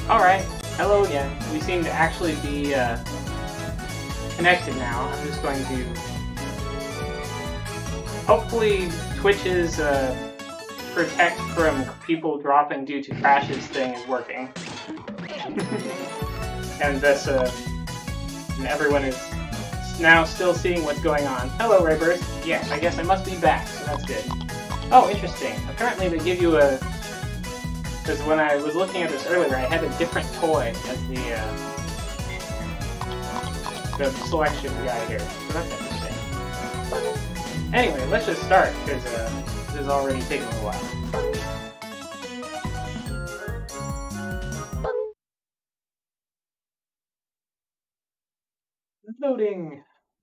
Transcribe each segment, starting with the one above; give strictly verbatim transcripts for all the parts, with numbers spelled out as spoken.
Alright, hello again. We seem to actually be uh, connected now. I'm just going to... Hopefully Twitch's uh, protect from people dropping due to crashes thing is working. And this, uh, and everyone is now still seeing what's going on. Hello, Rayburst. Yes, I guess I must be back, so that's good. Oh, interesting. Apparently they give you a... Because when I was looking at this earlier, I had a different toy as the, uh, the selection guy here. So that's interesting. Anyway, let's just start, because uh, this is already taking a while. Loading!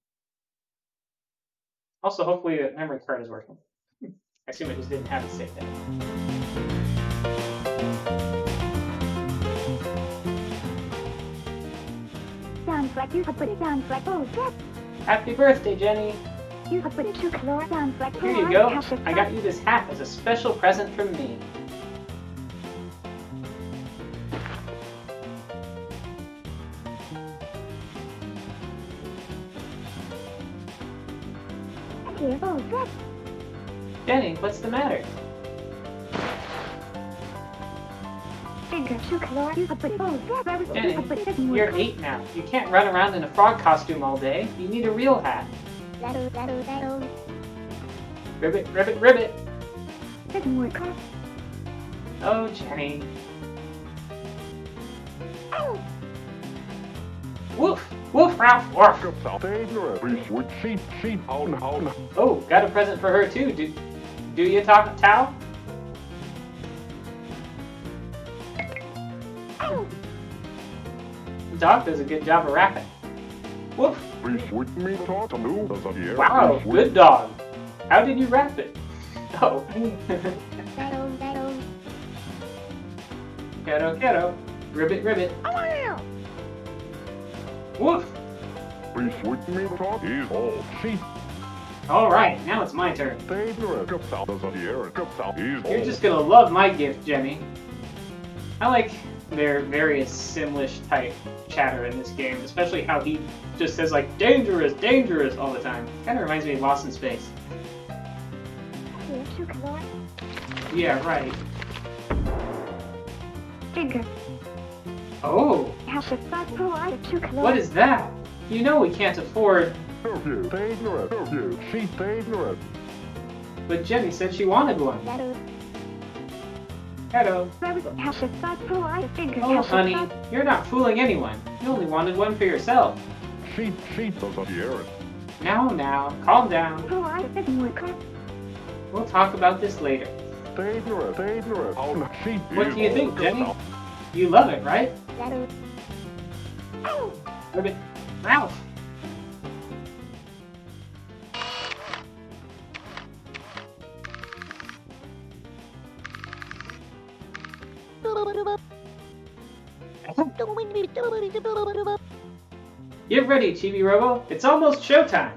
Also, hopefully the memory card is working. I assume it just didn't have it saved there. Sounds like you have put it down like oh shit. Happy birthday, Jenny! You have put it to color down like Here you go. I got you this hat as a special present from me. Oh shit. Jenny, what's the matter? Jenny, you're eight now. You can't run around in a frog costume all day. You need a real hat. Ribbit, ribbit, ribbit. Oh, Jenny. Woof, woof, Ralph, woof. Oh, got a present for her too. Do, do you talk, Tao? The dog does a good job of rapping. Woof. Wow, good dog. How did you rap it? Oh. Ghetto, ghetto. Ribbit, ribbit. Woof. Alright, now it's my turn. You're just gonna love my gift, Jenny. I like their various Simlish type chatter in this game, especially how he just says like dangerous, dangerous all the time. Kinda reminds me of Lost in Space. Yeah, right. Oh! What is that? You know we can't afford... But Jenny said she wanted one. Hello. Oh, honey, you're not fooling anyone. You only wanted one for yourself. Now, now, calm down. We'll talk about this later. What do you think, Jenny? You love it, right? Ribbit. Ralph! Get ready, Chibi-Robo. It's almost showtime.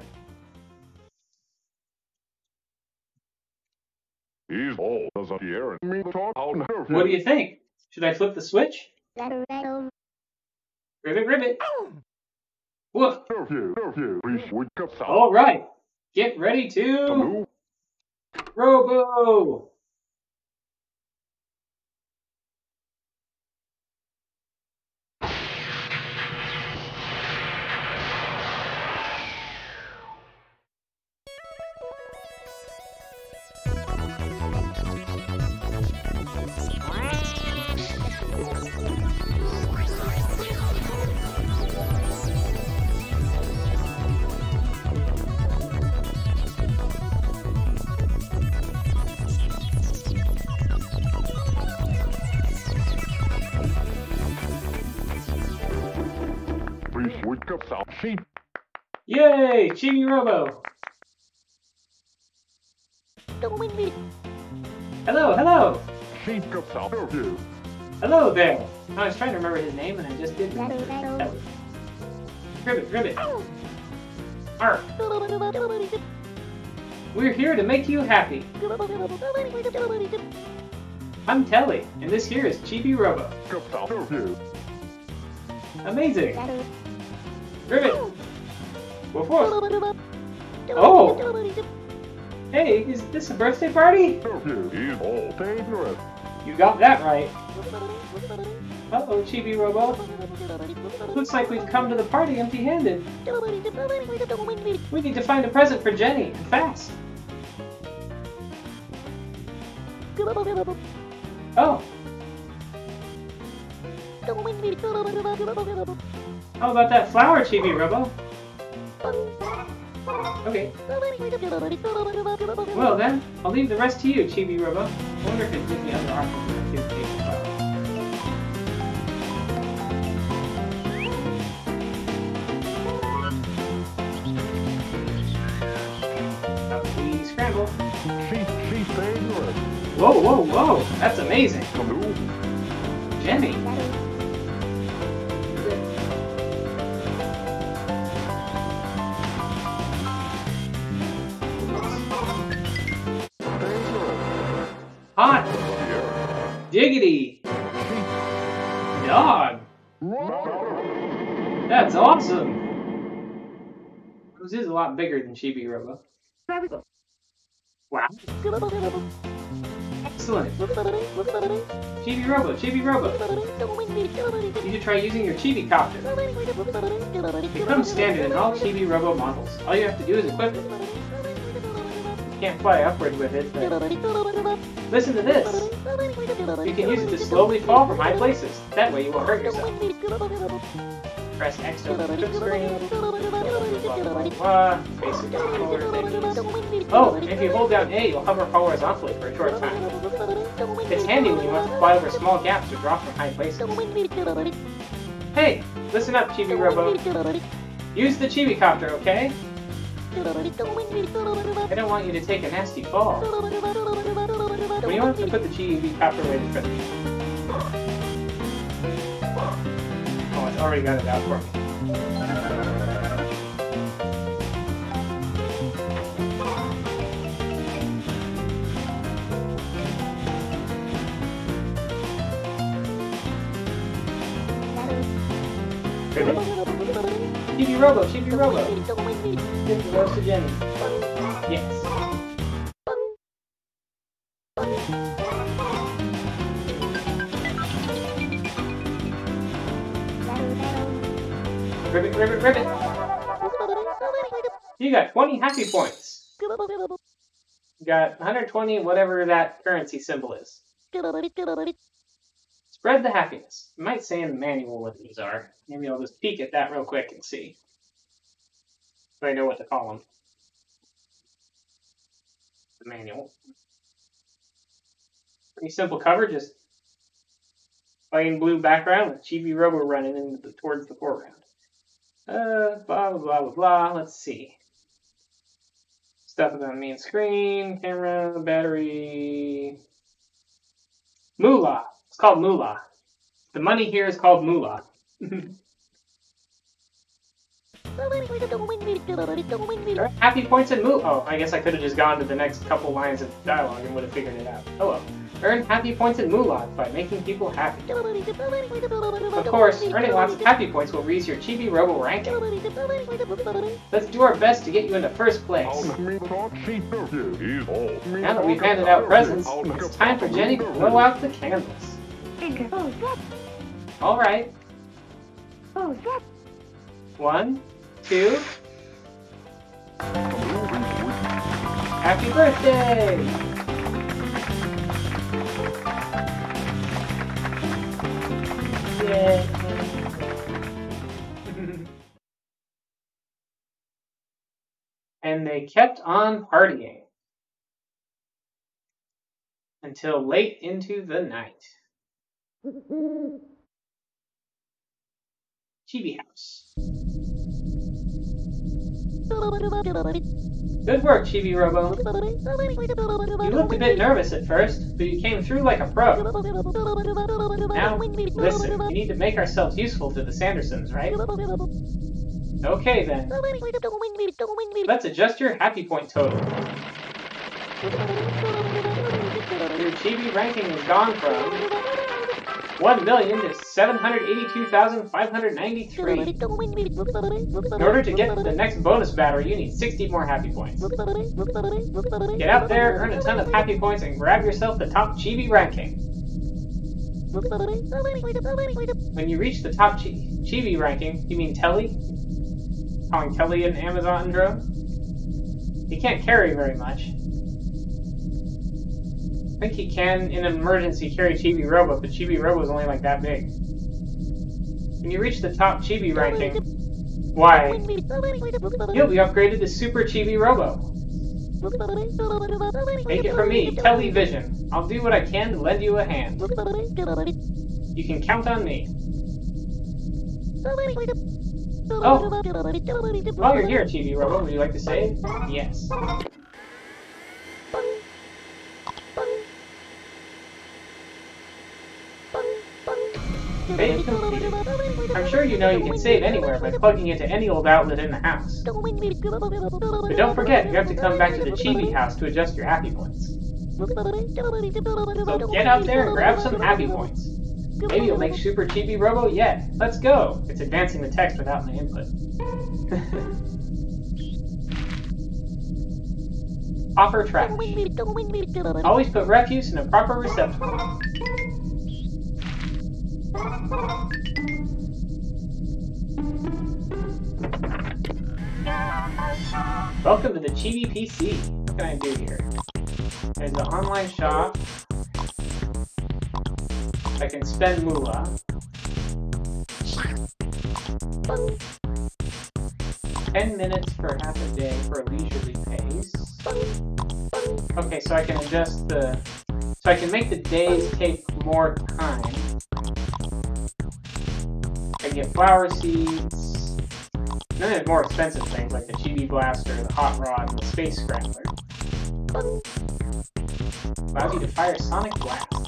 What do you think? Should I flip the switch? Ribbit, ribbit. Woof. All right. Get ready to... Robo! Yay! Chibi-Robo! Hello, hello! Hello there! I was trying to remember his name and I just didn't. Ribbit, ribbit! Arr! We're here to make you happy. I'm Telly, and this here is Chibi-Robo. Amazing! Ribbit! Woof woof! Oh! Hey, is this a birthday party? You got that right. Uh-oh, Chibi-Robo. Looks like we've come to the party empty-handed. We need to find a present for Jenny, and fast. Oh. How about that flower, Chibi-Robo? Okay. Well then, I'll leave the rest to you, Chibi-Robo. I wonder if it gives me other options in the two-page file. Up we scramble. Whoa, whoa, whoa! That's amazing! Jenny! Hot! Diggity! Dog! That's awesome! This is a lot bigger than Chibi-Robo. Wow. Excellent. Chibi-Robo, Chibi-Robo. You should try using your Chibi-Copter. It comes standard in all Chibi-Robo models. All you have to do is equip it. You can't fly upward with it, but... Listen to this! You can use it to slowly fall from high places. That way you won't hurt yourself. Press X to open the screen. Blah, blah, blah. Basic controller thingies. Oh, and if you hold down A, you'll hover horizontally for a short time. It's handy when you want to fly over small gaps or drop from high places. Hey, listen up, Chibi-Robo. Use the Chibi-Copter, okay? I don't want you to take a nasty fall. When you want to put the Chibi-Copter away to finish. Oh, it's already got it out for me. Chibi-Robo, Chibi-Robo. Give the rose to Jenny. Yes. Ribbit, ribbit, ribbit! You got twenty happy points! You got one hundred twenty, whatever that currency symbol is. Spread the happiness. It might say in the manual what these are. Maybe I'll just peek at that real quick and see. So I know what to call them. The manual. Pretty simple cover, just plain blue background with Chibi-Robo running in the, towards the foreground. Uh, blah, blah, blah, blah, blah. Let's see. Stuff on the main screen, camera, battery. Moolah. It's called Moolah. The money here is called Moolah. Happy points and Moolah. Oh, I guess I could have just gone to the next couple lines of dialogue and would have figured it out. Oh well. Earn happy points and Moolah by making people happy. Of course, earning lots of happy points will raise your Chibi-Robo ranking. Let's do our best to get you into first place. Now that we've handed out presents, it's time for Jenny to blow out the candles. Alright. One, two. Happy birthday! Yay! And they kept on partying until late into the night. Chibi House. Good work, Chibi-Robo. You looked a bit nervous at first, but you came through like a pro. Now, listen, we need to make ourselves useful to the Sandersons, right? Okay then. Let's adjust your happy point total. your Chibi ranking has gone from one million to seven hundred eighty-two thousand five hundred ninety-three. In order to get the next bonus battery, you need sixty more happy points. Get out there, earn a ton of happy points, and grab yourself the top Chibi ranking. When you reach the top chi Chibi ranking, you mean Telly? Calling Telly an Amazon drone? He can't carry very much. I think he can, in an emergency, carry Chibi-Robo, but Chibi-Robo is only like that big. When you reach the top Chibi ranking, why, you'll be upgraded to Super Chibi-Robo. Take it from me, Television. I'll do what I can to lend you a hand. You can count on me. Oh, while you're here, Chibi-Robo, would you like to save? Yes. Save completed. I'm sure you know you can save anywhere by plugging into any old outlet in the house. But don't forget, you have to come back to the Chibi house to adjust your happy points. So get out there and grab some happy points. Maybe you'll make Super Chibi-Robo yet. Let's go! It's advancing the text without my input. Proper trash. Always put refuse in a proper receptacle. Welcome to the Chibi P C. What can I do here? There's an online shop. I can spend moolah. Ten minutes for half a day for a leisurely pace. Okay, so I can adjust the... So I can make the days take more time. I get flower seeds. And then there's more expensive things like the Chibi Blaster, the Hot Rod, and the Space Scrambler. Allows you to fire Sonic Blasts.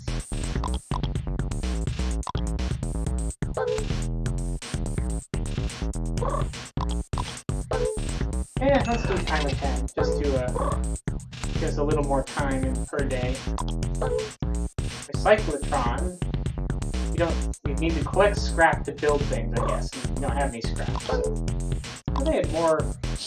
Yeah, let's do timer ten, just to uh, give us a little more time in per day. For Cyclotron, you don't. We need to collect scrap to build things, I guess. We don't have any scrap. So they had more.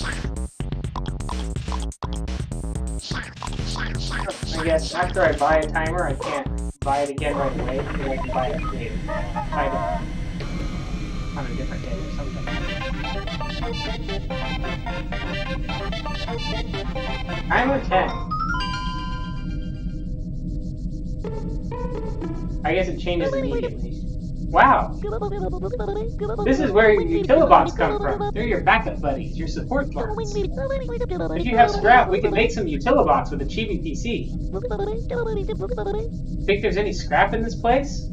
I guess after I buy a timer, I can't buy it again right away. Maybe I can buy it later. Buy it on a different day or something. Timer ten. I guess it changes immediately. Wow! This is where your Utilobots come from. They're your backup buddies, your support bots. If you have scrap, we can make some Utilobots with a Chibi P C. Think there's any scrap in this place?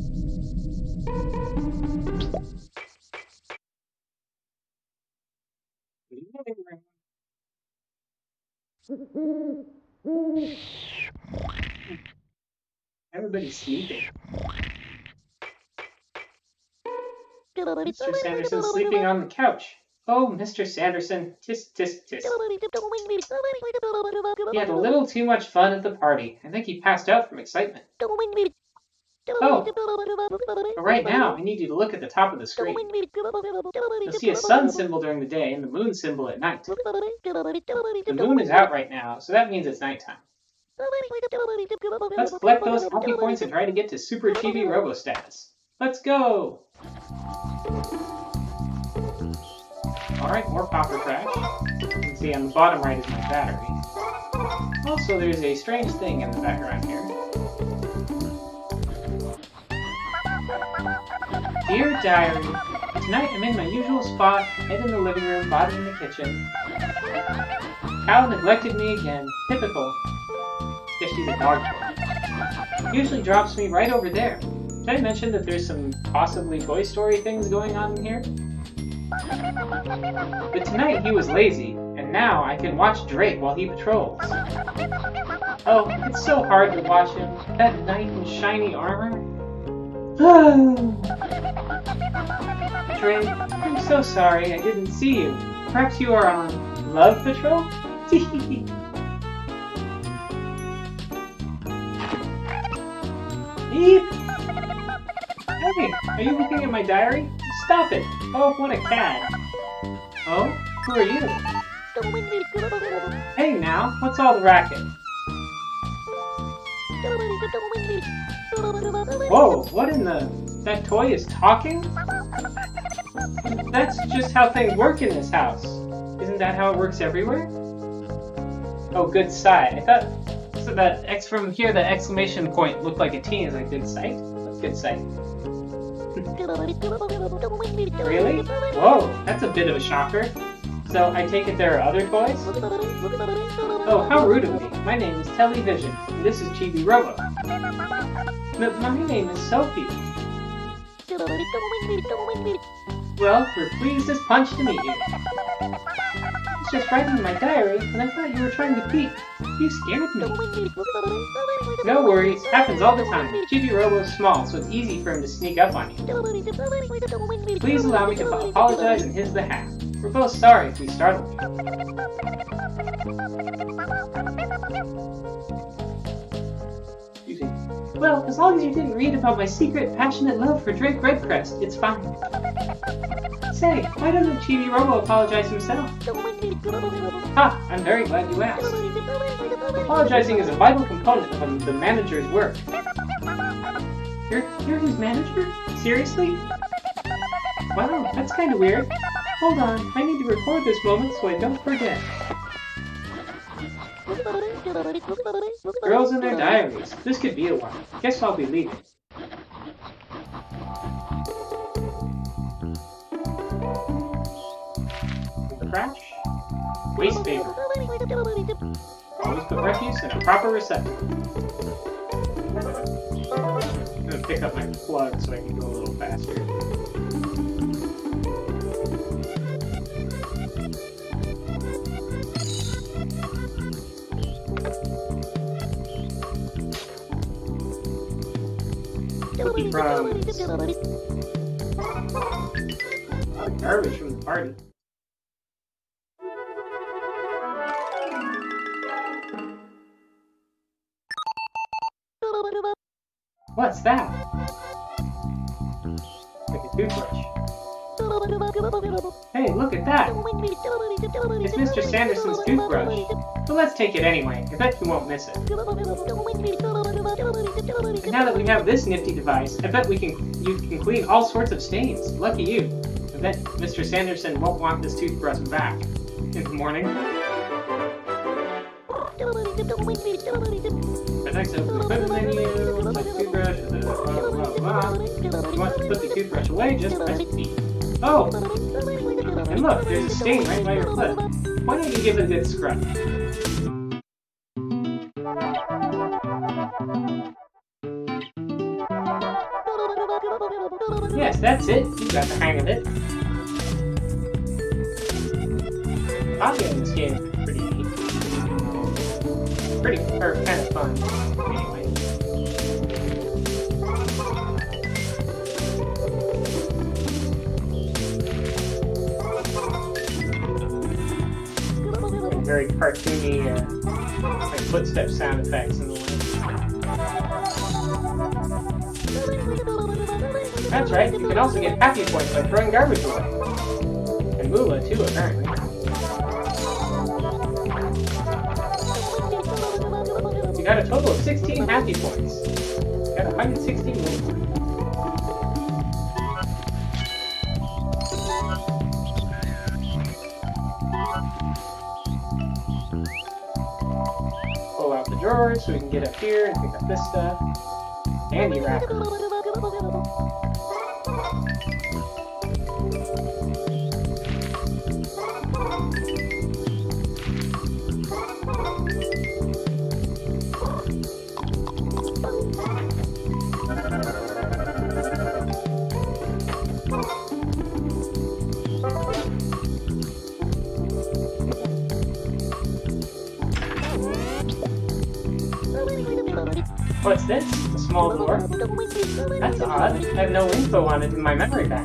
Everybody's sleeping. Mister Sanderson's sleeping on the couch. Oh, Mister Sanderson, tis tis tis. He had a little too much fun at the party. I think he passed out from excitement. Oh, but right now, I need you to look at the top of the screen. You'll see a sun symbol during the day and the moon symbol at night. The moon is out right now, so that means it's nighttime. Let's collect those happy points and try to get to Super Chibi-Robo status. Let's go! Alright, more copper trash. You can see on the bottom right is my battery. Also, there's a strange thing in the background here. Dear Diary, tonight I'm in my usual spot, head in the living room, body in the kitchen. Cow neglected me again. Typical. Guess she's a dog boy. Usually drops me right over there. Did I mention that there's some possibly Toy Story things going on in here? But tonight he was lazy, and now I can watch Drake while he patrols. Oh, it's so hard to watch him. That knight in shiny armor. Drake, I'm so sorry I didn't see you. Perhaps you are on Love Patrol? Beep! Hey, are you looking at my diary? Stop it! Oh, what a cad. Oh? Who are you? Hey now, what's all the racket? Whoa, what in the... That toy is talking? That's just how things work in this house. Isn't that how it works everywhere? Oh, good sight. I thought... So that X from here, the exclamation point looked like a T. Is that good sight? That's good sight. Really? Whoa, that's a bit of a shocker. So, I take it there are other toys? Oh, how rude of me. My name is Television, and this is Chibi-Robo. But my name is Sophie. Well, we're pleased as punch to meet you. I was just writing in my diary, and I thought you were trying to peek. You scared me. No worries, happens all the time. Chibi-Robo's small, so it's easy for him to sneak up on you. Please allow me to apologize in his behalf. We're both sorry if we startled you. Excuse me. Well, as long as you didn't read about my secret, passionate love for Drake Redcrest, it's fine. Say, why doesn't Chibi-Robo apologize himself? Ha! I'm very glad you asked. Apologizing is a vital component of the manager's work. You're, you're his manager? Seriously? Wow, that's kind of weird. Hold on, I need to record this moment so I don't forget. Girls in their diaries. This could be a while. Guess I'll be leaving. Crash? Waste paper. Always put refuse in a proper receptacle. I'm gonna pick up my plug so I can go a little faster. Cookie crumbs. Garbage from the party. What's that? Like a toothbrush. Hey, look at that! It's Mister Sanderson's toothbrush. But let's take it anyway. I bet you won't miss it. And now that we have this nifty device, I bet we can you can clean all sorts of stains. Lucky you. I bet Mister Sanderson won't want this toothbrush back in the morning. But next up, the equipment menu, like toothbrush, uh, blah, blah, blah. If you want to put the toothbrush away, just press B. Oh! And look, there's a stain right by your foot. Why don't you give it a good scrub? Yes, that's it. You got the hang of it. Audio in this game is pretty neat. Pretty, or kind of fun, anyway. Very cartoony, uh, like footstep sound effects in the way. That's right, you can also get happy points by throwing garbage away. And Moolah too, apparently. You got a total of sixteen happy points. You got one hundred sixteen more. Pull out the drawers so we can get up here and pick up this stuff. Candy wrapper. What's this? A small door? That's odd. I have no info on it in my memory bank.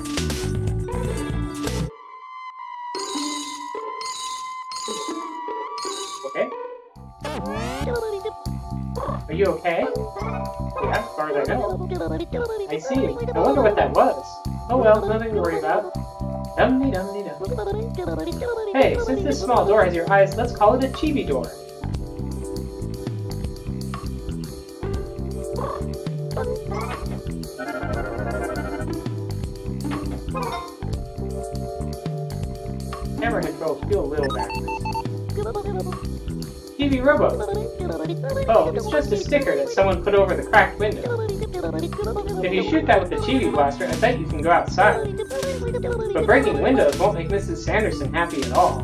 Okay. Are you okay? Yeah, as far as I know. I see. I wonder what that was. Oh well, nothing to worry about. Dum-dee-dum-dee-dum. Hey, since this small door has your eyes, let's call it a chibi door. Hammerhead girls feel a little backwards. Chibi-Robo! Oh, it's just a sticker that someone put over the cracked window. If you shoot that with the Chibi Blaster, I bet you can go outside. But breaking windows won't make Missus Sanderson happy at all.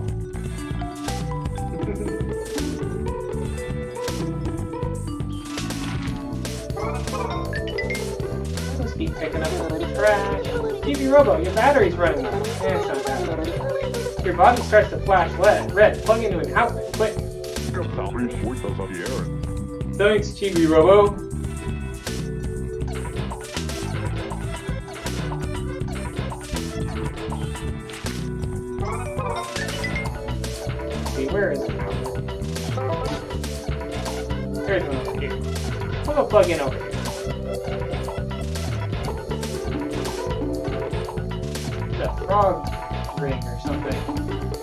Let's keep picking up the trash. Chibi-Robo, your battery's running out. Eh, it's not that bad. Your body starts to flash red. Red. Plug into an outlet, quick. Thanks, Chibi-Robo. See, where is it now? There's one over here. I'll go plug in over here. The frog ring or something.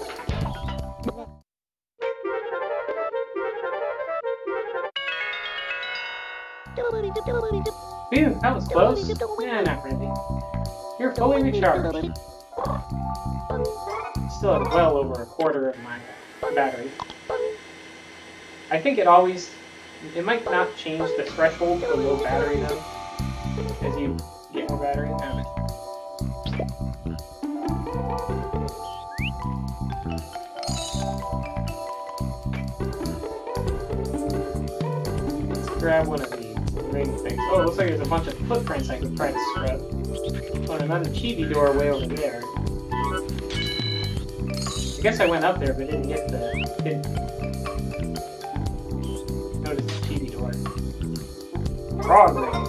Phew, that was close. Nah, not really. You're fully recharged. Still have well over a quarter of my battery. I think it always... It might not change the threshold for low battery, though. As you get more battery. Damn it. Let's grab one of these. Things. Oh, it looks like there's a bunch of footprints I can try to scrub. Oh, and another chibi door way over there. I guess I went up there, but didn't get the... didn't notice the chibi door. Frog ring.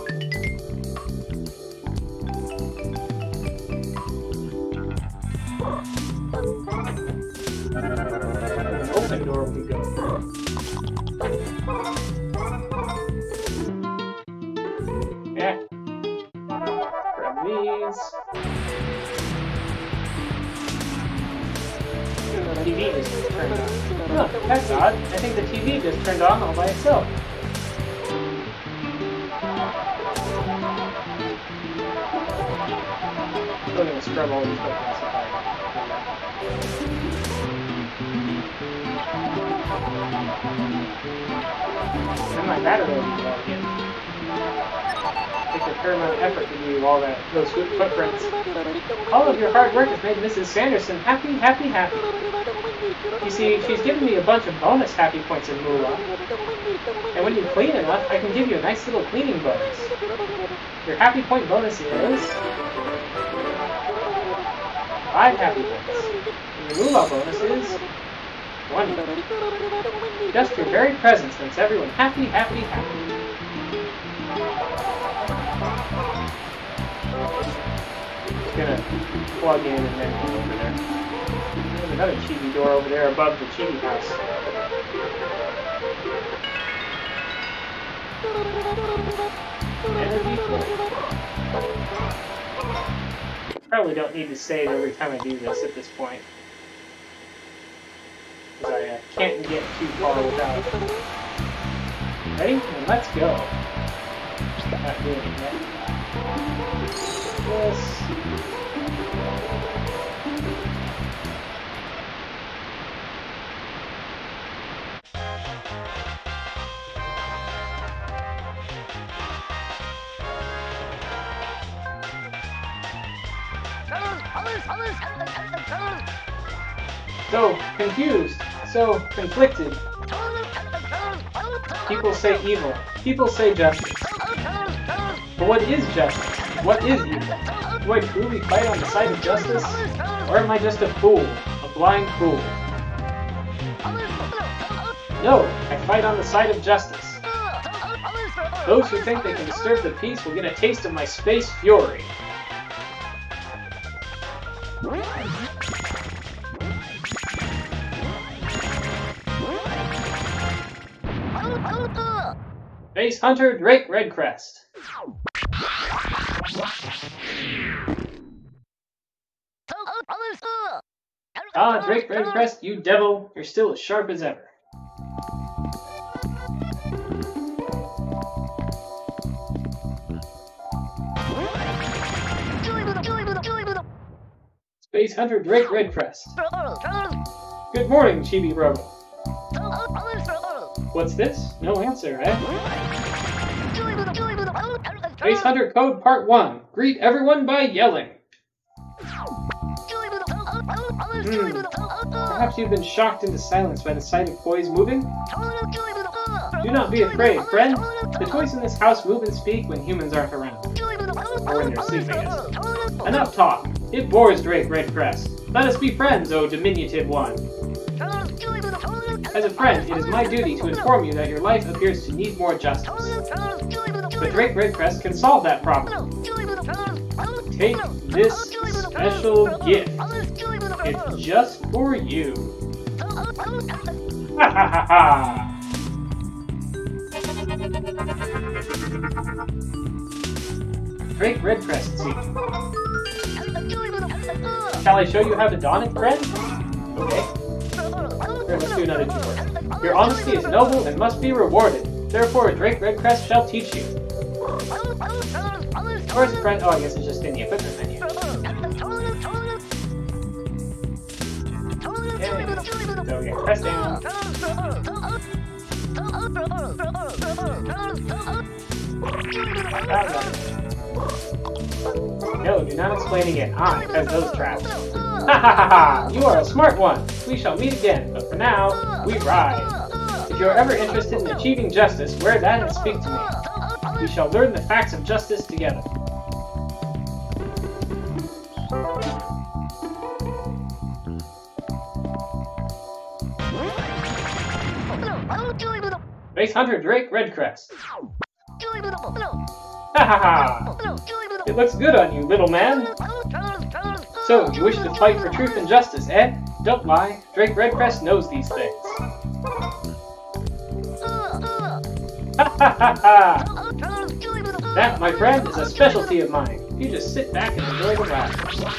Open door we go through. Yeah. Grab these. The T V just turned on. Oh, that's odd. I think the T V just turned on all by itself. Still gonna scrub all these buttons. And my battery will be low again. Take a fair amount of effort to do all that, those footprints. All of your hard work has made Missus Sanderson happy, happy, happy. You see, she's given me a bunch of bonus happy points in Moolah. And when you clean enough, I can give you a nice little cleaning bonus. Your happy point bonus is... five happy points. And your Moolah bonus is... one. Just your very presence makes everyone happy, happy, happy. Just gonna plug in and then go over there. There's another chibi door over there above the chibi house. Energy Probably don't need to save every time I do this at this point. Because I uh, can't get too far without it. Ready? And let's go. Not doing it yet. This. So confused, so conflicted. People say evil. People say justice. But what is justice? What is evil? Do I truly fight on the side of justice? Or am I just a fool? A blind fool? No, I fight on the side of justice. Those who think they can disturb the peace will get a taste of my space fury. Space Hunter Drake Redcrest. Ah, Drake Redcrest, you devil, you're still as sharp as ever. Space Hunter Drake Redcrest. Good morning, Chibi-Robo. What's this? No answer, eh? Space Hunter Code Part one. Greet everyone by yelling. Hmm. Perhaps you've been shocked into silence by the sight of toys moving? Do not be afraid, friend. The toys in this house move and speak when humans aren't around. Or when they're sleeping. Enough talk. It bores Drake Redcrest. Let us be friends, O diminutive one. As a friend, it is my duty to inform you that your life appears to need more justice. But Drake Redcrest can solve that problem. Take this special gift. It's just for you. Ha ha ha ha! Drake Redcrest scene. Shall I show you how to don it, friend? Okay. Here, let's do another tutorial. Your honesty is noble and must be rewarded. Therefore, Drake Redcrest shall teach you. First, press. Oh, I guess it's just in the equipment menu. Okay. So, okay, press down. No, do not explain again. Ah, because those traps. Ha ha ha ha! You are a smart one! We shall meet again, but for now, we ride. If you are ever interested in achieving justice, wear that and speak to me. We shall learn the facts of justice together. Space Hunter Drake Redcrest. Ha ha ha! It looks good on you, little man. So, you wish to fight for truth and justice, eh? Don't lie. Drake Redcrest knows these things. Ha ha ha ha! That, my friend, is a specialty of mine. You just sit back and enjoy the ride.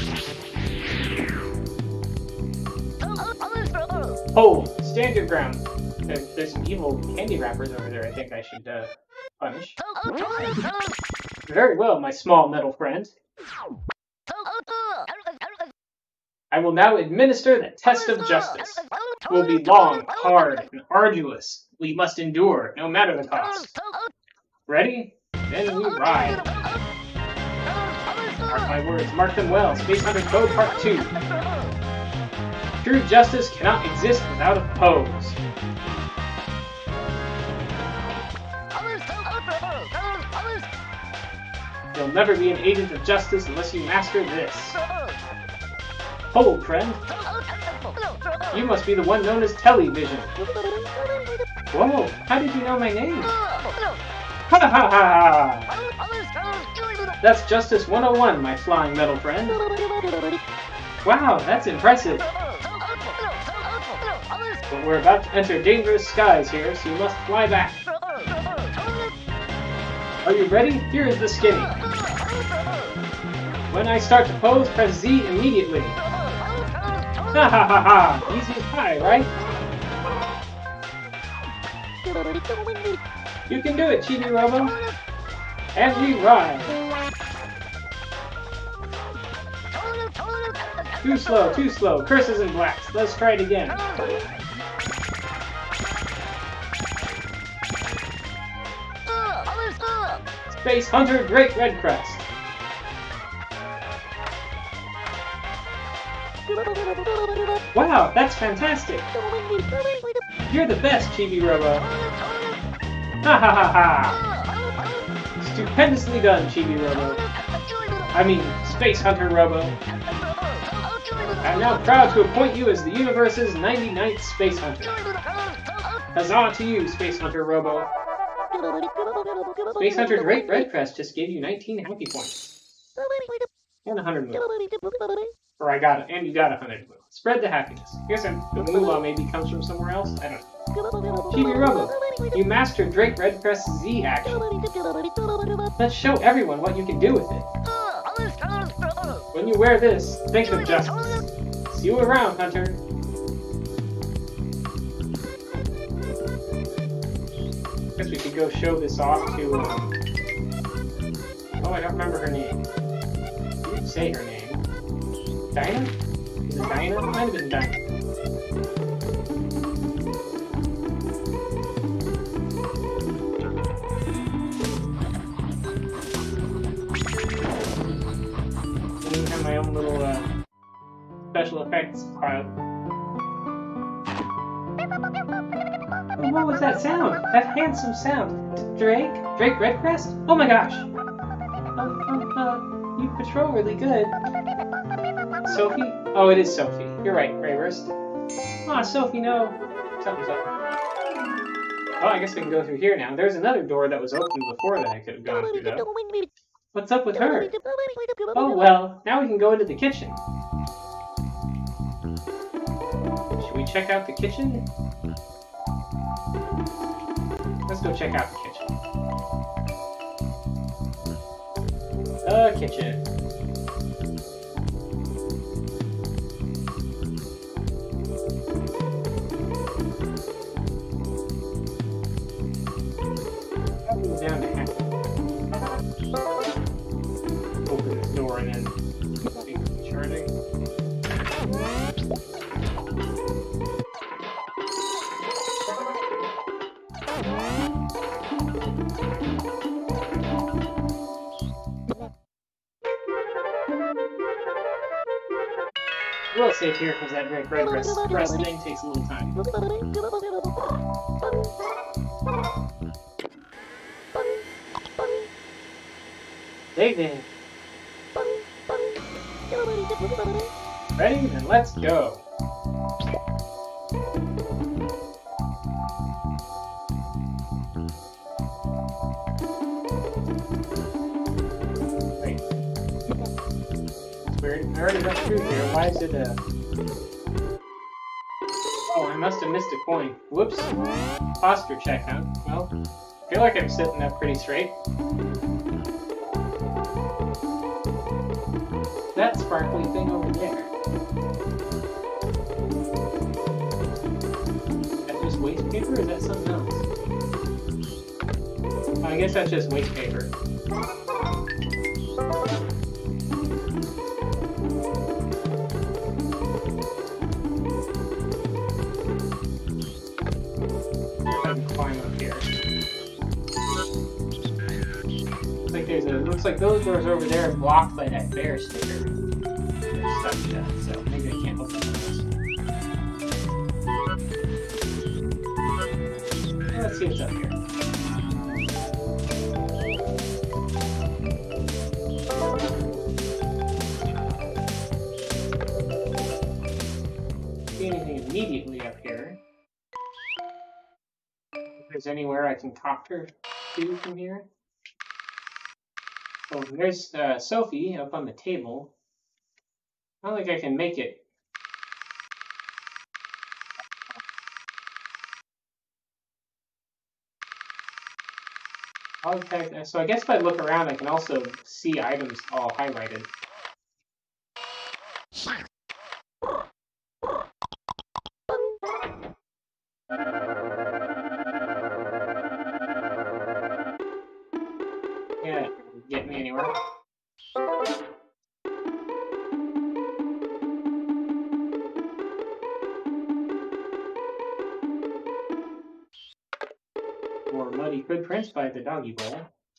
Hold! Stand your ground. There, there's some evil candy wrappers over there I think I should, uh, punish. Very well, my small metal friend. I will now administer the test of justice. It will be long, hard, and arduous. We must endure, no matter the cost. Ready? Then we ride. Mark my words, mark them well. Space Hunter Code Part two. True justice cannot exist without a pose. You'll never be an agent of justice unless you master this. Hold, friend. You must be the one known as Television. Whoa, how did you know my name? Ha ha ha! That's Justice one oh one, my flying metal friend. Wow, that's impressive. But we're about to enter dangerous skies here, so you must fly back. Are you ready? Here is the skinny. When I start to pose, press Z immediately. Ha ha ha ha! Easy as pie, right? You can do it, Chibi-Robo. And we ride. Too slow, too slow. Curses and blacks. Let's try it again. Space Hunter Drake Redcrest. Wow, that's fantastic. You're the best, Chibi-Robo. Ha ha ha ha! Stupendously done, Chibi-Robo. I mean, Space Hunter Robo. I'm now proud to appoint you as the universe's ninety-ninth Space Hunter. Huzzah to you, Space Hunter Robo. Space Hunter Drake Redcrest just gave you nineteen happy points. And one hundred mil. Or I got it, and you got a hundred blue. Spread the happiness. Here's a the moolah maybe comes from somewhere else. I don't know. Chibi-Robo, you mastered Drake Redcrest's Z action. Let's show everyone what you can do with it. When you wear this, think of justice. See you around, Hunter. Guess we could go show this off to. Um... Oh, I don't remember her name. You didn't say her name. Dinah? Is it Dinah? It might have been Dinah. I even have my own little uh, special effects cloud. Oh, what was that sound? That handsome sound. D Drake? Drake Redcrest? Oh my gosh! Uh, uh, uh, you patrol really good. Sophie? Oh, it is Sophie. You're right, Rayburst. Aw, Sophie, no. Something's up. Oh, I guess we can go through here now. There's another door that was open before that I could have gone through, though. What's up with her? Oh, well, now we can go into the kitchen. Should we check out the kitchen? Let's go check out the kitchen. The kitchen. Down to half. Open this door and then charging. We'll save here because that Drake Redcrest thing takes a little time. David. Ready? Then let's go. Wait. It's weird. I already went through here. Why is it a... Oh, I must have missed a coin. Whoops. Posture check, huh? Well, I feel like I'm sitting up pretty straight. That sparkly thing over there. Is that just waste paper or is that something else? Oh, I guess that's just waste paper. I can climb up here. Looks like there's a. Looks like those doors over there are blocked by that bear sticker. They're stuck shut, so maybe I can't open those. Let's see what's up here. Don't see anything immediately up here. If there's anywhere I can talk her to from here. Oh, there's uh, Sophie up on the table. I don't think I can make it. Okay, so I guess if I look around, I can also see items all highlighted. Yeah, get me anywhere. More muddy footprints by the doggy bowl.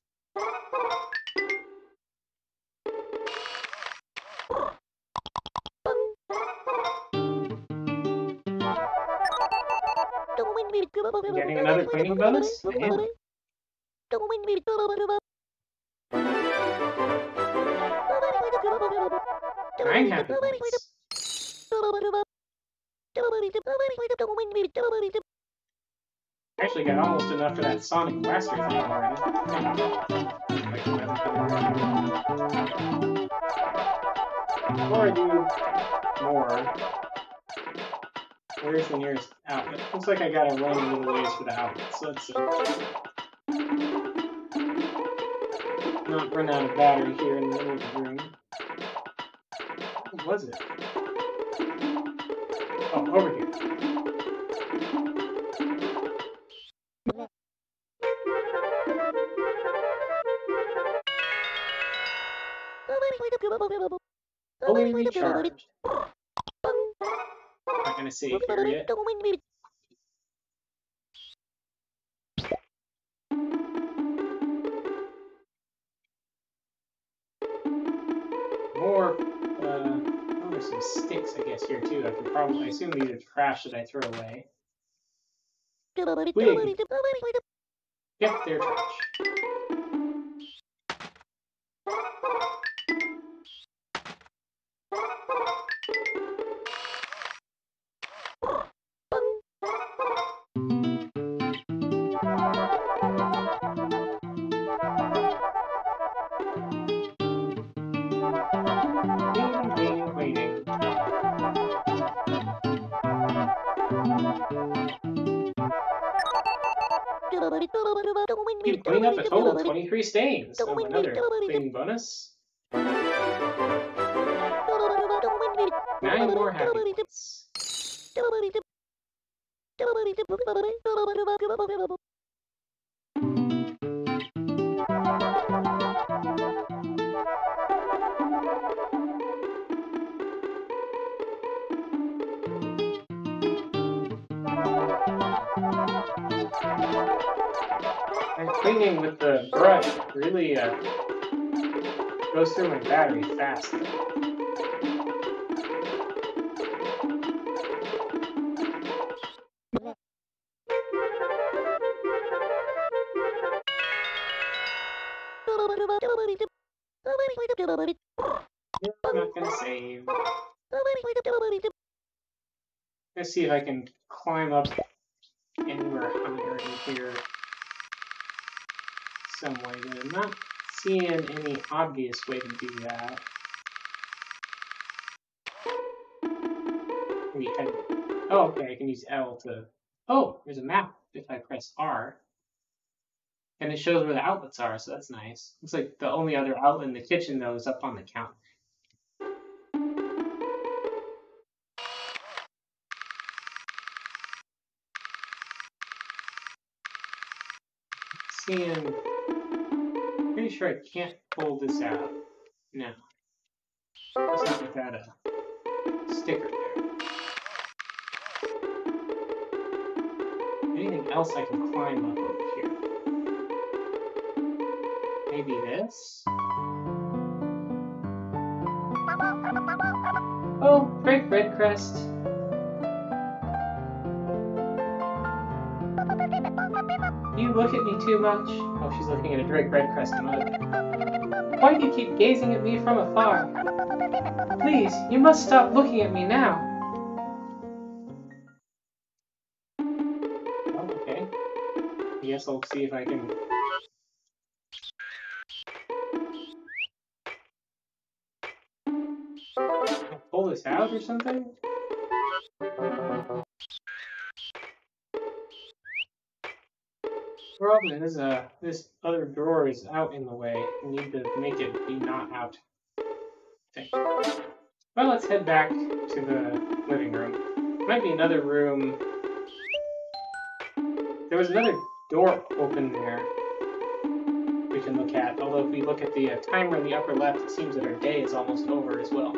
Getting another cleaning bonus? Man. Nine happy points. Actually got almost enough for that Sonic Blaster thing already. before I do more, where's the nearest outlet? Looks like I gotta run a little ways for the outlet, so let's see. Not run out of battery here in the middle of the room. What was it? Oh, over here. Fully recharged. Not gonna save here yet. More, uh, oh, there's some sticks, I guess, here too. I could probably, I assume these are trash that I throw away. Twig. Yep, they're trash. Cleaning, cleaning, cleaning. You've cleaned up a total of twenty-three stains. Oh, another cleaning bonus. Nine more happy points. And cleaning with the brush really uh, goes through my battery fast. I'm not gonna save. Let's see if I can climb up anywhere higher in here some way, but I'm not seeing any obvious way to do that. Maybe head. Oh, okay, I can use L to. Oh, there's a map if I press R. And it shows where the outlets are, so that's nice. Looks like the only other outlet in the kitchen, though, is up on the counter. Seeing. Pretty sure I can't pull this out. No. It's not without a sticker there. Anything else I can climb up over here? Maybe this? Oh, great red crest. You look at me too much. Oh, she's looking at a Drake Red Crest mug. Why do you keep gazing at me from afar? Please, you must stop looking at me now. Oh, okay. I guess I'll see if I can... pull this out or something? Problem is, uh, this other drawer is out in the way. I need to make it be not out. Okay. Well, let's head back to the living room. Might be another room. There was another door open there we can look at. Although if we look at the uh, timer in the upper left, it seems that our day is almost over as well.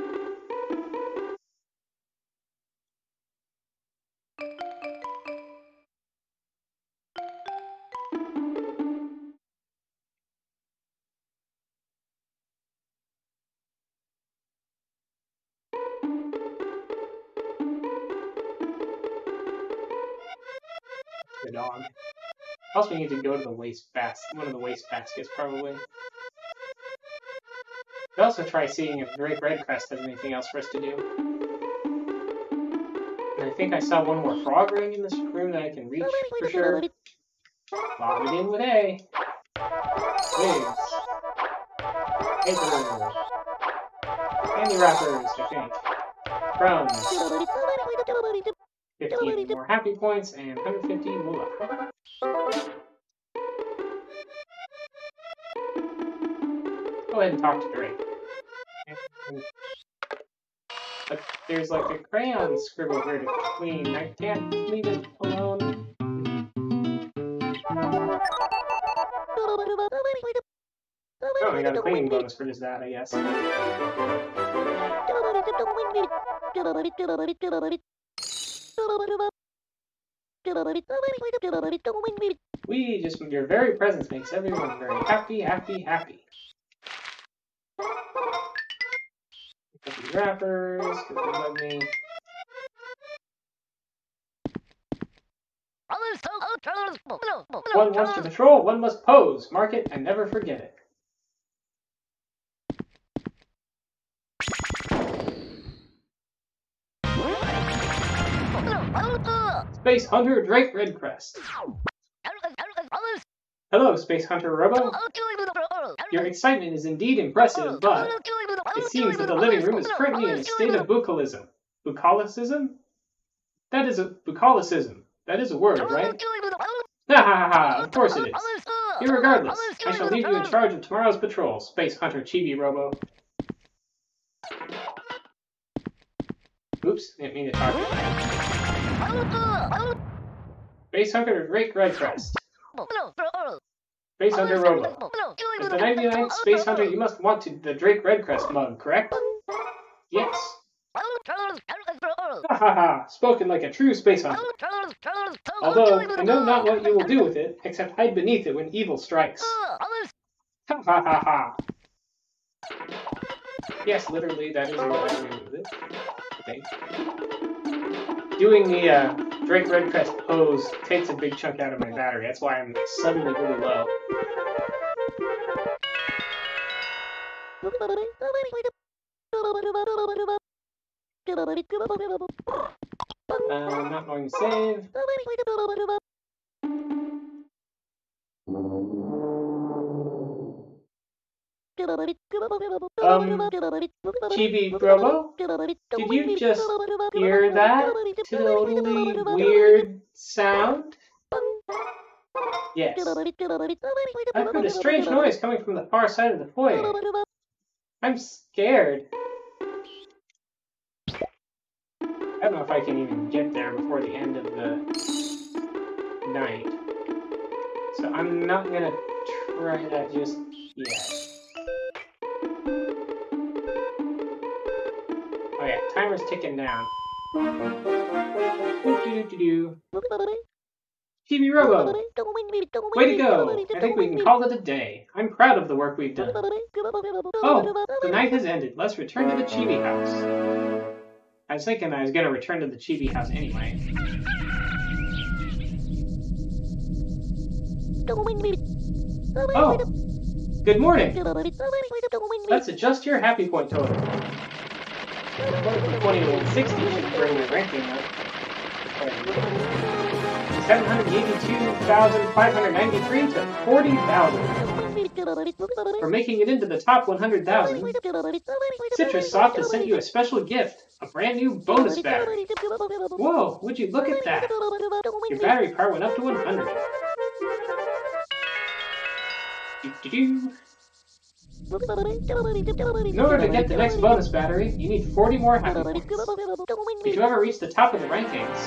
The dog. Also, we need to go to the waste basket. One of the waste baskets, probably. We'll also try seeing if Drake Redcrest has anything else for us to do. And I think I saw one more frog ring in this room that I can reach for sure. Lob it in with A. Wigs. Paper. candy wrappers, I think. Crumbs. fifteen more happy points and one hundred fifty moolah. Go ahead and talk to Drake. And, but there's like a crayon scribble here to clean. I can't leave it alone. Oh, I got a cleaning bonus for just that, I guess. We just, your very presence makes everyone very happy, happy, happy. Pick up these wrappers, because they love me. One wants to patrol, one must pose. Mark it and never forget it. Space Hunter Drake Redcrest. Hello, Space Hunter Robo. Your excitement is indeed impressive, but it seems that the living room is currently in a state of bucolicism. Bucolicism? That is a bucolicism. That is a word, right? Ha ha ha ha, of course it is. Irregardless, I shall leave you in charge of tomorrow's patrol, Space Hunter Chibi-Robo. Oops, didn't mean to talk to you. Space Hunter Drake Redcrest. Space Hunter Robo. As the ninety-ninth Space Hunter, you must want to the Drake Redcrest mug, correct? Yes. Ha ha ha, spoken like a true Space Hunter. Although, I know not what you will do with it, except hide beneath it when evil strikes. Ha ha ha ha. Yes, literally, that is what I do with it. Okay. Doing the uh, Drake Redcrest pose takes a big chunk out of my battery. That's why I'm suddenly really low. Uh, I'm not going to save. Um, Chibi-Robo? Did you just hear that totally weird sound? Yes. I've heard a strange noise coming from the far side of the foyer. I'm scared. I don't know if I can even get there before the end of the night. So I'm not gonna try that just yet. Oh yeah, timer's ticking down. Doo-doo-doo-doo. Chibi-Robo! Way to go! I think we can call it a day. I'm proud of the work we've done. Oh, the night has ended. Let's return to the Chibi house. I was thinking I was going to return to the Chibi house anyway. Oh! Good morning! Let's adjust your happy point total. twenty-one sixty should bring the ranking up. seven hundred eighty-two thousand five hundred ninety-three to forty thousand. For making it into the top one hundred thousand, Citrus Soft has sent you a special gift, a brand new bonus battery. Whoa, would you look at that? Your battery power went up to one hundred. Do-do-do. In order to get the next bonus battery, you need forty more happy points. Did you ever reach the top of the rankings?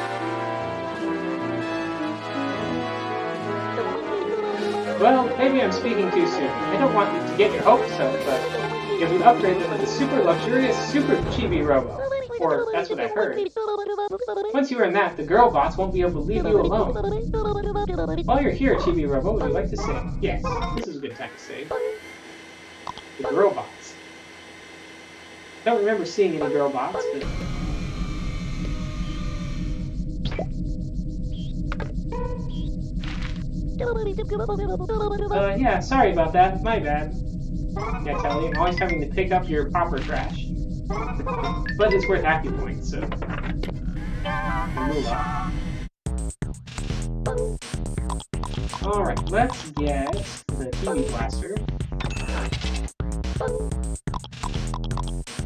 Well, maybe I'm speaking too soon. I don't want you to get your hopes up, but if you upgrade them with a super luxurious Super Chibi-Robo, or that's what I heard. Once you earn that, the girl bots won't be able to leave you alone. While you're here, Chibi-Robo, would you like to sing? Yes, this is a good time to sing. The girl bots. I don't remember seeing any girl bots, but... Uh, yeah, sorry about that. My bad. Yeah, Telly, I'm always having to pick up your pauper trash. But it's worth happy points, so... Moolah. Alright, let's get the T V blaster.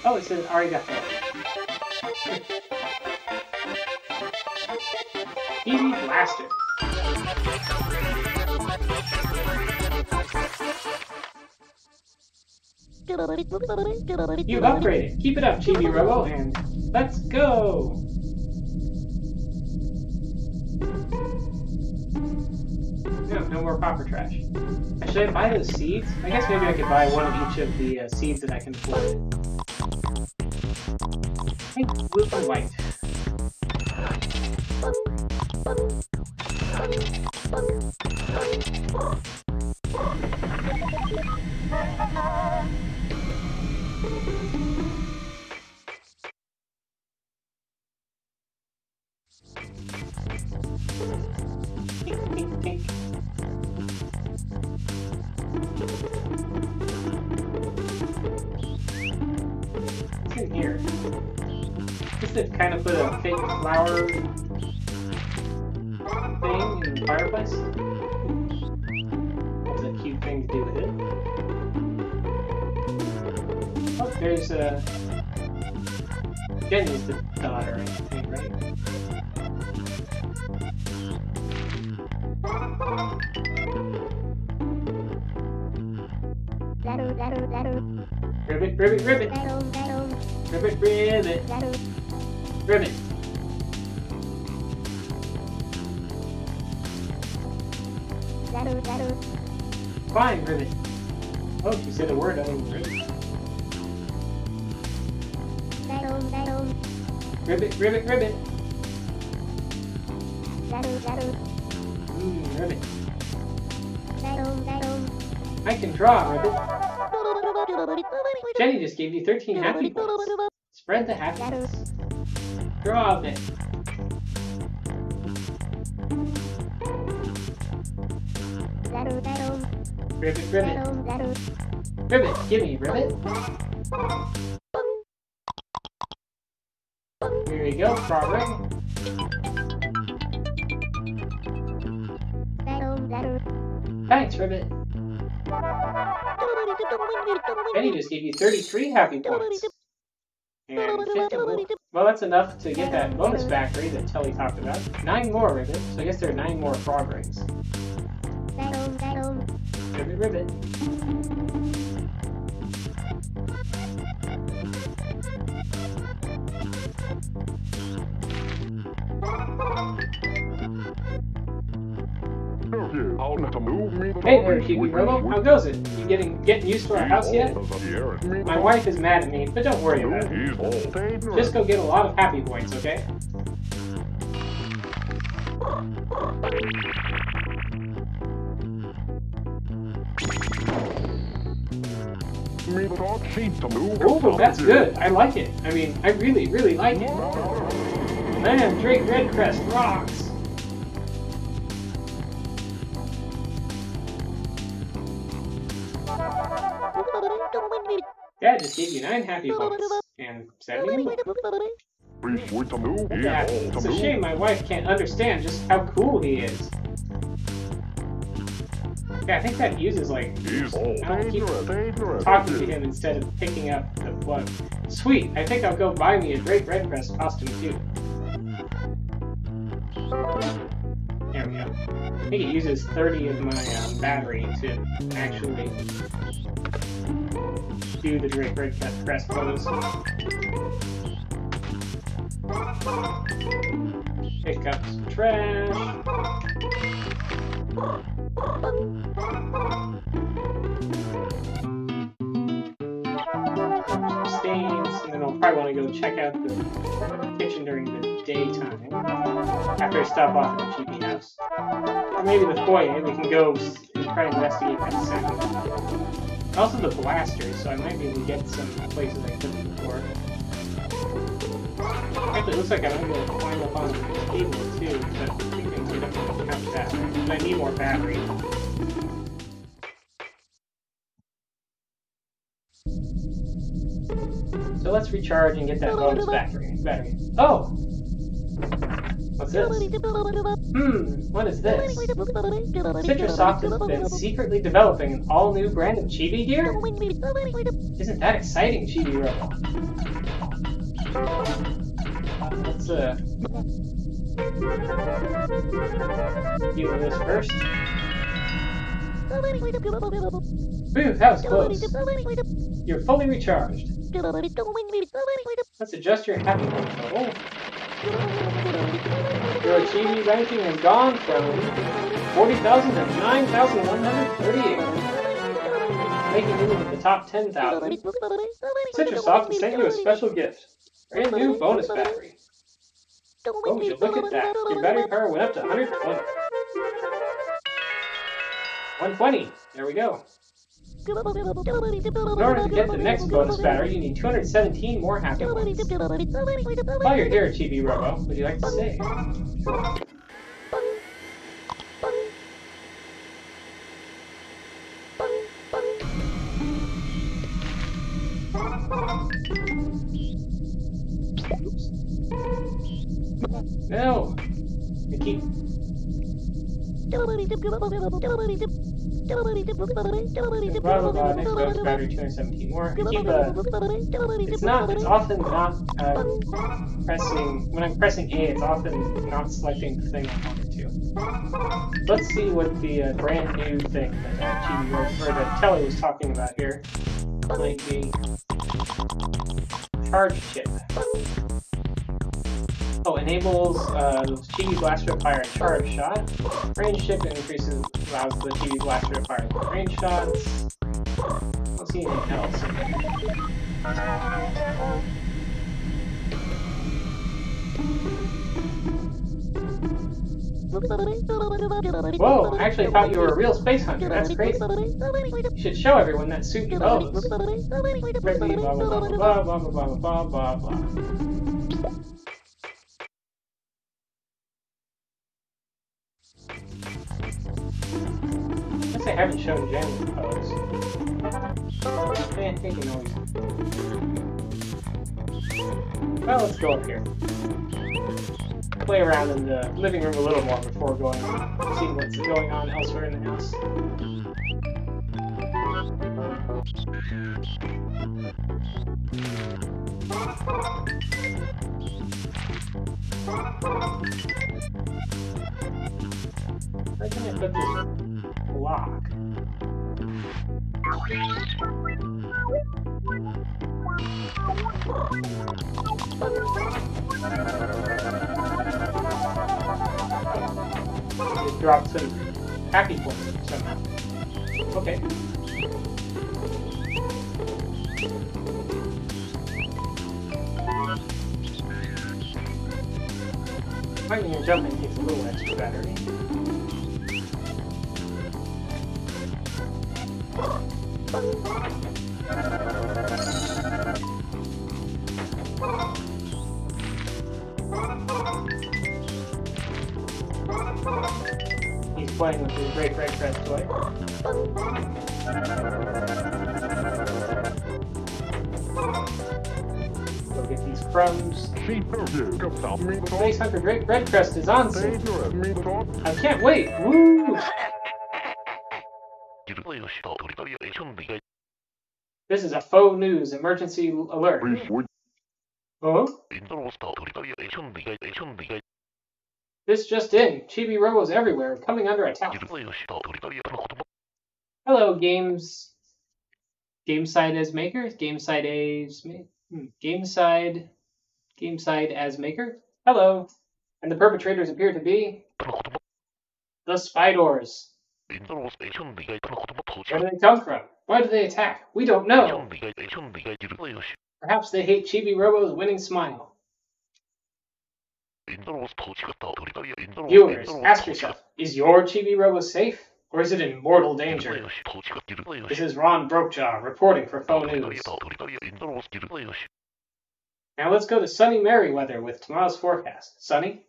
Oh, it says arigato. Chibi Blaster. You've upgraded. Keep it up, Chibi-Robo, and let's go! No, no more proper trash. Should I buy those seeds? I guess maybe I could buy one of each of the uh, seeds that I can afford. Pink, blue, and white. Pink, pink, pink. What's in here? Just to kind of put a fake flower thing in the fireplace. That's a cute thing to do with it. Oh, there's a... Uh... Jenny's the daughter, I think, right? Ribbit, ribbit, ribbit! Ribbit, ribbit! Ribbit! Fine, ribbit! Oh, she said a word other than ribbit. Ribbit, ribbit, ribbit! Mmm, ribbit. I can draw, ribbit. Jenny just gave you thirteen happy points. Spread the happiness. Draw a bit. Ribbit, ribbit. Ribbit, gimme, ribbit. Here you go, frog. Thanks, ribbit. Jenny just gave you thirty-three happy points. And fifty more. Well, that's enough to get that bonus factory that Telly talked about. Nine more, ribbit. So I guess there are nine more frog rings. Ribbit, ribbit. Hey there, Chibi-Robo. How goes it? You getting getting used to our house yet? My wife is mad at me, but don't worry about it. Just go get a lot of happy points, okay? Oh, that's good. I like it. I mean, I really, really like it. Man, Drake Redcrest rocks. Dad just gave you nine happy points and seventy more. Yeah, it's a shame my wife can't understand just how cool he is. Yeah, I think that uses like I don't keep talking to him instead of picking up the plug. Sweet, I think I'll go buy me a Drake Redcrest costume too. There we go. I think it uses thirty of my um, battery to actually do the Drake Redcrest pose. Pick up some trash. Stains, and then I'll probably want to go check out the kitchen during the daytime after I stop off at the Chibi house. Or maybe the foyer, we can go and try to investigate that sound. Also the blasters, so I might be able to get some places I couldn't before. Actually, it looks like I might be able to climb up on the table too, but I think we don't count that. But I need more battery. So let's recharge and get that bonus battery. battery. Oh! What's this? Hmm, what is this? Citrussoft has been secretly developing an all-new brand of Chibi gear? Isn't that exciting, Chibi-Robo? Let's, uh... deal with this first. Whew, that was close. You're fully recharged. Let's adjust your happiness level. Your Chibi ranking has gone from forty thousand to nine thousand one hundred thirty-eight, making you into the top ten thousand. Citrussoft has sent you a special gift. Brand new bonus battery. Oh, would you look at that. Your battery power went up to one hundred twenty. one twenty. There we go. In order to get the next bonus battery, you need two hundred seventeen more happy ones. While you're here, Chibi-Robo, would you like to say? No! I keep... Blah, blah, blah, next bonus battery, two hundred seventeen more. I keep, uh, it's not, it's often not, uh, pressing, when I'm pressing A, it's often not selecting the thing I wanted to. Let's see what the uh, brand new thing that uh, Chibi-Robo, or that Telly was talking about here, might be. Charge chip. Oh, enables uh, the Chibi Blaster to fire a charge shot. Range shift increases, allows the Chibi Blaster to fire range shots. Don't see anything else. Whoa, I actually thought you were a real space hunter. That's crazy. You should show everyone that suit you pose. Blah blah blah blah blah blah blah blah blah. I guess I haven't shown Jenny's pose. I think you know. Well, let's go up here. Play around in the living room a little more before going and seeing what's going on elsewhere in the house. Where can I put this block? It dropped some happy points somehow. Okay. Fighting and jumping takes a little extra battery. He's playing with his great red crest toy. Go get these crumbs. Space Hunter Great Red Crest is on soon. I can't wait! Woo! This is a faux news emergency alert. Oh? This just in. Chibi-Robos everywhere, coming under attack. Hello, games. Gameside as maker? Gameside as... Hmm. Gameside... Gameside as maker? Hello. And the perpetrators appear to be... the Spidors. Where do they come from? Why do they attack? We don't know. Perhaps they hate Chibi-Robo's winning smile. Viewers, ask yourself, is your Chibi-Robo safe? Or is it in mortal danger? This is Ron Brokejaw reporting for Faux News. Now let's go to sunny Merryweather with tomorrow's forecast. Sunny?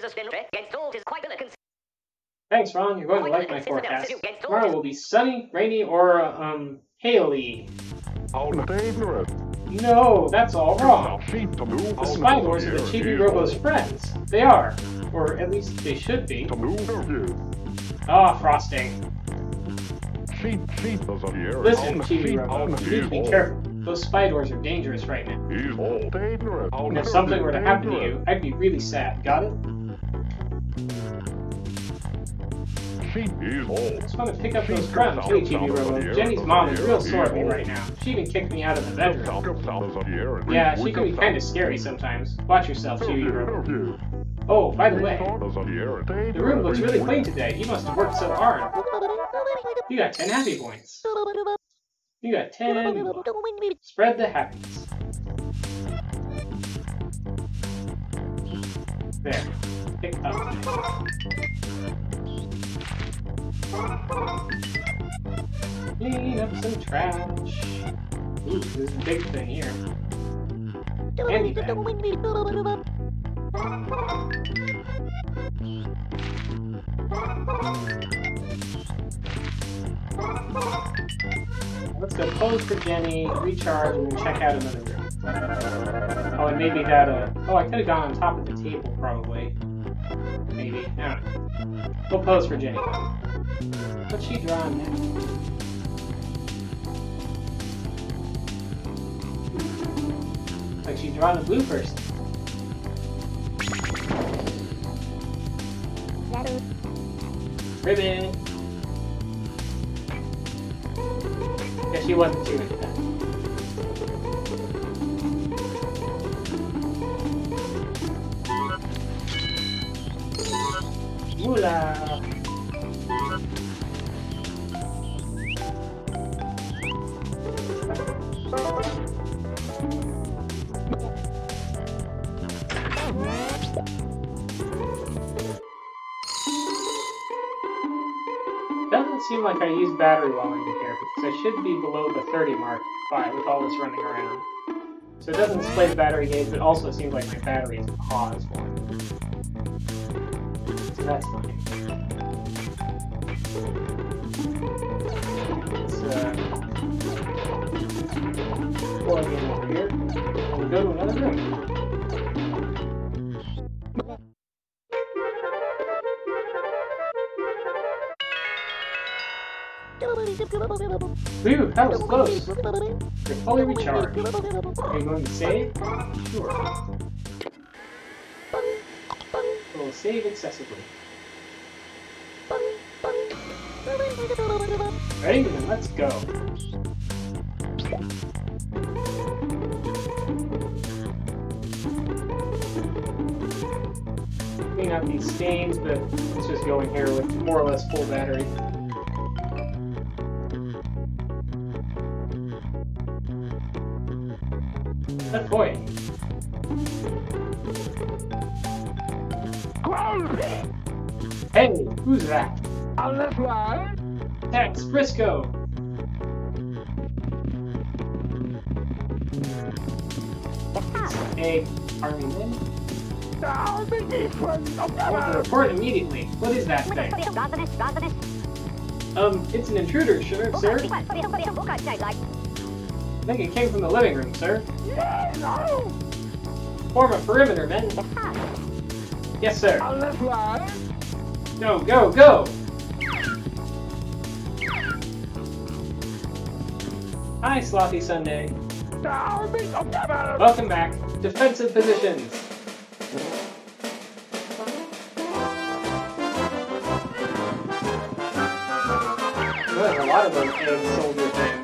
Thanks, Ron. You're going to like my forecast. Tomorrow will be sunny, rainy, or, um, haily. Out of dangerous. No, that's all wrong. The Spiders are the Chibi-Robo's friends. They are. Or at least they should be. Ah, oh, Frosting. Listen, Chibi-Robo, you need to be careful. Those Spiders are dangerous right now. And if something were to happen to you, I'd be really sad. Got it? I just want to pick up those crumbs. Hey, Chibi-Robo. Jenny's mom is real sore at me right now. She even kicked me out of the bedroom. Yeah, she can be kind of scary sometimes. Watch yourself, Chibi-Robo. Oh, by the way, the room looks really clean today. You must have worked so hard. You got ten happy points. You got ten. Spread the happiness. There. Pick up. Clean up some trash. Ooh, there's a big thing here. Candy bag. Let's go pose for Jenny, recharge, and then check out another room. Oh, and maybe that, uh... oh, I could have gone on top of the table, probably. Maybe. I don't know. We'll pose for Jenny. What's she drawing now? Looks like she's drawing a blue person. Ribbon! Guess she wasn't too into that. Moolah! Doesn't seem like I used battery while I'm in here, because I should be below the thirty mark by with all this running around. So it doesn't display the battery gauge, but also seems like my battery is paused one. So that's fine. Let's uh, plug in over here, and we'll go to another room. Phew, that was close. You're fully recharged. Are you going to save? Sure. We'll save accessibly. Ready? Then let's go. Clean out these stains, but let's just go in here with more or less full battery. Good boy. Hey, who's that? On this line. Tex Briscoe. Hey, army men? I want to report immediately. What is that thing? Um, it's an intruder, sure, sir. I think it came from the living room, sir. Form a perimeter, men. Yes, sir. Go, go, go! Hi, Slothy Sunday. Welcome back. Defensive positions. Oh, there's a lot of those egg soldier things.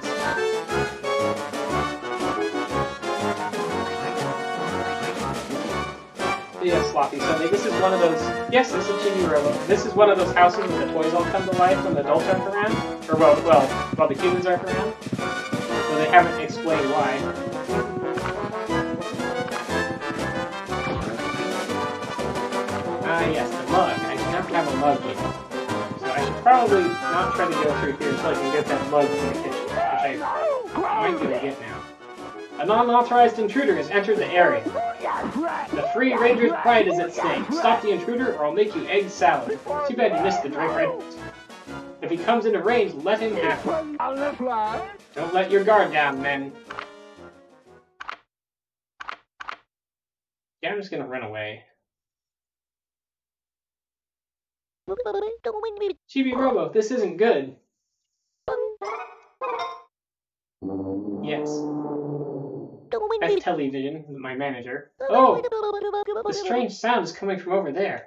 Yes, Sloppy Sunday. This is one of those... Yes, this is Chibi-Robo. This is one of those houses where the toys all come to life when the adults aren't around. Or, well, well, while the humans aren't around. So they haven't explained why. Ah, yes, the mug. I do not have a mug yet. So I should probably not try to go through here until I can get that mug from the kitchen. Which I might be able to get now. A non-authorized intruder has entered the area. The Free Ranger's pride is at stake. Stop the intruder or I'll make you egg salad. Too bad you missed the Drake Red. If he comes into range, let him have it. Don't let your guard down, men. I'm just gonna run away. Chibi-Robo, this isn't good. Yes. F Television, my manager. Oh! The strange sound is coming from over there.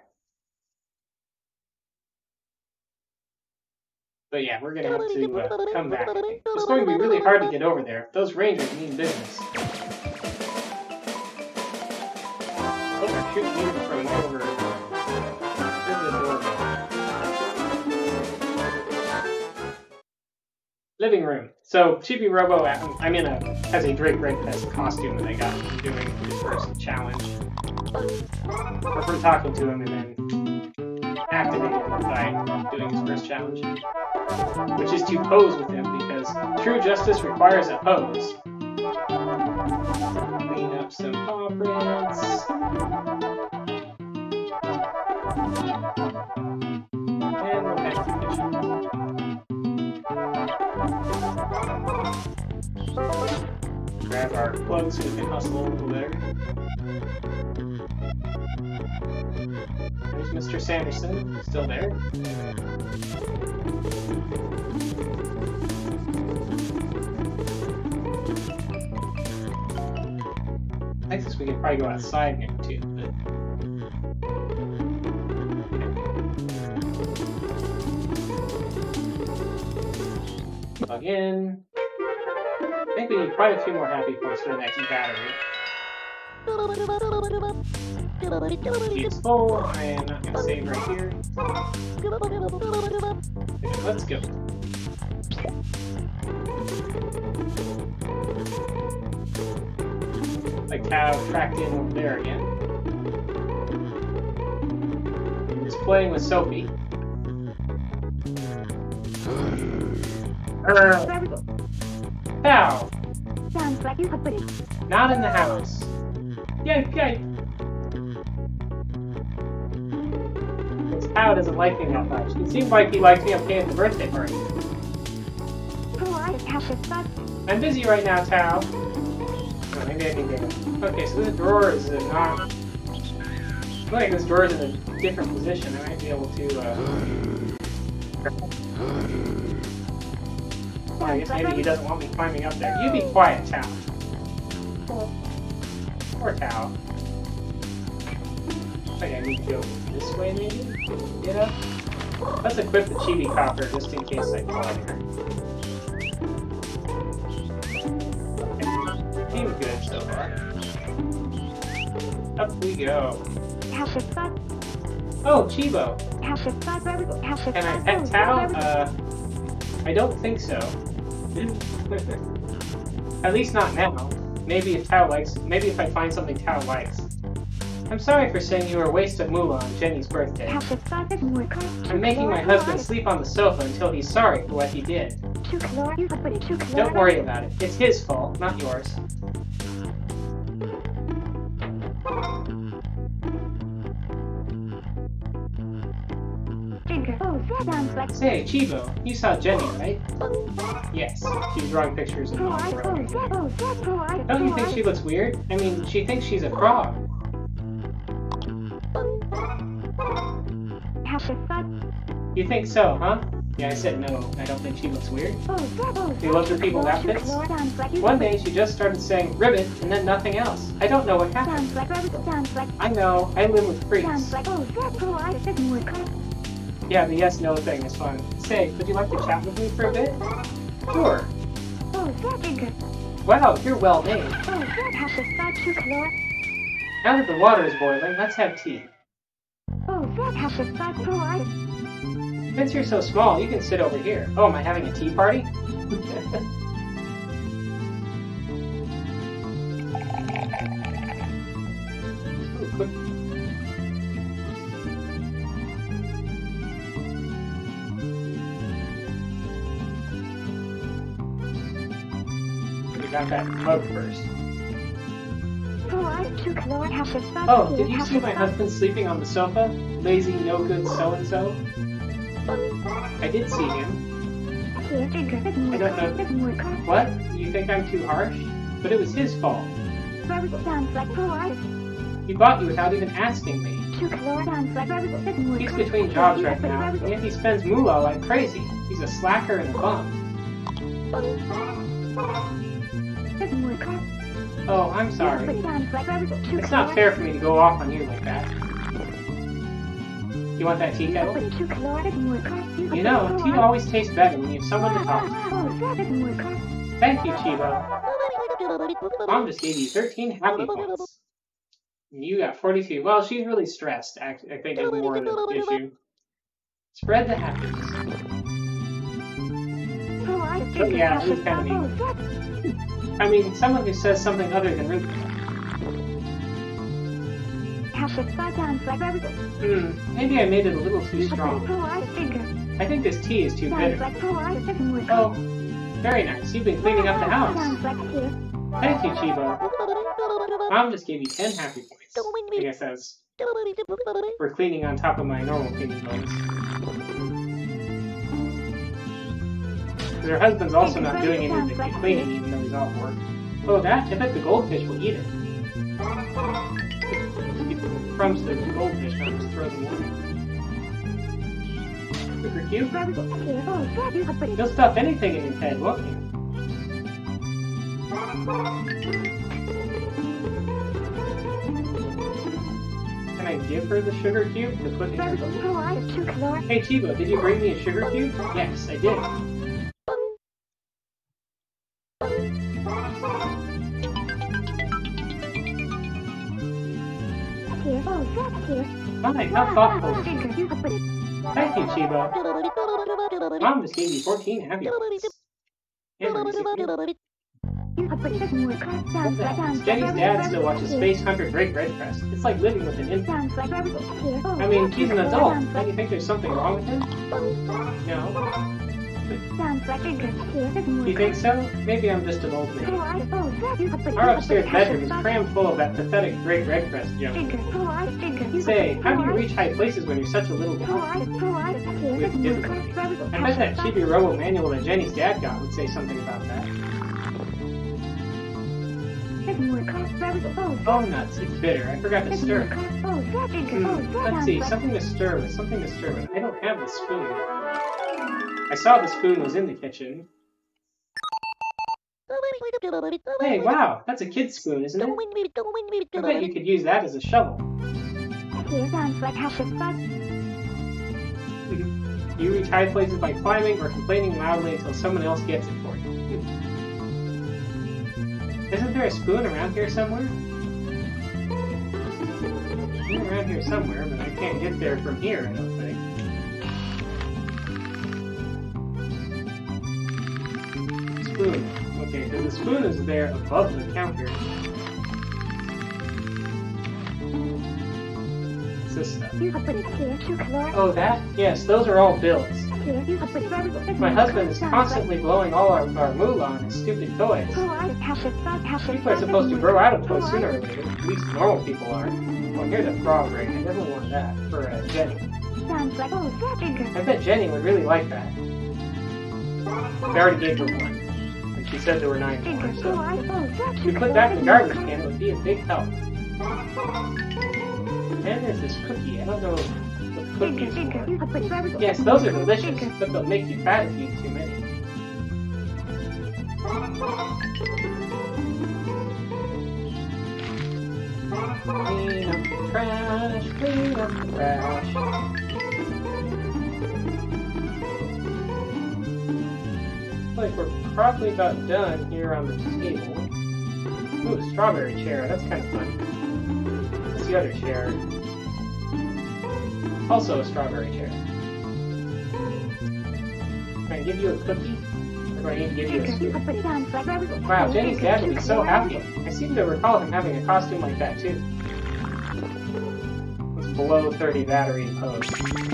But yeah, we're gonna have to uh, come back. It's going to be really hard to get over there. Those rangers mean business. Oh, they're shooting you from over. Where's the door go? Living room. So Chibi-Robo, I'm in a has a Drake Red Fest costume that I got from doing his first challenge. Or from talking to him and then activated by doing his first challenge. Which is to pose with him because true justice requires a pose. Clean up some paw prints. And we'll head to the kitchen. Grab our plugs so we can hustle a little better. There's Mister Sanderson, still there. I guess we could probably go outside now too, but... Plug in. I think we need quite a few more happy points for the next battery. It's full. I am not going to save right here. Okay, let's go. Like cow tracked in over there again. He's playing with Sophie. Uh, cow. Sounds like you have put it. Not in the house. Yay, yay. This cow doesn't like me that much. It seems like he likes me up at the birthday party. I'm busy right now, Tao. Oh, maybe I can get it. Okay, so this drawer is uh, not... I feel like this drawer is in a different position. I might be able to, uh... Well, I guess maybe he doesn't want me climbing up there. You be quiet, Tao. Poor Tao. Okay, I need to go this way, maybe? Get up? Let's equip the Chibi Copter just in case I fall here. Seems good so far. Up we go. Oh, Chibo! Can I pet Tao? Uh, I don't think so. At least not now. Maybe if Tao likes, maybe if I find something Tao likes. I'm sorry for saying you were a waste of moolah on Jenny's birthday. I'm making my husband sleep on the sofa until he's sorry for what he did. Don't worry about it. It's his fault, not yours. Say, Chibo, you saw Jenny, right? Yes, she was drawing pictures of Mom. Don't you think she looks weird? I mean, she thinks she's a frog. You think so, huh? Yeah, I said no. I don't think she looks weird. She loves her people's outfits. One day she just started saying ribbit and then nothing else. I don't know what happened. I know. I live with freaks. Yeah, the yes-no thing is fun. Say, would you like to chat with me for a bit? Sure. Wow, you're well made. Now that the water is boiling, let's have tea. Since you're so small, you can sit over here. Oh, am I having a tea party? Ooh, quick. We got that mug first. Oh, did you see my husband sleeping on the sofa? Lazy, no-good so-and-so? I did see him. I don't know. What? You think I'm too harsh? But it was his fault. He bought you without even asking me. He's between jobs right now, and yet he spends moolah like crazy. He's a slacker and a bum. Oh, I'm sorry. It's not fair for me to go off on you like that. You want that tea kettle? You know, tea always tastes better when you have someone to talk to. Thank you, Chibo. Mom just gave you thirteen happy points. And you got forty-two. Well, she's really stressed, I think is more of the issue. Spread the happiness. But yeah, it was kind of mean. I mean, someone who says something other than really. Hmm, maybe I made it a little too strong. I think this tea is too bitter. Oh, very nice. You've been cleaning up the house. Thank you, Chibo. Mom just gave you ten happy points. I guess that's for cleaning on top of my normal cleaning points. Her husband's also not doing any of the cleaning even though he's off work. Oh, that? I bet the goldfish will eat it. Get the crumbs to the goldfish, not just throw them away. Sugar cube? You'll stuff anything in your head, won't you? Can I give her the sugar cube to put in her? Hey Chibo, did you bring me a sugar cube? Yes, I did. Fine, how thoughtful. Thank you, Chibo. Mom just gave you fourteen happy points. And Jenny's dad still watches Space Hunter Great Red Crest. It's like living with an infant. I mean, he's an adult. Don't you think there's something wrong with him? No. You think so? Maybe I'm just an old man. Our upstairs bedroom is crammed full of that pathetic Great Red Crest junk. Say, how do you reach high places when you're such a little guy? With difficulty. I bet that Chibi-Robo manual that Jenny's dad got would say something about that. Oh nuts, it's bitter. I forgot to stir. Hmm, let's see, something to stir with, something to stir with. I don't have the spoon. I saw the spoon was in the kitchen. Hey, wow, that's a kid's spoon, isn't it? I bet you could use that as a shovel. You reach high places by climbing or complaining loudly until someone else gets it for you. Isn't there a spoon around here somewhere? It's around here somewhere, but I can't get there from here, I don't think. Spoon. Okay, because the spoon is there above the counter. What's this stuff? Oh, that? Yes, those are all bills. My husband is constantly blowing all our, our moolah on his stupid toys. People are supposed to grow out of toys sooner or later. At least normal people are. Well, here's a frog ring. I never wanted that for uh, Jenny. I bet Jenny would really like that. I already gave her one. And she said there were nine more, so if we put that in the garbage can, it would be a big help. And there's this cookie. I don't know what cookies are. Yes, those are delicious, but they'll make you fat if you eat too many. Clean up the trash, clean up the trash. Like we're probably about done here on the table. Ooh, a strawberry chair, that's kind of fun. What's the other chair? Also a strawberry chair. Can I give you a cookie? Or do I need to give you a spoon? Wow, Jenny's dad will be so happy. I seem to recall him having a costume like that too. It's below thirty battery and pose.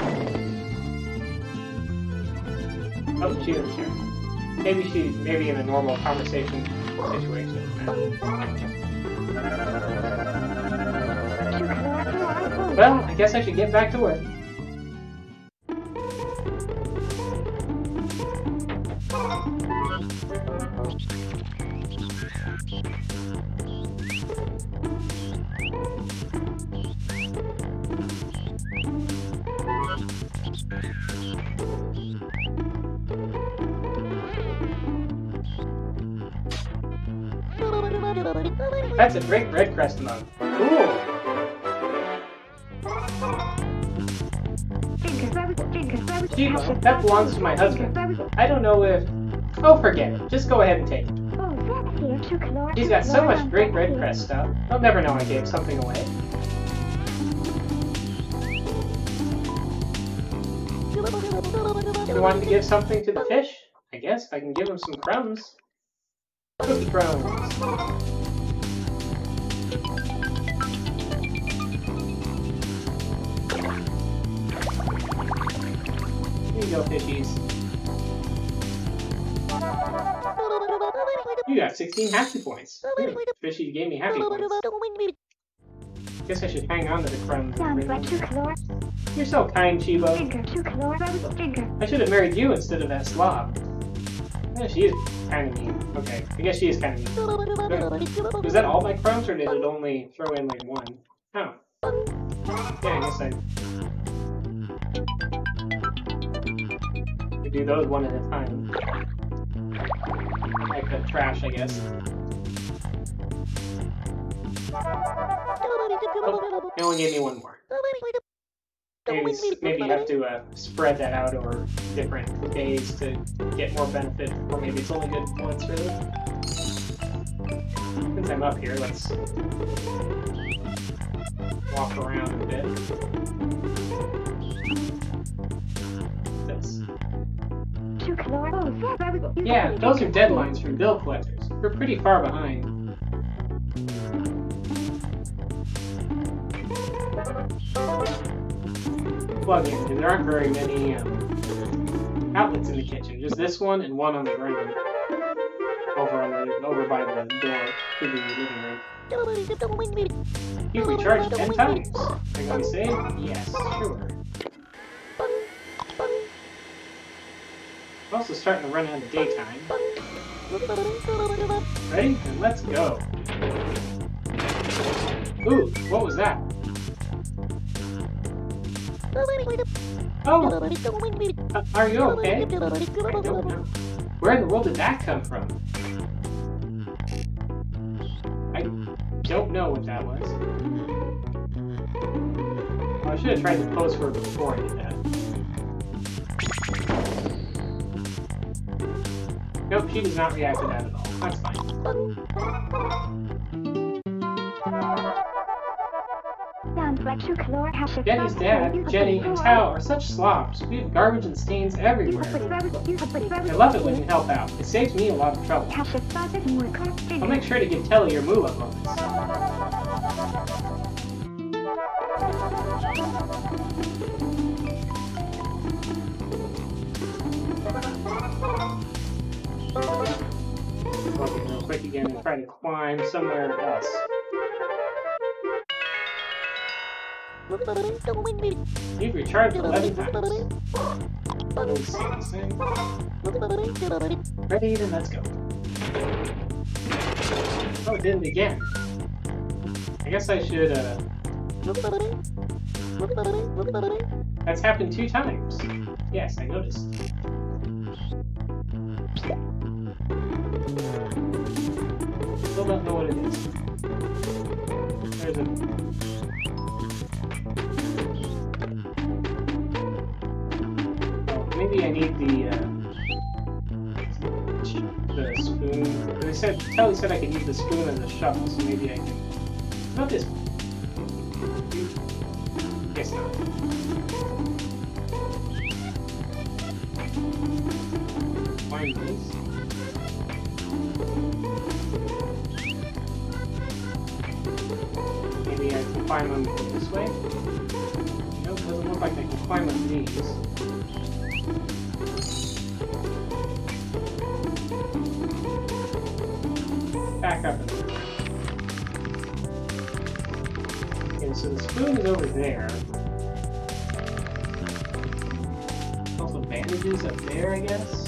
Oh, she doesn't care. Maybe she, maybe in a normal conversation situation. Well, I guess I should get back to work. That's a great red crest mug. Cool! Chiba, that belongs to my husband. I don't know if... Oh, forget it. Just go ahead and take it. He's got so much great red crest stuff. He'll never know I gave something away. You want to give something to the fish? I guess I can give him some crumbs. Cookie crumbs. Here you go, fishies. You got sixteen happy points. Hmm, fishy gave me happy points. Guess I should hang on to the crumbs. You're so kind, Chibo. I should have married you instead of that slob. Yeah, she is kind of mean. Okay, I guess she is kind of mean. Was that all my crumbs, or did it only throw in like one? Oh. Yeah, I guess I... do those one at a time. Like the trash, I guess. Oh, it only gave me one more. Maybe, maybe you have to uh, spread that out over different days to get more benefit, or maybe it's only good once, really. Since I'm up here, let's walk around a bit. This. Yeah, those are deadlines from bill collectors. We're pretty far behind. Plug in, because there aren't very many um, outlets in the kitchen. Just this one and one on the ground. Over on the over by the door to the living room. You recharged ten times. Are you going to save? Yes, sure. I'm also starting to run out of daytime. Ready? Then let's go. Ooh, what was that? Oh! Uh, are you okay? I don't know. Where in the world did that come from? I don't know what that was. Well, I should have tried to pose for it before I did that. Nope, she does not react to that at all. That's fine. Jenny's dad, Jenny, and Tao are such slobs. We have garbage and stains everywhere. I love it when you help out. It saves me a lot of trouble. I'll make sure to give Telly your move-up moments. Looking real quick again and try to climb somewhere else. You've recharged eleven times. Ready, then let's go. Oh, it did it again. I guess I should, uh... That's happened two times. Yes, I noticed. Still don't know what it is. There's a... Maybe I need the, uh, the spoon. They said, Telly said I could use the spoon as a shovel, so maybe I can... Not this one. Guess not. Find these. Maybe I can climb them this way? Nope, doesn't look like I can climb on these. Back up in there. Okay, so the spoon is over there. Also bandages up there, I guess.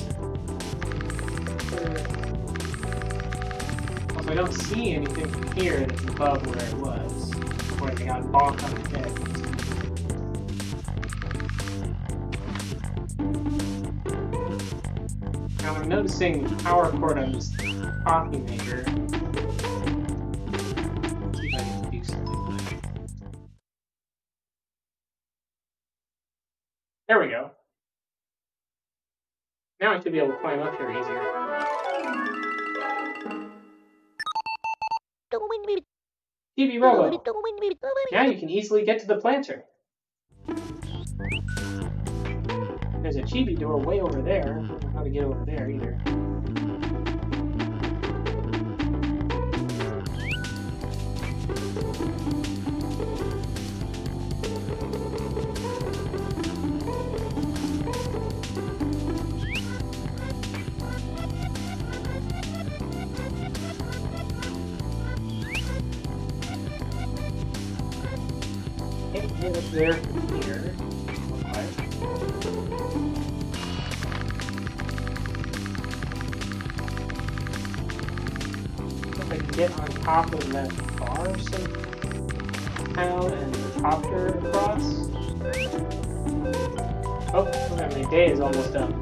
Also, I don't see anything from here that's above where it was. Before they got bonked on the head. I'm noticing the power cord on this coffee maker There we go. Now I should be able to climb up here easier. Chibi-Robo! Now you can easily get to the planter. There's a Chibi door way over there. I don't know how to get over there either. Can't get up there from here. Okay. If I can get on top of that bar somehow and copter across. Oh, look how my day is almost up.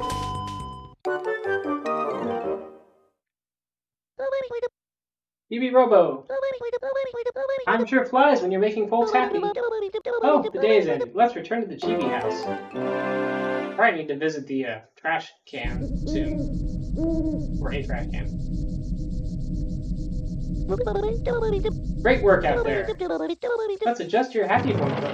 Chibi-Robo! Time sure flies when you're making folks happy. Oh, the day is ended. Let's return to the Chibi house. Probably need to visit the uh, trash can soon. Or a trash can. Great work out there. Let's adjust your happy point code.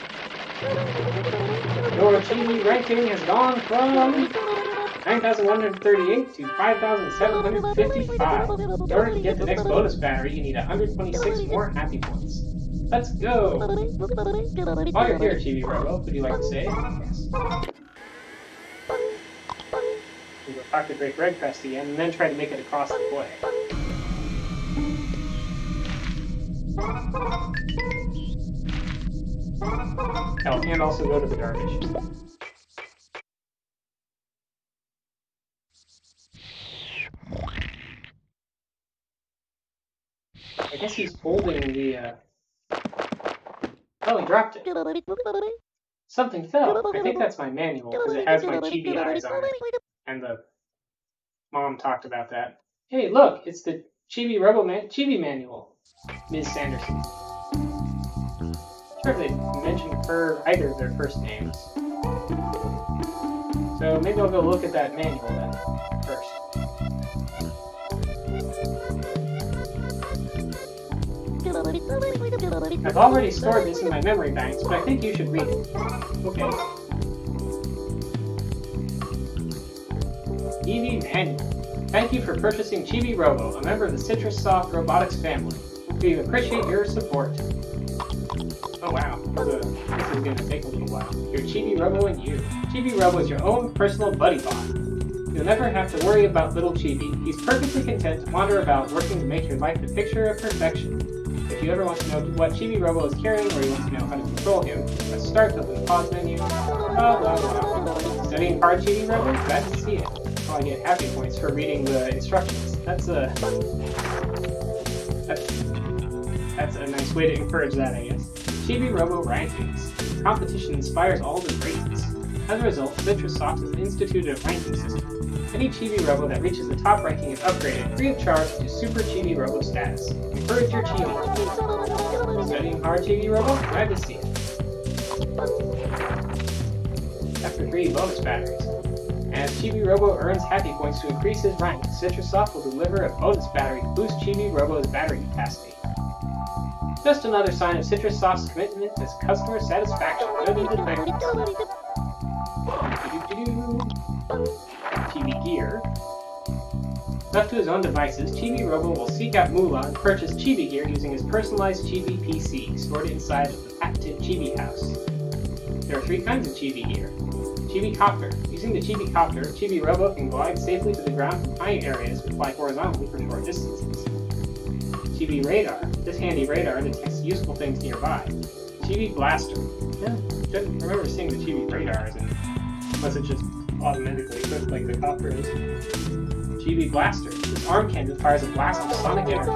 Your Chibi ranking has gone from nine thousand one hundred thirty-eight to five thousand seven hundred fifty-five. In order to get the next bonus battery, you need one hundred twenty-six more happy points. Let's go! While you're here, Chibi-Robo, would you like to say? Yes. We'll go talk to Great Red Crest again, and then try to make it across the way. Oh, and also go to the garbage. I guess he's holding the, uh... Oh, he dropped it. Something fell. I think that's my manual, because it has my Chibi eyes on it. And the mom talked about that. Hey, look! It's the Chibi-Robo man Chibi manual, Miz Sanderson. Sure, they mentioned her either of their first names. So maybe I'll go look at that manual then, first. I've already stored this in my memory banks, but I think you should read it. Okay. Chibi Manual. Thank you for purchasing Chibi-Robo, a member of the Citrus Soft Robotics family. We appreciate your support. Oh wow, this is going to take a little while. Your Chibi-Robo and you. Chibi-Robo is your own personal buddy bot. You'll never have to worry about little Chibi. He's perfectly content to wander about, working to make your life the picture of perfection. If you ever want to know what Chibi-Robo is carrying, or you want to know how to control him, press start to open the pause menu. Blah, blah, blah. Studying hard Chibi-Robo? Glad to see it. Oh, I get happy points for reading the instructions. That's a... That's... That's a nice way to encourage that, I guess. Chibi-Robo rankings. Competition inspires all the greatness. As a result, Citrus Soft has instituted a ranking system. Any Chibi-Robo that reaches the top ranking is upgraded free of charge to Super Chibi-Robo status. Encourage your Chibi. Studying hard Chibi-Robo? Glad to see it. After three bonus batteries. As Chibi-Robo earns happy points to increase his rank, Citrus Soft will deliver a bonus battery to boost Chibi-Robo's battery capacity. Just another sign of Citrus Soft's commitment to customer satisfaction. Chibi Gear. Left to his own devices, Chibi-Robo will seek out Moolah and purchase Chibi Gear using his personalized Chibi P C, stored inside of the patented Chibi house. There are three kinds of Chibi Gear. Chibi-Copter. Using the Chibi-Copter, Chibi-Robo can glide safely to the ground from high areas and fly horizontally for short distances. Chibi-Radar. This handy radar detects useful things nearby. Chibi-Blaster. Yeah, don't remember seeing the Chibi-Radar as in, unless it's just automatically equipped like the copter is. Chibi-Blaster. This arm cannon fires a blast of sonic energy.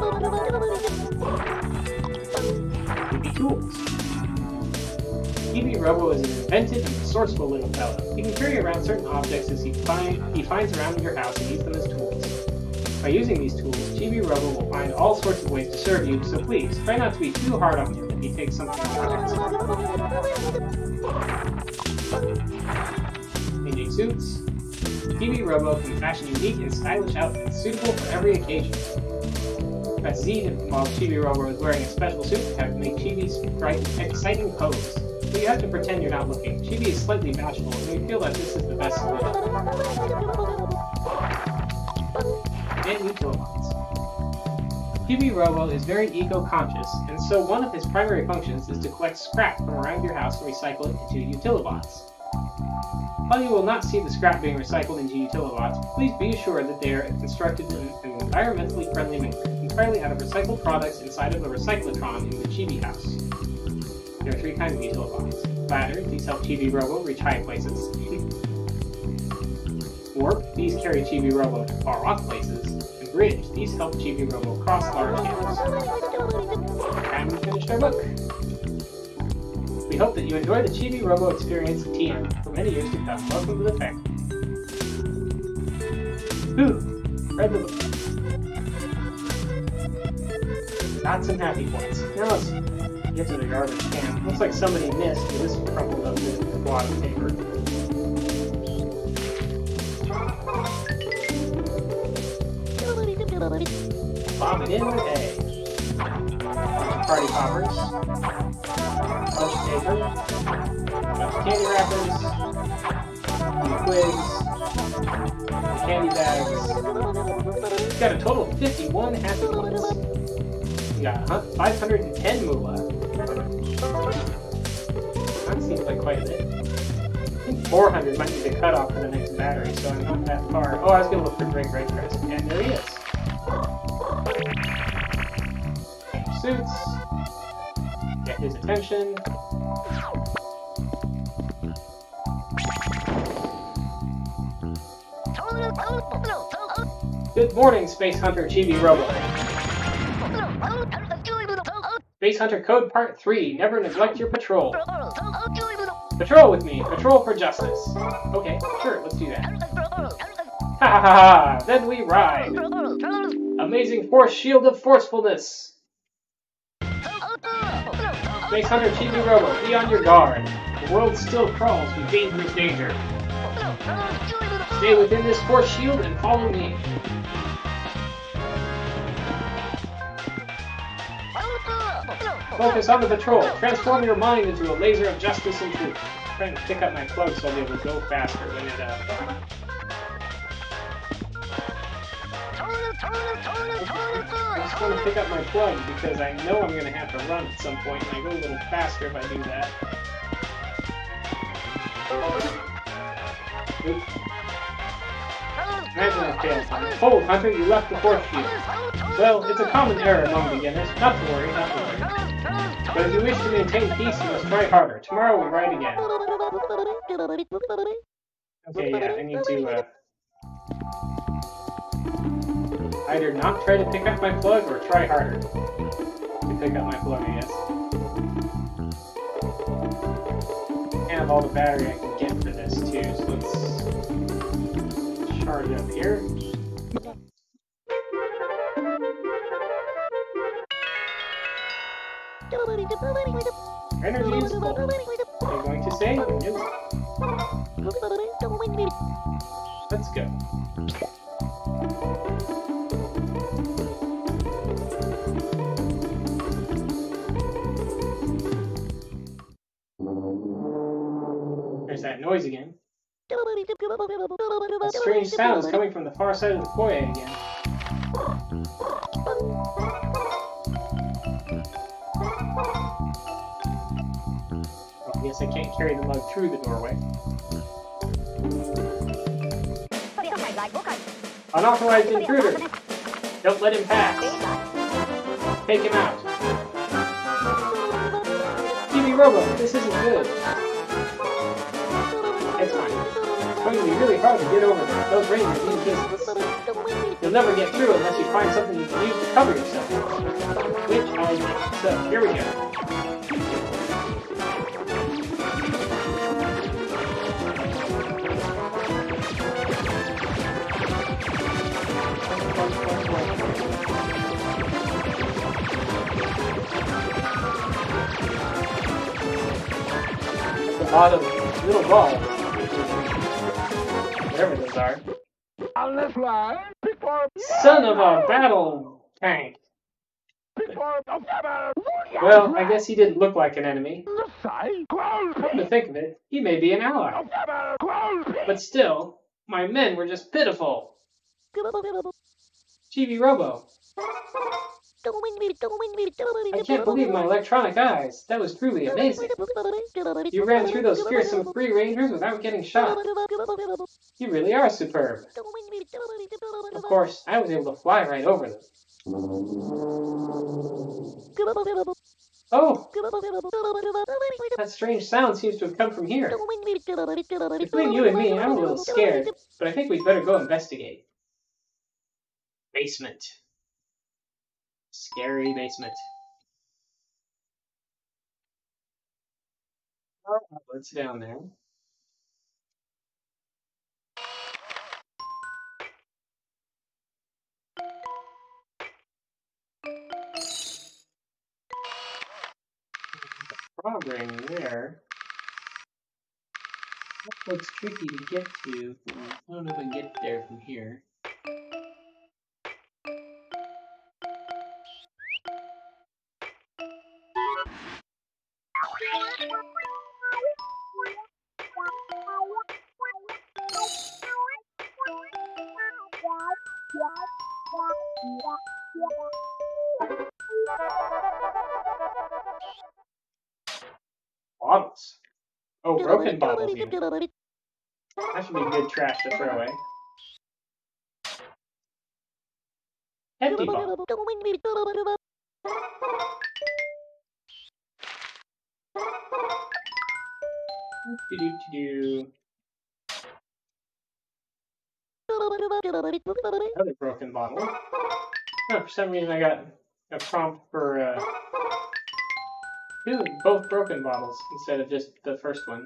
Chibi-Tools. Chibi-Robo is an inventive and resourceful little fellow. He can carry around certain objects as he, find, he finds around your house and use them as tools. By using these tools, Chibi-Robo will find all sorts of ways to serve you, so please, try not to be too hard on him he takes something else. Changing suits. Chibi-Robo can fashion unique and stylish outfits suitable for every occasion. Press Z while Chibi-Robo is wearing a special suit to have make Chibi's bright, exciting pose. But you have to pretend you're not looking. Chibi is slightly bashful, and we feel that this is the best solution. And Utilobots. Chibi-Robo is very eco-conscious, and so one of his primary functions is to collect scrap from around your house and recycle it into Utilobots. While you will not see the scrap being recycled into Utilobots, please be assured that they are constructed in an environmentally friendly manner, entirely out of recycled products inside of a recyclotron in the Chibi house. There are three kinds of Utilobots. Ladder, these help Chibi-Robo reach high places. Warp, these carry Chibi-Robo to far-off places. And Bridge, these help Chibi-Robo cross large hills. And we finished our book. We hope that you enjoy the Chibi-Robo experience at T M for many years to come. Welcome to the family. Whew! Read the book. Got some happy points. Now let's get to the garbage can. Looks like somebody missed with this crumpled up with a wad of paper. Bob it in with A. Party poppers. Bunch of paper, bunch of candy wrappers, some twigs, candy bags. We've got a total of fifty-one happy points. We got five hundred ten moolah. That seems like quite a bit. I think four hundred might be the cutoff for the next battery, so I'm not that far. Oh, I was going to look for Drake Red Crest, and there he is. Suits. Get his attention. Good morning, Space Hunter Chibi-Robo. Space Hunter Code Part three. Never neglect your patrol. Patrol with me. Patrol for justice. Okay, sure, let's do that. Ha ha ha ha! Then we ride. Amazing force shield of forcefulness. Space Hunter Chibi-Robo, be on your guard. The world still crawls with dangerous danger. Stay within this force shield and follow me. Focus on the patrol. Transform your mind into a laser of justice and truth. I'm trying to pick up my plug so I'll be able to go faster when it, uh... I just want to pick up my plug because I know I'm going to have to run at some point, and I go a little faster if I do that. Oops. Imagine I failed time. Hold, Hunter, you left the force shield. Well, it's a common error among beginners. Not to worry, not to worry. But if you wish to maintain peace, you must try harder. Tomorrow we ride again. Okay, yeah, I need to, uh... either not try to pick up my plug or try harder to pick up my plug, I guess. I have all the battery I can get for this too, so let's charge up here. Energy is full. Are you going to say? No. Let's go. There's that noise again. That strange sound is coming from the far side of the foyer again. Well, I guess I can't carry the mug through the doorway. Unauthorized intruder! Don't let him pass! Take him out! Chibi-Robo, this isn't good! It's fine. It's going to be really hard to get over there. Those rangers need distance. You'll never get through unless you find something you can use to cover yourself. Which I'll do. So, here we go. lot of little balls. Whatever those are. On this line, before Son of a battle tank! before Well, I guess he didn't look like an enemy. the side, close Come to think of it, he may be an ally. But still, my men were just pitiful. Chibi-Robo. I can't believe my electronic eyes. That was truly amazing. You ran through those fearsome free rangers without getting shot. You really are superb. Of course, I was able to fly right over them. Oh! That strange sound seems to have come from here. Between you and me, I'm a little scared, but I think we'd better go investigate. Basement. Scary basement. Oh, what's down there? Frog ring there. That looks tricky to get to. I don't know if I can get there from here. Bottles. Oh, broken bottles even. That should be good trash to throw away. Empty bottle. Do-do-do-do. Another broken bottle. Oh, for some reason I got a prompt for uh, two, both broken bottles instead of just the first one.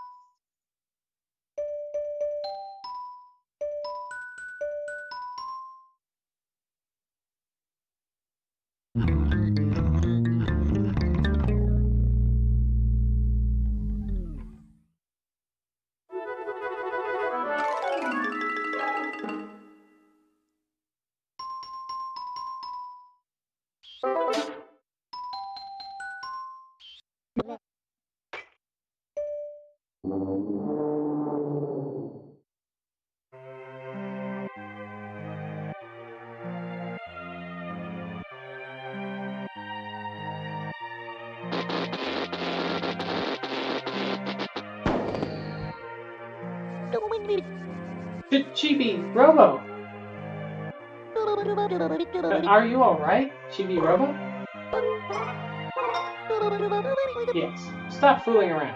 Chibi-Robo! Uh, are you alright, Chibi-Robo? Yes. Stop fooling around.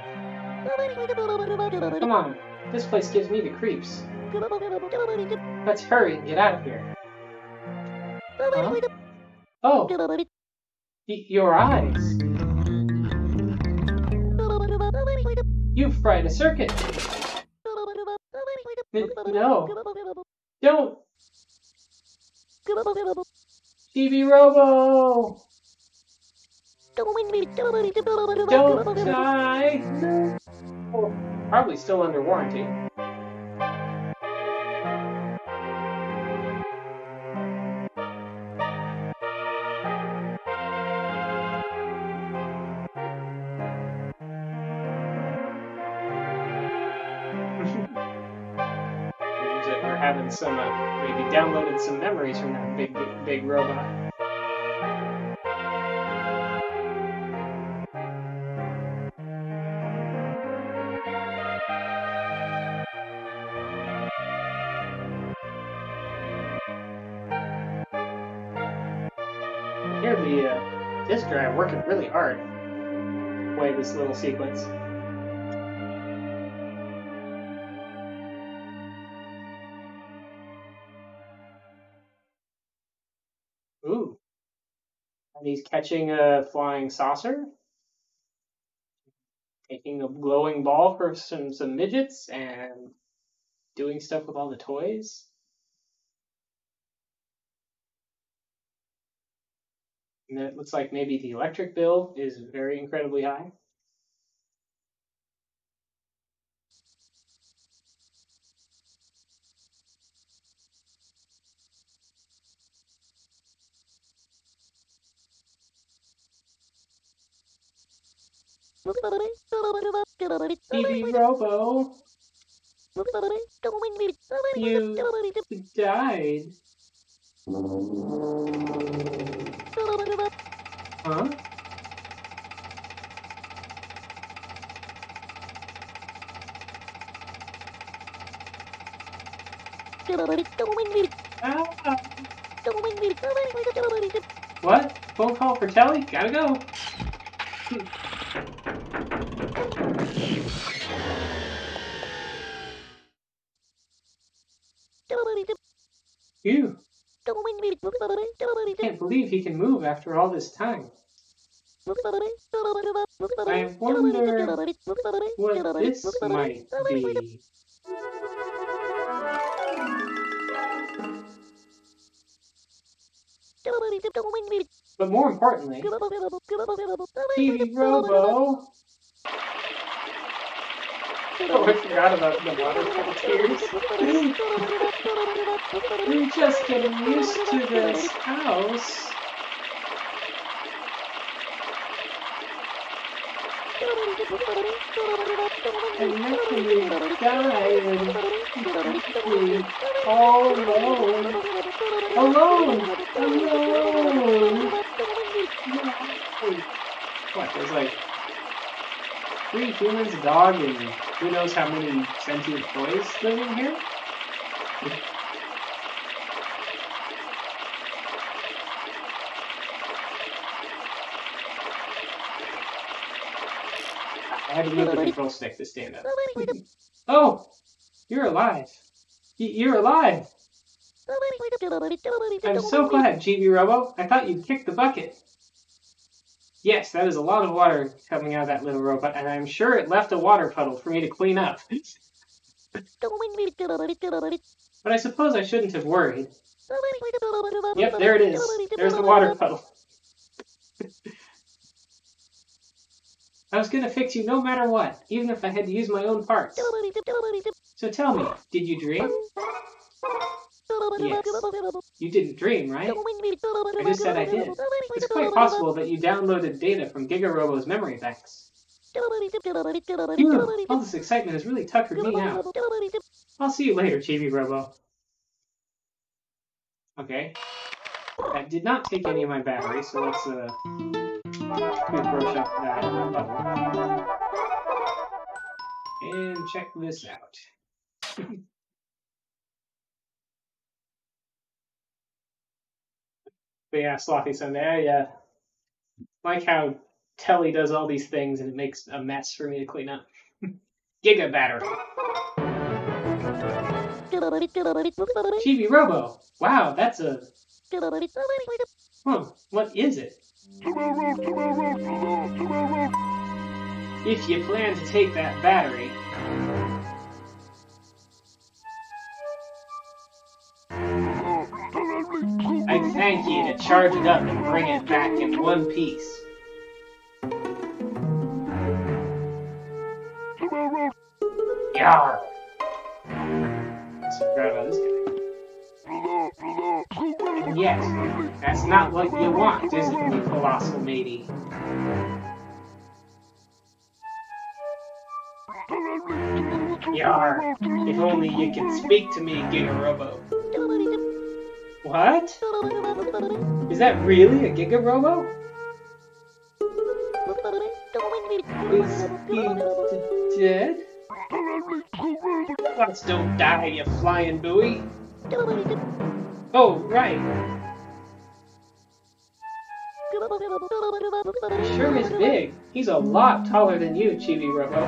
Come on. This place gives me the creeps. Let's hurry and get out of here. Huh? Oh! Y your eyes! You've fried a circuit! N no! Don't! Chibi-Robo! Don't die! No! Oh, probably still under warranty. Having some, uh, maybe downloaded some memories from that big, big, big robot. I hear the uh, disk drive working really hard. Play this little sequence. Ooh. And he's catching a flying saucer. Taking a glowing ball for some, some midgets and doing stuff with all the toys. And it looks like maybe the electric bill is very incredibly high. Chibi-Robo, you died. Huh? Ah. What? Phone call for Telly? Gotta go. Phew. Can't believe he can move after all this time. I wonder what this might be. But more importantly, Chibi-Robo. Oh, I forgot about the waterfall tears. We're just getting used to this house. And then we died and we all alone. Alone! Alone! No. What, there's like three humans, a dog, and who knows how many sentient toys living here? I had to move the control stick to stand up. Oh! You're alive! Y you're alive! I'm so glad, Chibi-Robo. I thought you'd kick the bucket. Yes, that is a lot of water coming out of that little robot, and I'm sure it left a water puddle for me to clean up. But I suppose I shouldn't have worried. Yep, there it is. There's the water puddle. I was gonna fix you no matter what, even if I had to use my own parts. So tell me, did you dream? Yes. You didn't dream, right? I just said I did. It's quite possible that you downloaded data from Chibi-Robo's memory banks. Phew, all this excitement has really tuckered me out. I'll see you later, Chibi-Robo. Okay. That did not take any of my battery, so let's uh toothbrush up that bubble. And check this out. But yeah, Slothy Sunday, I uh, like how Telly does all these things and it makes a mess for me to clean up. Giga battery. Chibi-Robo. Wow, that's a... Huh, what is it? If you plan to take that battery... I'd thank you to charge it up and bring it back in one piece. Yarr! Let's forget about this guy. And yes, that's not what you want, is it, you colossal matey? Yarr! If only you could speak to me, Giga-Robo. What? Is that really a Giga-Robo? Is he dead? Let's don't die, you flying buoy. Oh, right. He sure is big. He's a lot taller than you, Chibi-Robo.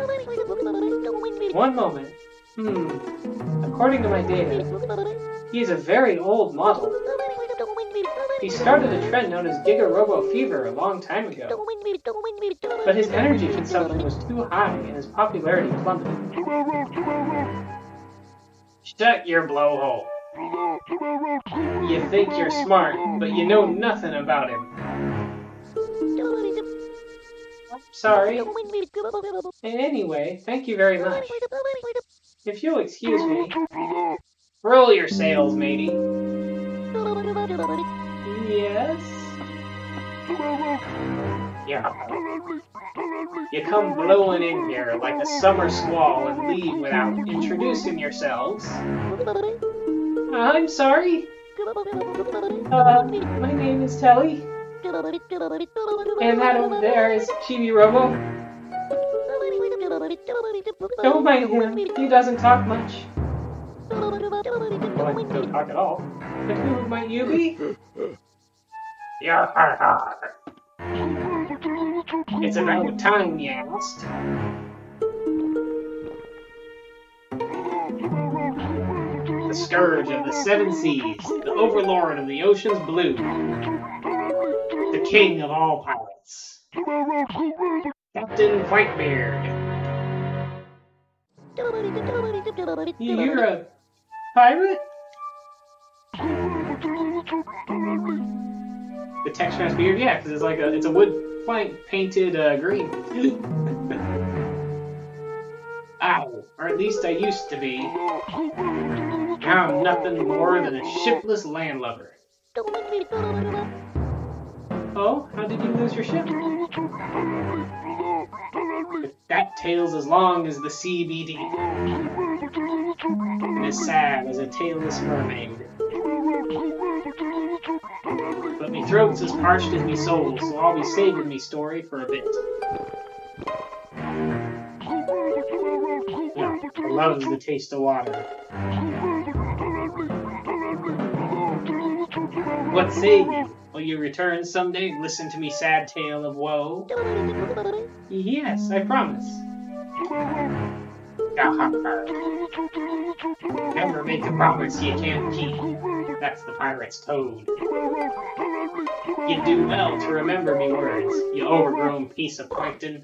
One moment. Hmm. According to my data, he is a very old model. He started a trend known as Giga-Robo fever a long time ago. But his energy consumption was too high and his popularity plummeted. Shut your blowhole. You think you're smart, but you know nothing about him. Sorry. Anyway, thank you very much. If you'll excuse me. Roll your sails, matey. Yes? Yeah. You come blowing in here like a summer squall and leave without introducing yourselves. Uh, I'm sorry. Uh, my name is Telly. And that over there is Chibi-Robo. Don't mind him. He doesn't talk much. Well, I don't talk at all. But who might you be? Yar har har. It's about time you asked. The scourge of the seven seas, the overlord of the ocean's blue, the king of all pirates, Captain Whitebeard. You're a pirate? The texture has beard, yeah, because it's like a it's a wood plank painted uh, green. Ow, or at least I used to be. Now I'm nothing more than a shipless landlubber. Oh, how did you lose your ship? With that tail's as long as the sea be deep, and as sad as a tailless mermaid. But me throat's as parched as me soul, so I'll be saving me story for a bit. Yeah, I loves the taste of water. What say you? Will you return someday and listen to me sad tale of woe? Yes, I promise. Never make a promise you can't keep. That's the pirate's toad. You do well to remember me words, you overgrown piece of plankton.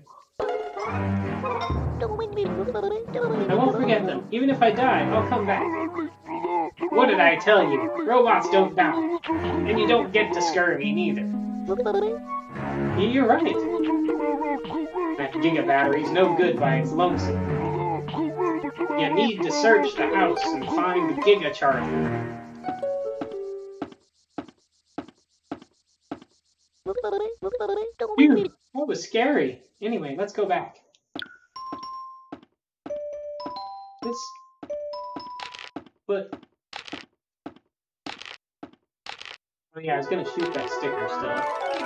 I won't forget them. Even if I die, I'll come back. What did I tell you? Robots don't die. And you don't get to scurvy, neither. You're right. That giga battery's no good by its lonesome. You need to search the house and find the giga charger. Phew, that was scary. Anyway, let's go back. This... But... Oh yeah, I was gonna shoot that sticker still.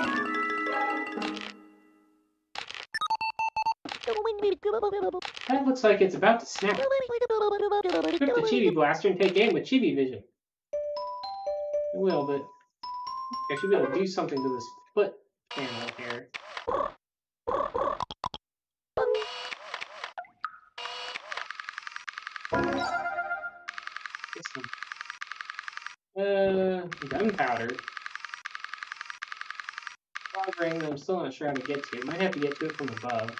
That looks like it's about to snap. Equip the Chibi Blaster and take aim with Chibi Vision. It will, but... I should be able to do something to this foot panel here. Uh, gunpowder. Log ring that I'm still not sure how to get to. Might have to get to it from above.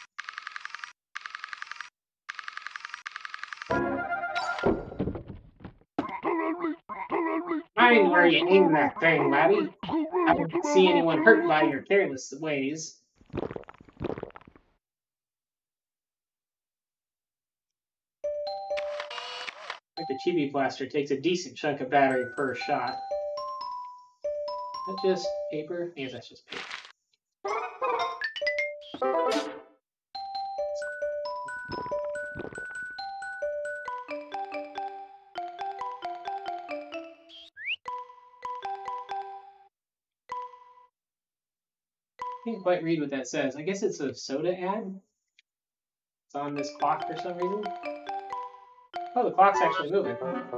Mind where you aim that thing, laddie. I didn't see anyone hurt by your careless ways. Like the Chibi Blaster takes a decent chunk of battery per shot. Is that just paper? Yes, that's just paper. I can't quite read what that says. I guess it's a soda ad. It's on this clock for some reason. Oh, the clock's actually moving.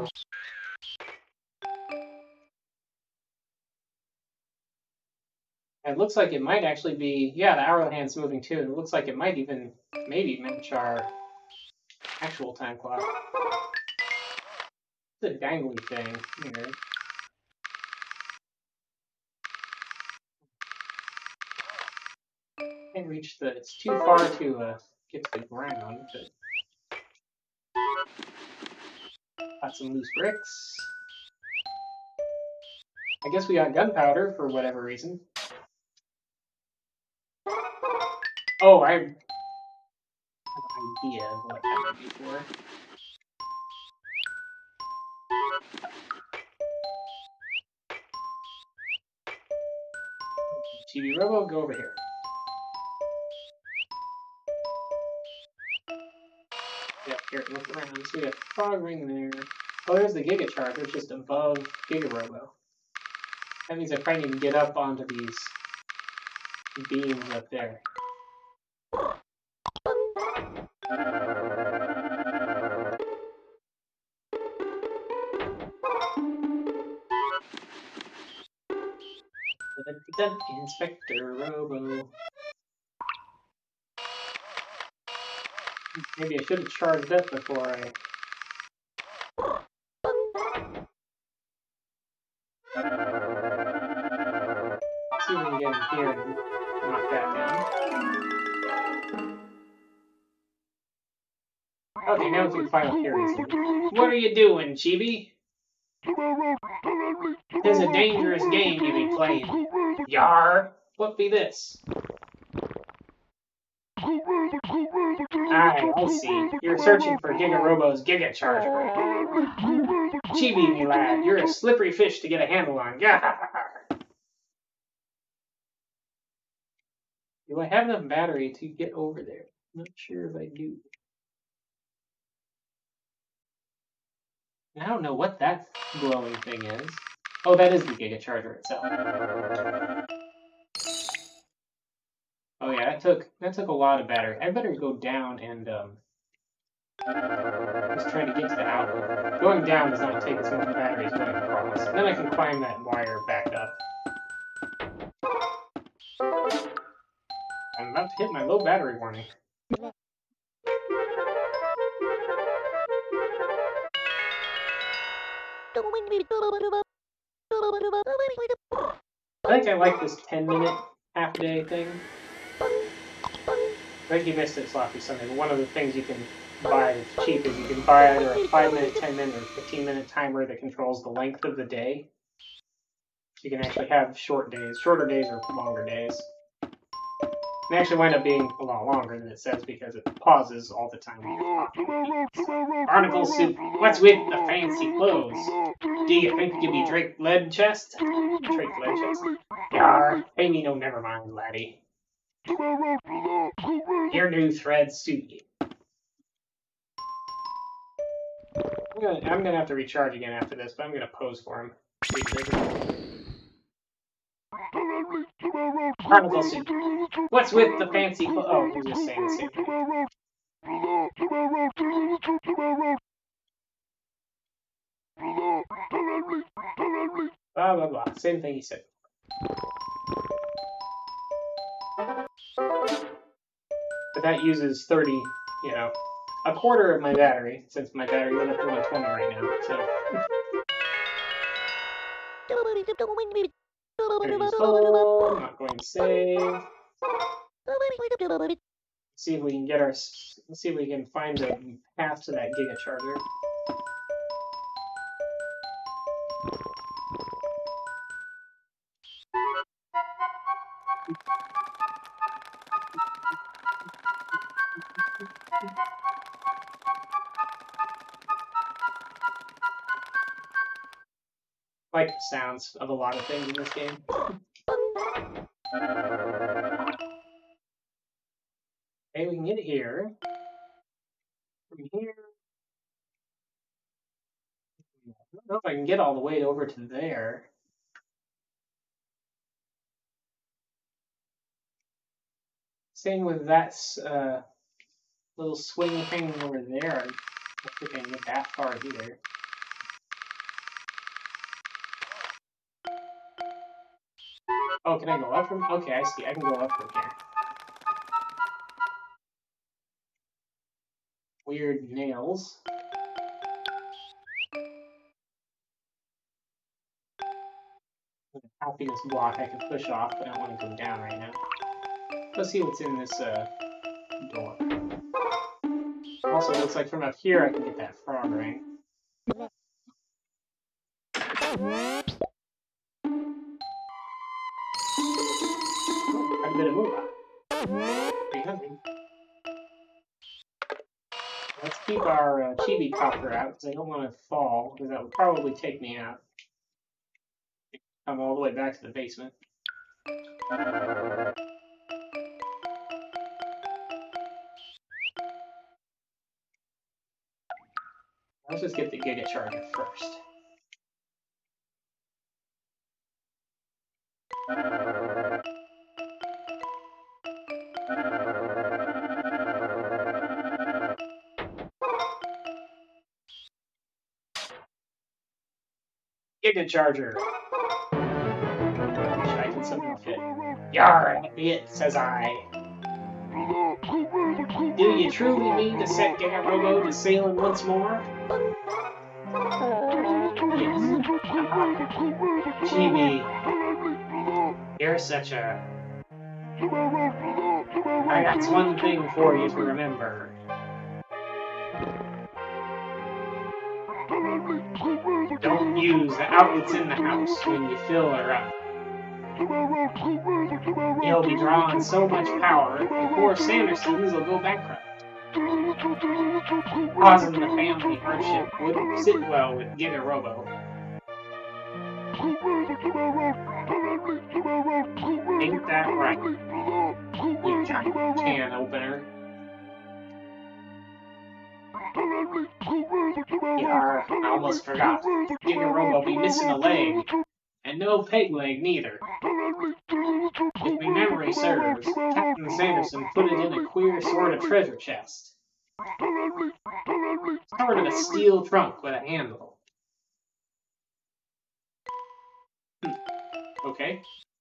It looks like it might actually be, yeah, the arrow hand's moving too. It looks like it might even, maybe match our actual time clock. It's a dangly thing here. Can't reach the, it's too far to uh, get to the ground, but... Got some loose bricks. I guess we got gunpowder for whatever reason. Oh, I have an idea of what that would be for. Chibi-Robo, go over here. here and look around. So we got the frog ring there. Oh, there's the Giga Charger. It's just above Chibi-Robo. That means I probably need to get up onto these beams up there. Inspector Robo. Maybe I should have charged up before I... See if we can get in here and knock that down. Okay, now we can find up here and see. What are you doing, Chibi? It's a dangerous game you be playing. Yar! What be this? Aye, I see. You're searching for Giga-Robo's Giga Charger. Chibi, me lad, you're a slippery fish to get a handle on. Yar! Do I have enough battery to get over there? Not sure if I do. I don't know what that glowing thing is. Oh, that is the Giga Charger itself. Oh yeah, that took that took a lot of battery. I better go down and um just try to get to the outlet. Going down does not take as much battery as going across. Then I can climb that wire back up. I'm about to hit my low battery warning. I think I like this ten minute half day thing. I think you missed it, Sloppy Sunday, but one of the things you can buy that's cheap is you can buy either a five minute, ten minute, or fifteen minute timer that controls the length of the day. So you can actually have short days, shorter days or longer days. They actually wind up being a lot longer than it says because it pauses all the time. Barnacle Soup, what's with the fancy clothes? Do you think you be draped lead chest? Draped lead chest? Yar, pay me no never mind, laddie. Your new threads suit you. I'm gonna, I'm gonna have to recharge again after this, but I'm gonna pose for him. Barnacle Soup, what's with the fancy clothes? Oh, he's just saying the same thing. Blah, blah, blah. Same thing he said. But that uses thirty, you know, a quarter of my battery, since my battery went up to one twenty right now, so. thirty's full, I'm not going to save. Let's see if we can get our, let's see if we can find a path to that Giga Charger. I like the sounds of a lot of things in this game. Okay, we can get it here. From here. I don't know if I can get all the way over to there. Same with that uh, little swing hanging over there. I don't think I can get that far either. Oh, can I go up from? Okay, I see. I can go up from here. Weird nails. Happiness block I can push off, but I don't want to go down right now. Let's see what's in this uh, door. Also, it looks like from up here I can get that frog ring. Quite a bit of moolah. three hundred. Let's keep our uh, chibi copter out because I don't want to fall, because that would probably take me out. Come all the way back to the basement. Let's just get the Giga Charger first. Giga Charger. I can somehow fit. Yar, be it, says I. Do you truly mean to set Chibi-Robo to sailing once more? Yes. Chibi, you're such a... I got one thing for you to remember. Don't use the outlets in the house when you fill her up. You'll be drawing so much power, the poor Sandersons will go bankrupt. Causing the family hardship wouldn't sit well with Chibi-Robo. Ain't that right? You giant can opener. Yeah, I almost forgot. Chibi-Robo be missing a leg. And no peg leg neither. If my memory serves, Captain Sanderson put it in a queer sort of treasure chest. Sort of a steel trunk with a handle. Hmm. Okay.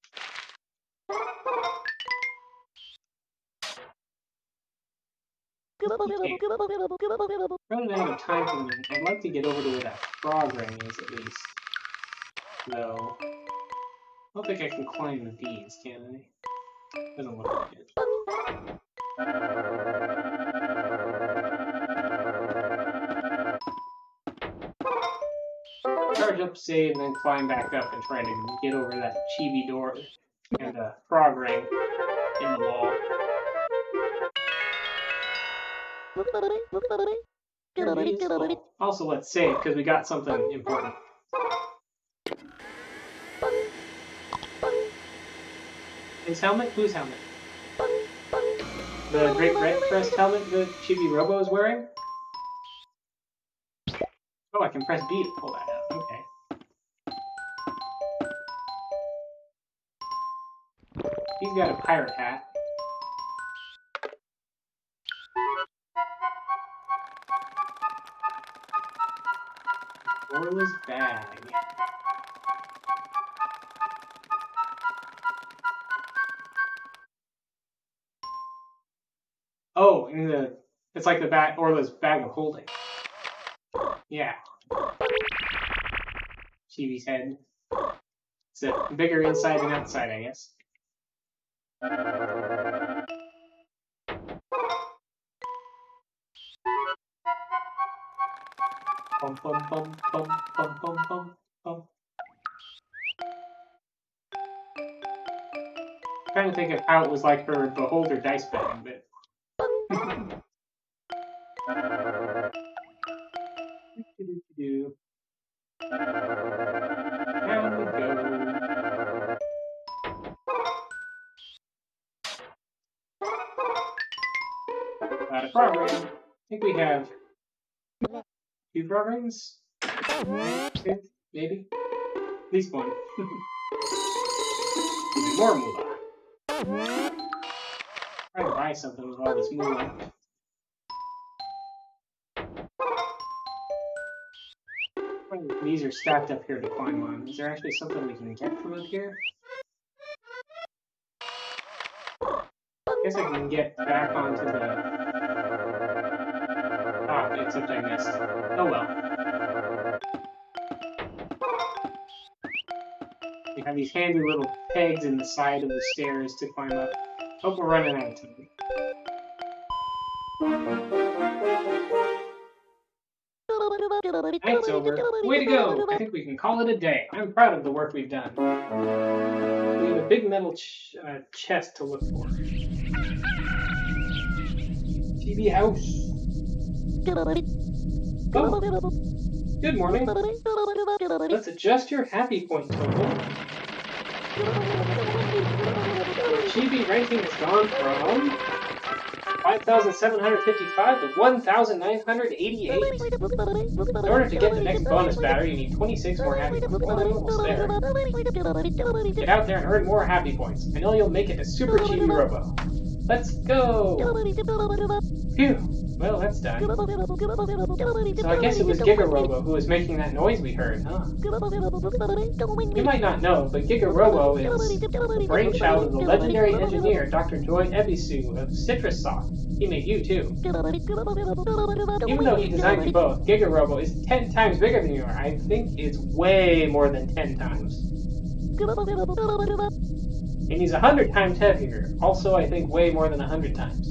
Okay. Running out of time for me. I'd like to get over to where that frog ring is at least. Though. I don't think I can climb these, can I? Doesn't look like it. Charge up, save, and then climb back up and try to get over that chibi door and the frog ring in the wall. Very useful. Also, let's save because we got something important. His helmet? Whose helmet? The Great Red Crest helmet that Chibi-Robo is wearing? Oh, I can press B to pull that out. Okay. He's got a pirate hat. Orla's bag. Oh, in the it's like the bag Orla's bag of holding. Yeah. Chibi's head. It's a bigger inside than outside, I guess. Bum bum bum bum bum bum bum bum. I'm trying to think of how it was like for Beholder dice bag, but do. Down we go. Got a frog ring. I think we have two frog rings? Maybe? At least one. Even more moolah. Try to buy something with all this moolah. These are stacked up here to climb on. Is there actually something we can get from up here? I guess I can get back onto the... Ah, except I missed. Oh well. We have these handy little pegs in the side of the stairs to climb up. Hope we're running out of time. Night's over. Way to go! I think we can call it a day. I'm proud of the work we've done. We have a big metal ch uh, chest to look for. Chibi house. Oh. Good morning. Let's adjust your happy point total. Chibi ranking has gone from five thousand seven hundred fifty-five to one thousand nine hundred eighty-eight. In order to get the next bonus battery, you need twenty-six more happy points. Well, I'm almost there. Get out there and earn more happy points. I know you'll make it to Super Chibi-Robo. Let's go! Phew! Well, that's done. So I guess it was Chibi-Robo who was making that noise we heard, huh? You might not know, but Chibi-Robo is the brainchild of the legendary engineer Doctor Joy Ebisu of Citrus Soft. He made you, too. Even though he designed you both, Chibi-Robo is ten times bigger than you are. I think it's way more than ten times. And he's a hundred times heavier. Also, I think way more than a hundred times.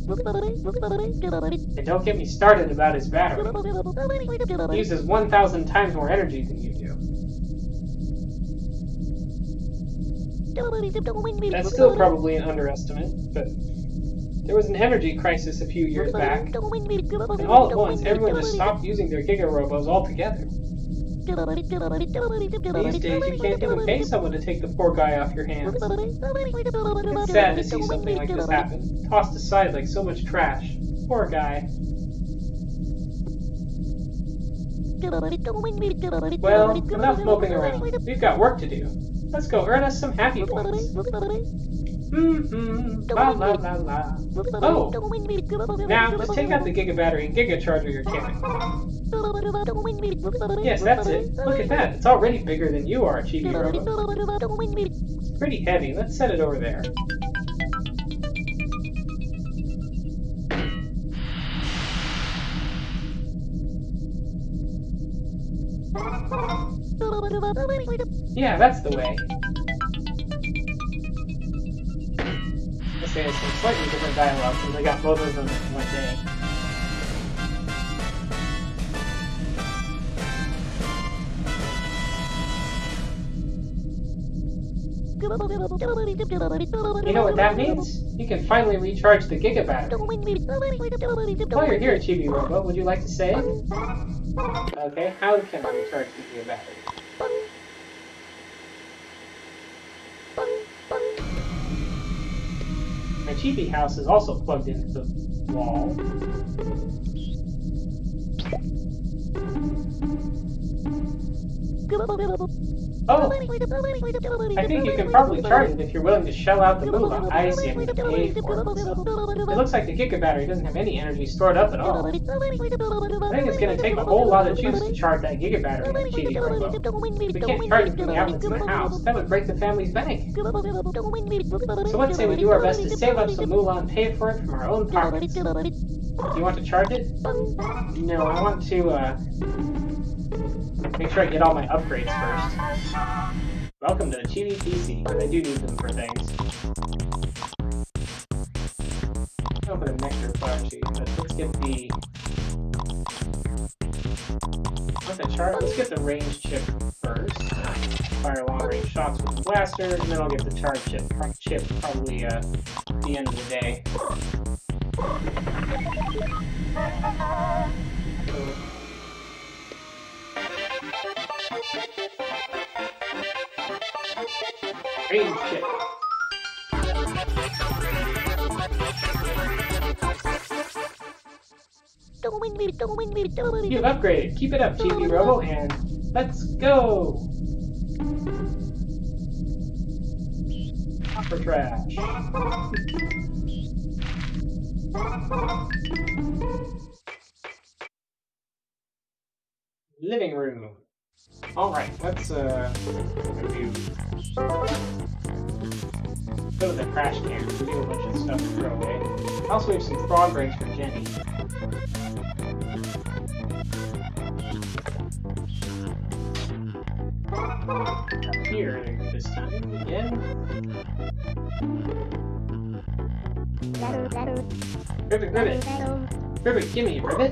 And don't get me started about his battery. He uses one thousand times more energy than you do. That's still probably an underestimate, but there was an energy crisis a few years back, and all at once everyone just stopped using their Giga-Robos altogether. These days you can't even pay someone to take the poor guy off your hands. It's sad to see something like this happen, tossed aside like so much trash. Poor guy. Well, enough moping around. We've got work to do. Let's go earn us some happy points. Mm-hmm. La la la la. Oh! Now, just take out the Giga battery and Giga charger you're carrying. Yes, that's it. Look at that. It's already bigger than you are, Chibi-Robo. It's pretty heavy. Let's set it over there. Yeah, that's the way. I say it's some slightly different dialogue since I got both of them in one day. You know what that means? You can finally recharge the Giga battery. While you're here, Chibi-Robo, would you like to say it? Okay, how can I recharge the Giga battery? My Chibi house is also plugged into the wall. Oh! I think you can probably charge it if you're willing to shell out the moolah. I see, I'm going to pay for it. So. It looks like the Giga battery doesn't have any energy stored up at all. I think it's going to take a whole lot of juice to charge that Giga battery in Chibi-Robo. We can't charge it from the outlets in the house. That would break the family's bank. So let's say we do our best to save up some moolah and pay for it from our own pockets. Do you want to charge it? No, I want to, uh... make sure I get all my upgrades first. Welcome to the Chibi P C, but I do need them for things. I'll open a nectar flash sheet, but let's get the... What's the chart? Let's get the range chip first. Fire long-range shots with the blaster, and then I'll get the charge chip, chip probably uh, at the end of the day. So, range chip. You've upgraded. Keep it up, Chibi-Robo, and let's go! Hopper trash. Living room. Alright, let's uh review. Go to the trash can and do a bunch of stuff to throw away. Also, we have some frog breaks for Jenny. Up here this time again. Ribbit, ribbit! Ribbit, gimme, ribbit!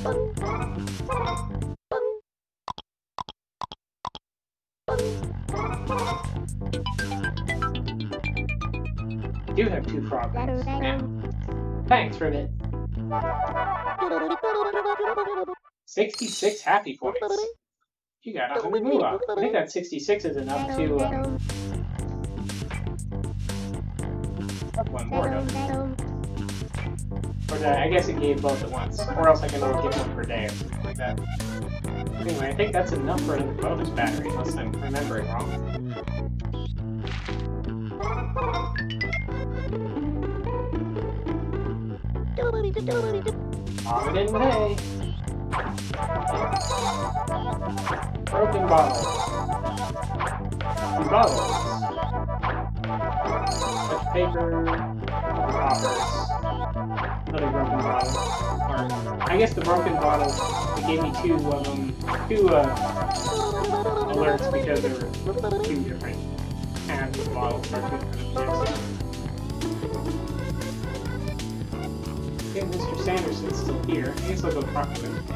I do have two frog legs now. Thanks, Ribbit. sixty-six happy points. You got a hundred moolah. I think that sixty-six is enough to, um... one more, don't Or did I, I guess it gave both at once. Or else I can only get one per day or something like that. Anyway, I think that's enough for another bonus battery, unless I'm remembering wrong. Provident Day! Broken bottle. Two bottles. Touch paper. Coppers. Another broken bottle. Or, I guess the broken bottle, it gave me two of them, two uh, alerts because there were two different halves of bottles, or two different objects. Okay, Mister Sanderson's still here. I guess I'll go talk to him.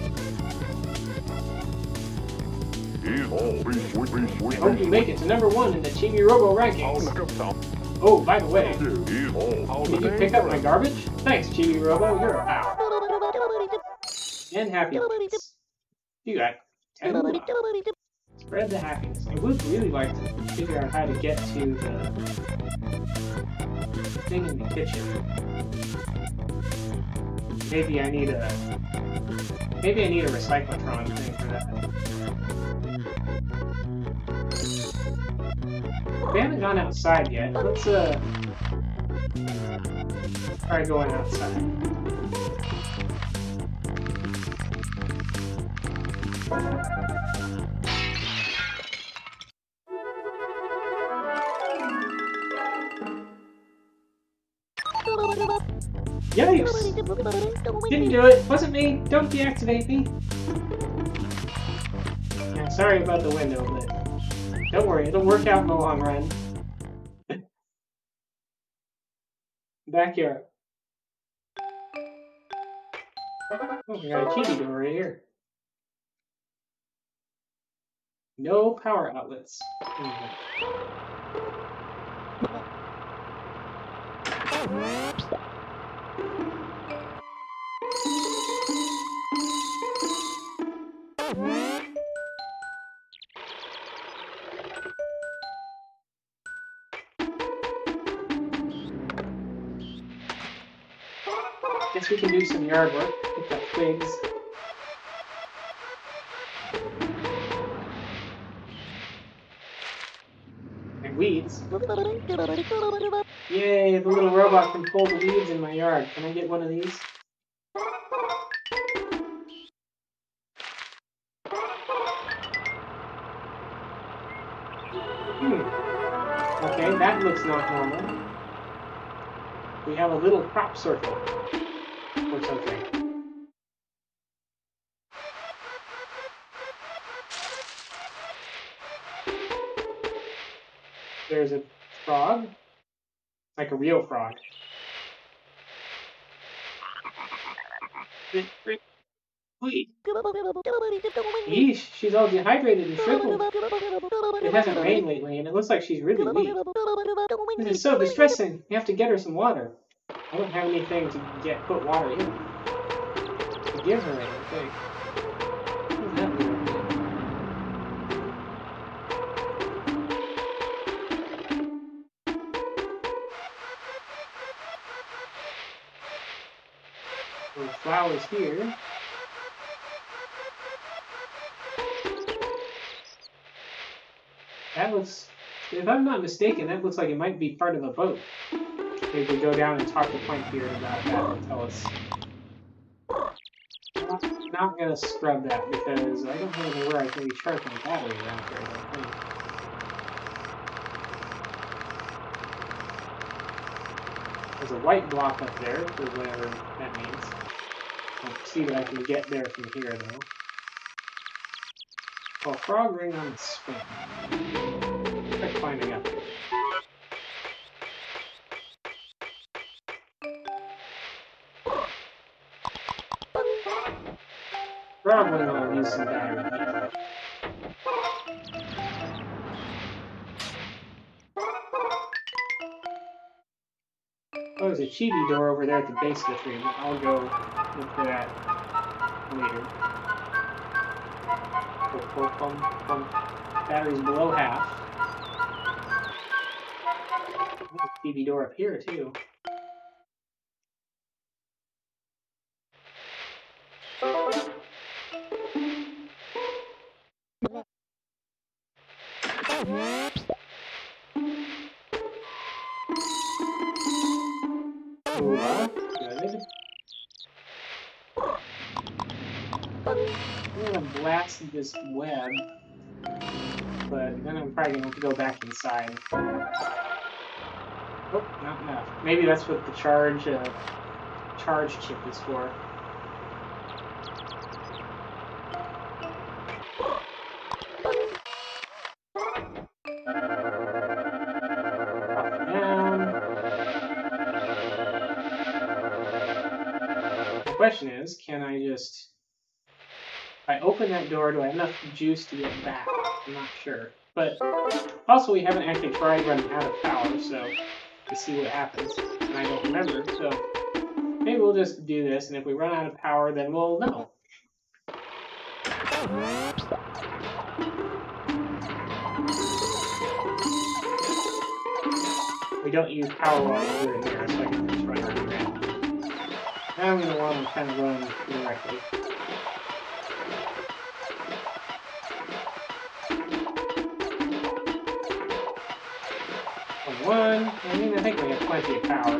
I hope you make it to number one in the Chibi-Robo rankings. Oh, by the way, did you pick up my garbage? Thanks, Chibi-Robo, you're a pal. And happiness. You got ten bucks. Spread the happiness. I would really like to figure out how to get to the thing in the kitchen. Maybe I need a... Maybe I need a recyclotron thing for that. We haven't gone outside yet. Let's, uh... try going outside. Yikes! Didn't do it! Wasn't me! Don't deactivate me! Yeah, sorry about the window, but don't worry, it'll work out in the long run. Backyard. Oh, we got a Chibi door right here. No power outlets. Guess we can do some yard work. Pick up twigs. And weeds. Yay, the little robot can pull the weeds in my yard. Can I get one of these? Hmm. Okay, that looks not normal. We have a little crop circle. Looks okay. There's a frog. Like a real frog. Wait. Yeesh, she's all dehydrated and shriveled. It hasn't rained lately, and it looks like she's really weak. This is so distressing. You have to get her some water. I don't have anything to get put water in. To give her anything. What does that do? There are flowers here. That looks, if I'm not mistaken, that looks like it might be part of a boat. Maybe we go down and talk to Point here about that and tell us. I'm not gonna scrub that because I don't have anywhere I can recharge my battery around here, I don't think. There's a white block up there, for whatever that means. I'll see what I can get there from here, though. Oh, a frog ring on the swing. Try climbing up. Frog ring will use some battery. Oh, there's a Chibi door over there at the base of the tree, but I'll go look for that later. Oh, oh, um, um, battery's below half. There's a Chibi door up here, too. Hula. Good. I'm gonna blast this web, but then I'm probably gonna have to go back inside. Oh, not enough. Maybe that's what the charge uh, charge chip is for. The question is, can I just, if I open that door, do I have enough juice to get back? I'm not sure. But also, we haven't actually tried running out of power, so to see what happens. And I don't remember, so maybe we'll just do this, and if we run out of power, then we'll know. We don't use power while we're in there, so I can just run around. Now I'm going to want to kind of run directly. One, I mean, I think we have plenty of power.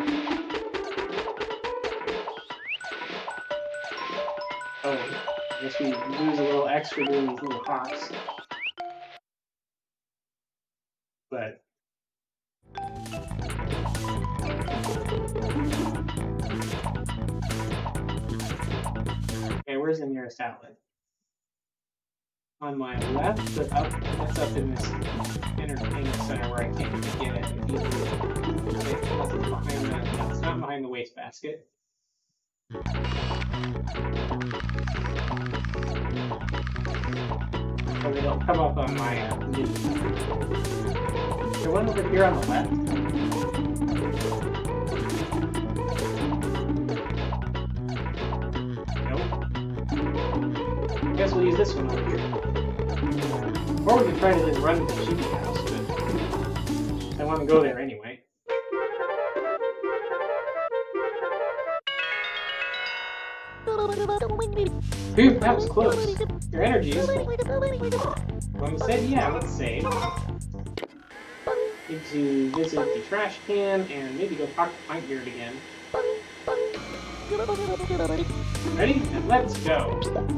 Oh, I guess we lose a little extra doing these little hops. But okay, where's the nearest outlet? On my left, but up, that's up in this entertainment center where I can't even get it easily. Okay, unless it's behind that. No, it's not behind the wastebasket. So they don't come up on my uh, menu. Is there one over here on the left? Nope. I guess we'll use this one over here. Or we can try to just run to the Chibi house, but I want to go there anyway. Phew, that was close. Your energy is full. When we said yeah, let's save. Need to visit the trash can and maybe go talk to Pinebeard again. Ready? And let's go.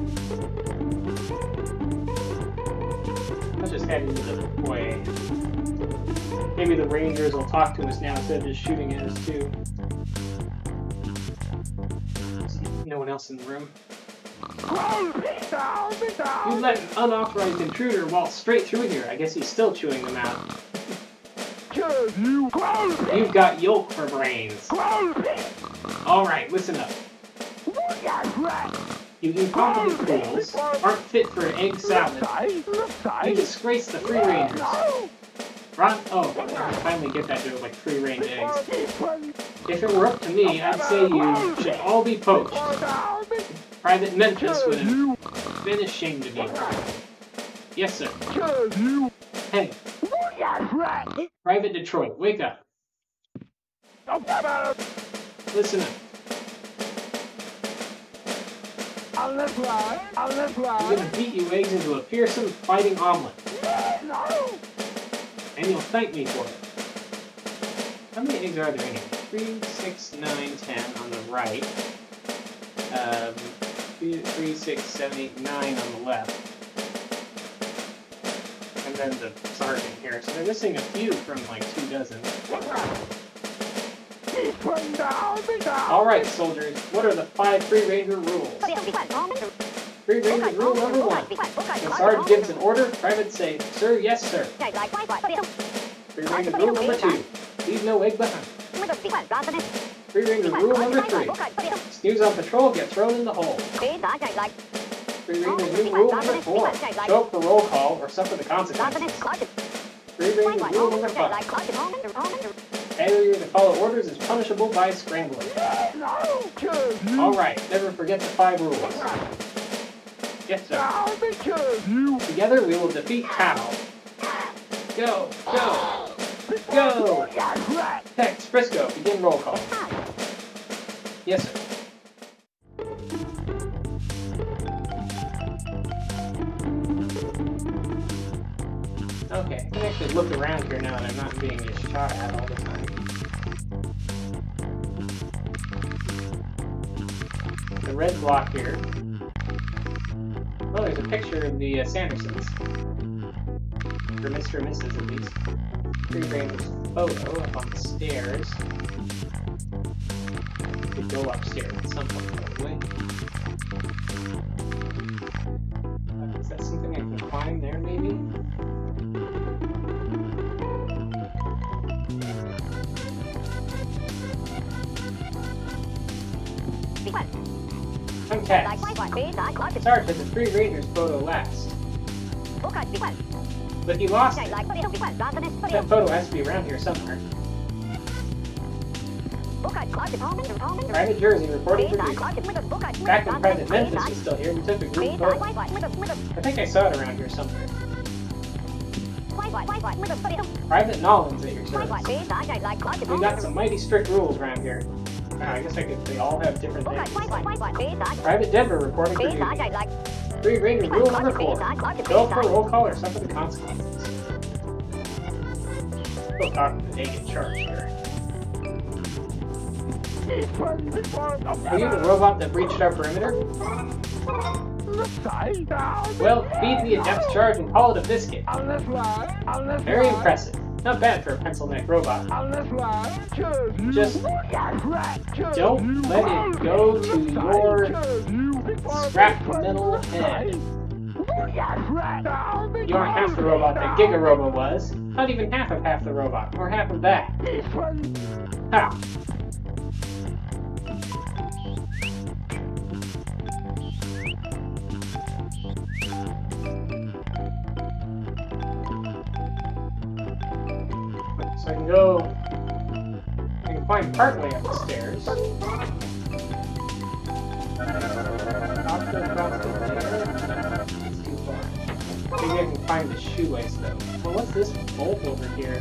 Let's just head into the foyer. Maybe the Rangers will talk to us now instead of just shooting at us too. No one else in the room. You let an unauthorized intruder waltz straight through here. I guess he's still chewing them out. You've got yolk for brains. Alright, listen up. You incompetent fools aren't fit for an egg salad. You disgrace the free rangers. Ron, oh, I finally get that joke, like free range eggs. If it were up to me, I'd say you should all be poached. Private Memphis would have been ashamed of you. Yes, sir. Hey. Private Detroit, wake up. Listen up. I'm gonna beat you eggs into a fearsome fighting omelet. And you'll thank me for it. How many eggs are there anyway? Three, six, nine, ten on the right. Um, three, three, six, seven, eight, nine on the left. And then the sergeant here. So they're missing a few from like two dozen. Alright, soldiers. What are the five Free Ranger rules? Free Ranger rule number one. When Sergeant gives an order, privates say, sir, yes, sir. Free Ranger rule number two. Leave no egg behind. Free Ranger rule number three. Snooze on patrol, get thrown in the hole. Free Ranger rule number four. Show up for roll call or suffer the consequences. Free Ranger rule number five. Failure to follow orders is punishable by scrambling. Alright, never forget the five rules. Yes, sir. Together we will defeat Tao. Go, go, go! Tex, Frisco, begin roll call. Yes, sir. Okay, I can actually look around here now and I'm not being just shot at all the time. red block here. Oh, there's a picture of the uh, Sandersons. For Mister and Missus at least. Free Ranger's photo up on the stairs. Could go upstairs at some point, probably. Uh, is that something I can climb there, maybe? Untapped. Sarge had the Three Rangers photo last. But he lost it. That photo has to be around here somewhere. Private Jersey reporting for duty. Back when Private Memphis was still here, we took a group photo. I think I saw it around here somewhere. Private Nollins at your service. We got some mighty strict rules around here. Ah, I guess I could, they all have different things. Private Denver reporting for duty. Three Ranger rule number four. Go for roll call or suffer the consequences. Still talking to Nate in charge here. Are you the robot that breached our perimeter? Well, feed me a depth charge and call it a biscuit. Very impressive. Not bad for a pencil neck robot. Just don't let it go to your shrapnel head. You aren't half the robot that Giga-Robo was. Not even half of half the robot, or half of that. Ha! So I can go... I can climb partway up the stairs. Maybe I can find the shoelace though. Well, what's this bolt over here?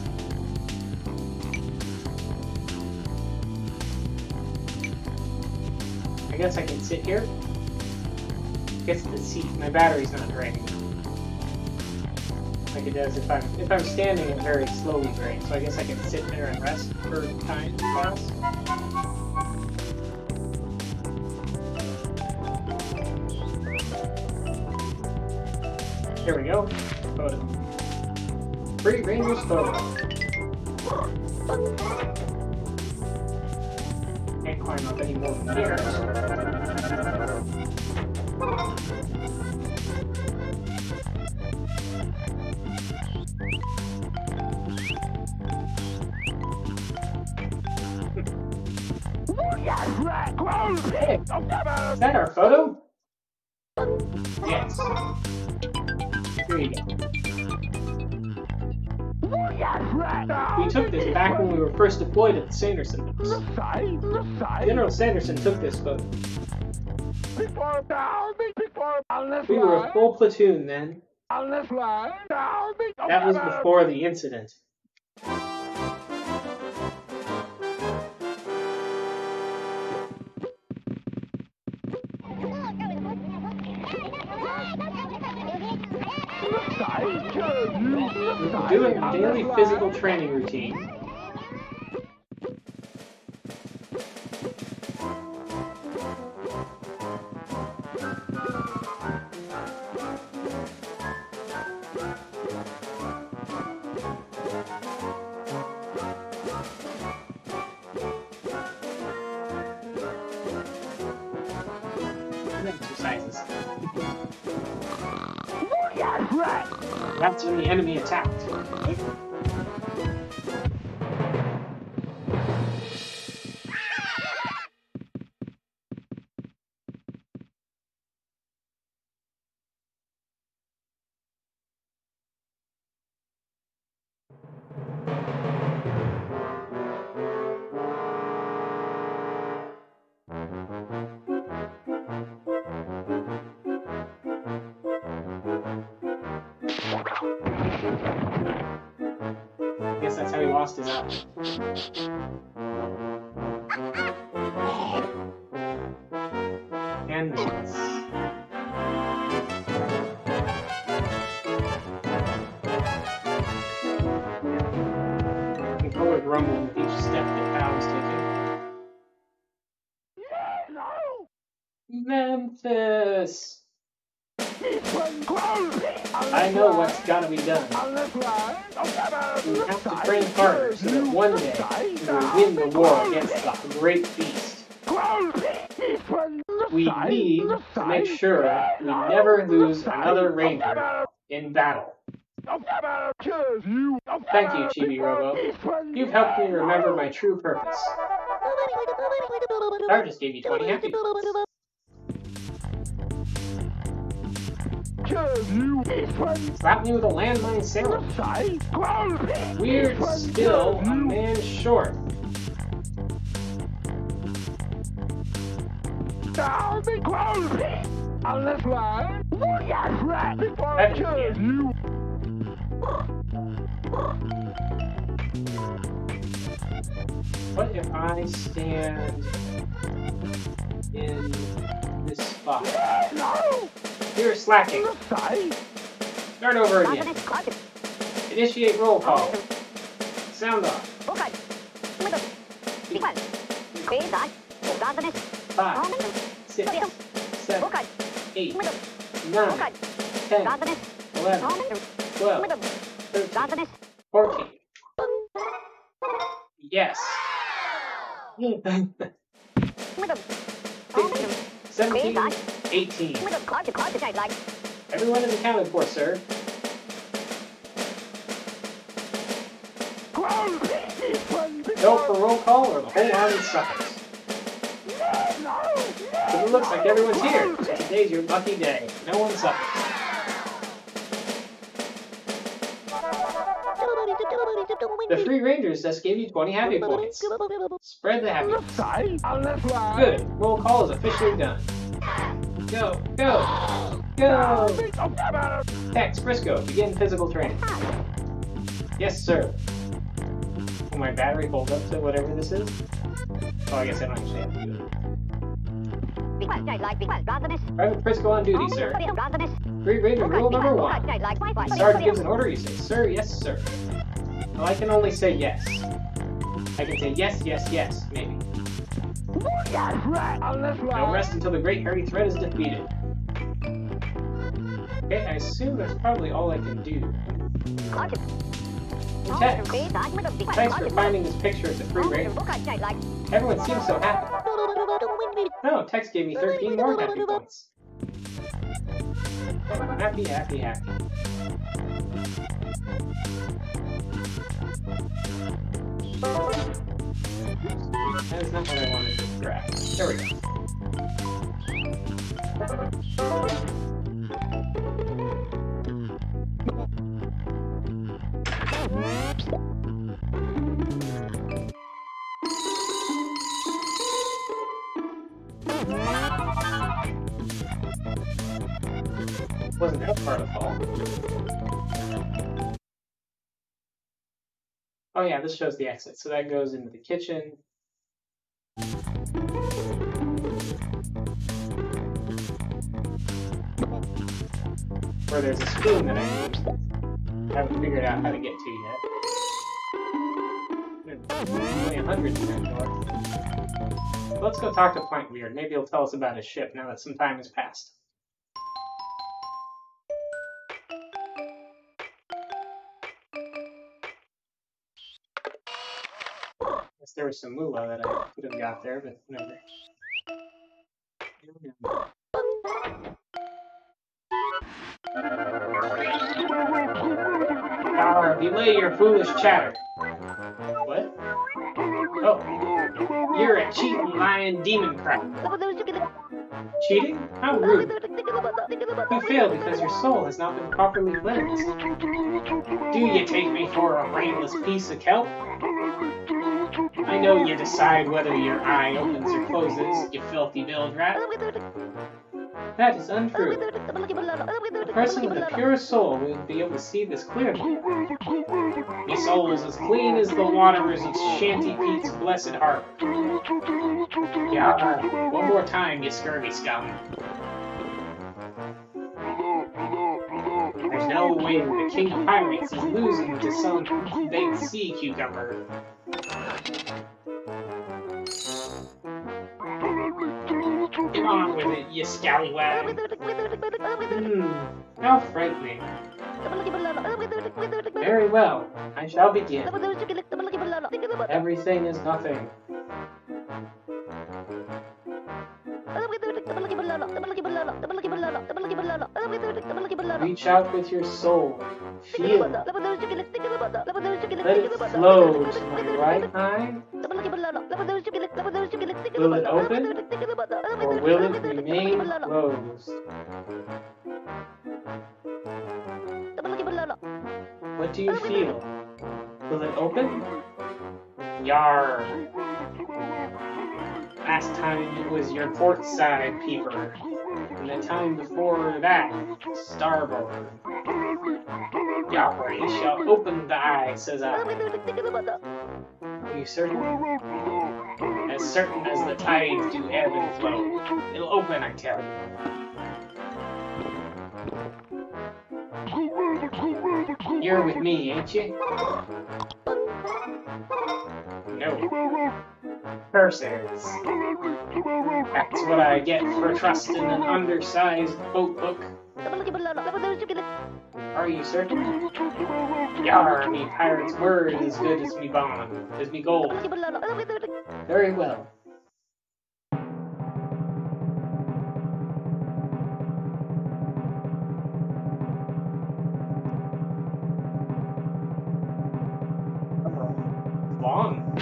I guess I can sit here. Gets the seat. My battery's not draining. Like it does if I'm if I'm standing, it very slowly drains. So I guess I can sit there and rest for time pass. Here we go. Photo. Three Rangers photo. Can't climb up any more from here. Hey, is that our photo? Yes. Here you go. We took this back when we were first deployed at the Sanderson base. General Sanderson took this photo. We were a full platoon then. That was before the incident. We're doing a daily physical training routine. Exercises. That's when the enemy attacked. I guess that's how he lost his eye. And this. You can forward rumble with each step that Pal's taking. Memphis! I know what's gotta be done. We have to train harder so that one day we will win the war against the Great Beast. We need to make sure we never lose another ranger in battle. Thank you, Chibi-Robo. You've helped me remember my true purpose. Star just gave you twenty happy points. Slap me with a landmine sailor. Weird still, a man short. What if I stand in this spot? You're slacking. Start over again. Initiate roll call. Sound off. Five, six, seven, eight, nine, ten, eleven, twelve, thirteen, fourteen. Yes. sixteen, seventeen, eighteen. Everyone is accounted for, sir. Go for roll call or the whole army suffers. But it looks like everyone's here, so today's your lucky day. No one suffers. The Free Rangers just gave you twenty happy points. Spread the happiness. Good. Roll call is officially done. Go, go, go! Tex, Briscoe, begin physical training. Yes, sir. Will my battery hold up to whatever this is? Oh, I guess I don't actually have to do it. Private Briscoe on duty, sir. Free Ranger rule number one. The sergeant gives an order, you say, sir, yes, sir. Well, I can only say yes. I can say yes, yes, yes, maybe. No rest until the great hairy threat is defeated. Okay, I assume that's probably all I can do. Tex, thanks for finding this picture of the Free Ranger. Everyone seems so happy. Oh, Tex gave me thirteen more happy points. Happy, happy, happy. That is not what I wanted to grab. There we go. Wasn't that part of the fall? Oh yeah, this shows the exit. So that goes into the kitchen. Where there's a spoon that I need. Haven't figured out how to get to yet. There's only a hundred in that door. Let's go talk to Point Weird. Maybe he'll tell us about his ship now that some time has passed. Guess there was some moolah that I could have got there, but whatever. Arr, delay your foolish chatter. What? Oh. You're a cheating, lying demon crap. Cheating? How rude. You failed because your soul has not been properly cleansed. Do you take me for a brainless piece of kelp? I know you decide whether your eye opens or closes, you filthy billed rat. That is untrue. A person with the purest soul will be able to see this clearly. My soul is as clean as the waters of Shanty Pete's blessed harbor. Yeah, one more time, you scurvy scum. There's no way the king of pirates is losing to some baked sea cucumber. Come on with it, you scallywag. Hmm, how frightening. Very well, I shall begin. Everything is nothing. Reach out with your soul. Feel it. Let it flow to my right eye. Will it open? Or will it remain closed? What do you feel? Will it open? Yar. Last time it was your port side peeper. And the time before that, starboard. Yar, you shall open the eye, says I. Are you certain? As certain as the tides do ebb and flow. It'll open, I tell you. You're with me, ain't you? No. Curses. That's what I get for trusting an undersized boat book. Are you certain? Yar, me pirate's word is as good as me bond, as me gold. Very well. Long.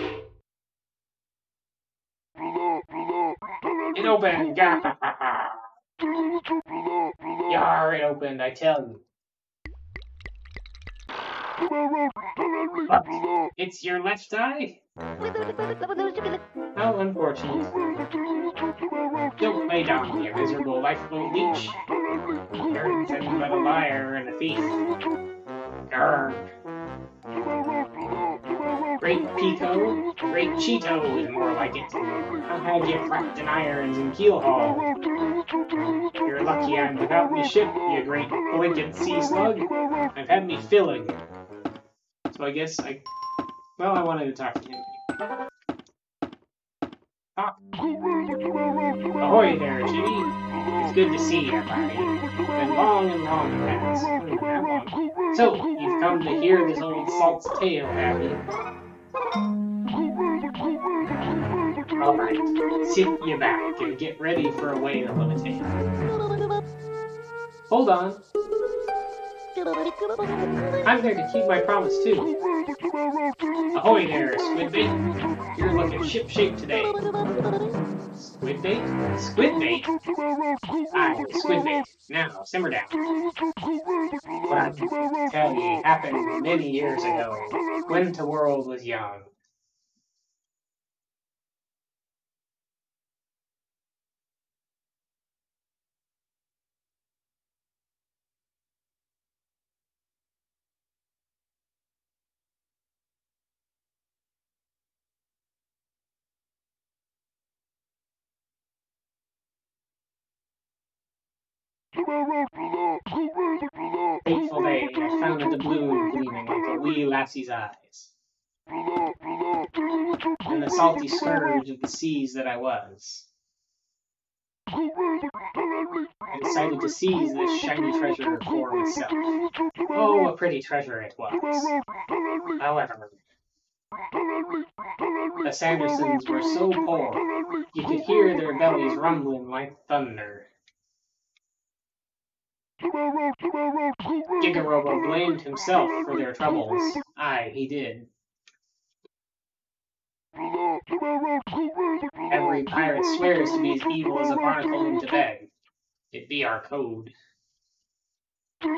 It opened. Yar, it opened, I tell you. What? It's your left eye? How unfortunate. Don't lay down, you miserable lifeboat leech. You're nothing but a liar and a thief. Grr. Great Pico, Great Cheeto is more like it. I've had you cracked in irons and keel haul. You're lucky I'm without me ship, you great elegant sea slug. I've had me filling. So I guess I... Well, I wanted to talk to him. Talk. Ahoy there, Chibi. It's good to see you, buddy. Been long and long it has. That long. So, you've come to hear this old salt's tale, have you? Alright, sit you back and get ready for a whale of a tale. Hold on. I'm there to keep my promise, too. Ahoy there, Squidbait. You're looking ship-shape today. Squidbait? Squidbait? Aye, Squidbait. Now, simmer down. What I can tell you happened many years ago, when the world was young. Fateful day, I found the blue gleaming like a wee lassie's eyes. And the salty scourge of the seas that I was. I decided to seize this shiny treasure for myself. Oh, a pretty treasure it was. However, the Sandersons were so poor, you could hear their bellies rumbling like thunder. Chibi-Robo blamed himself for their troubles. Aye, he did. Every pirate swears to be as evil as a barnacle into bed. It be our code. But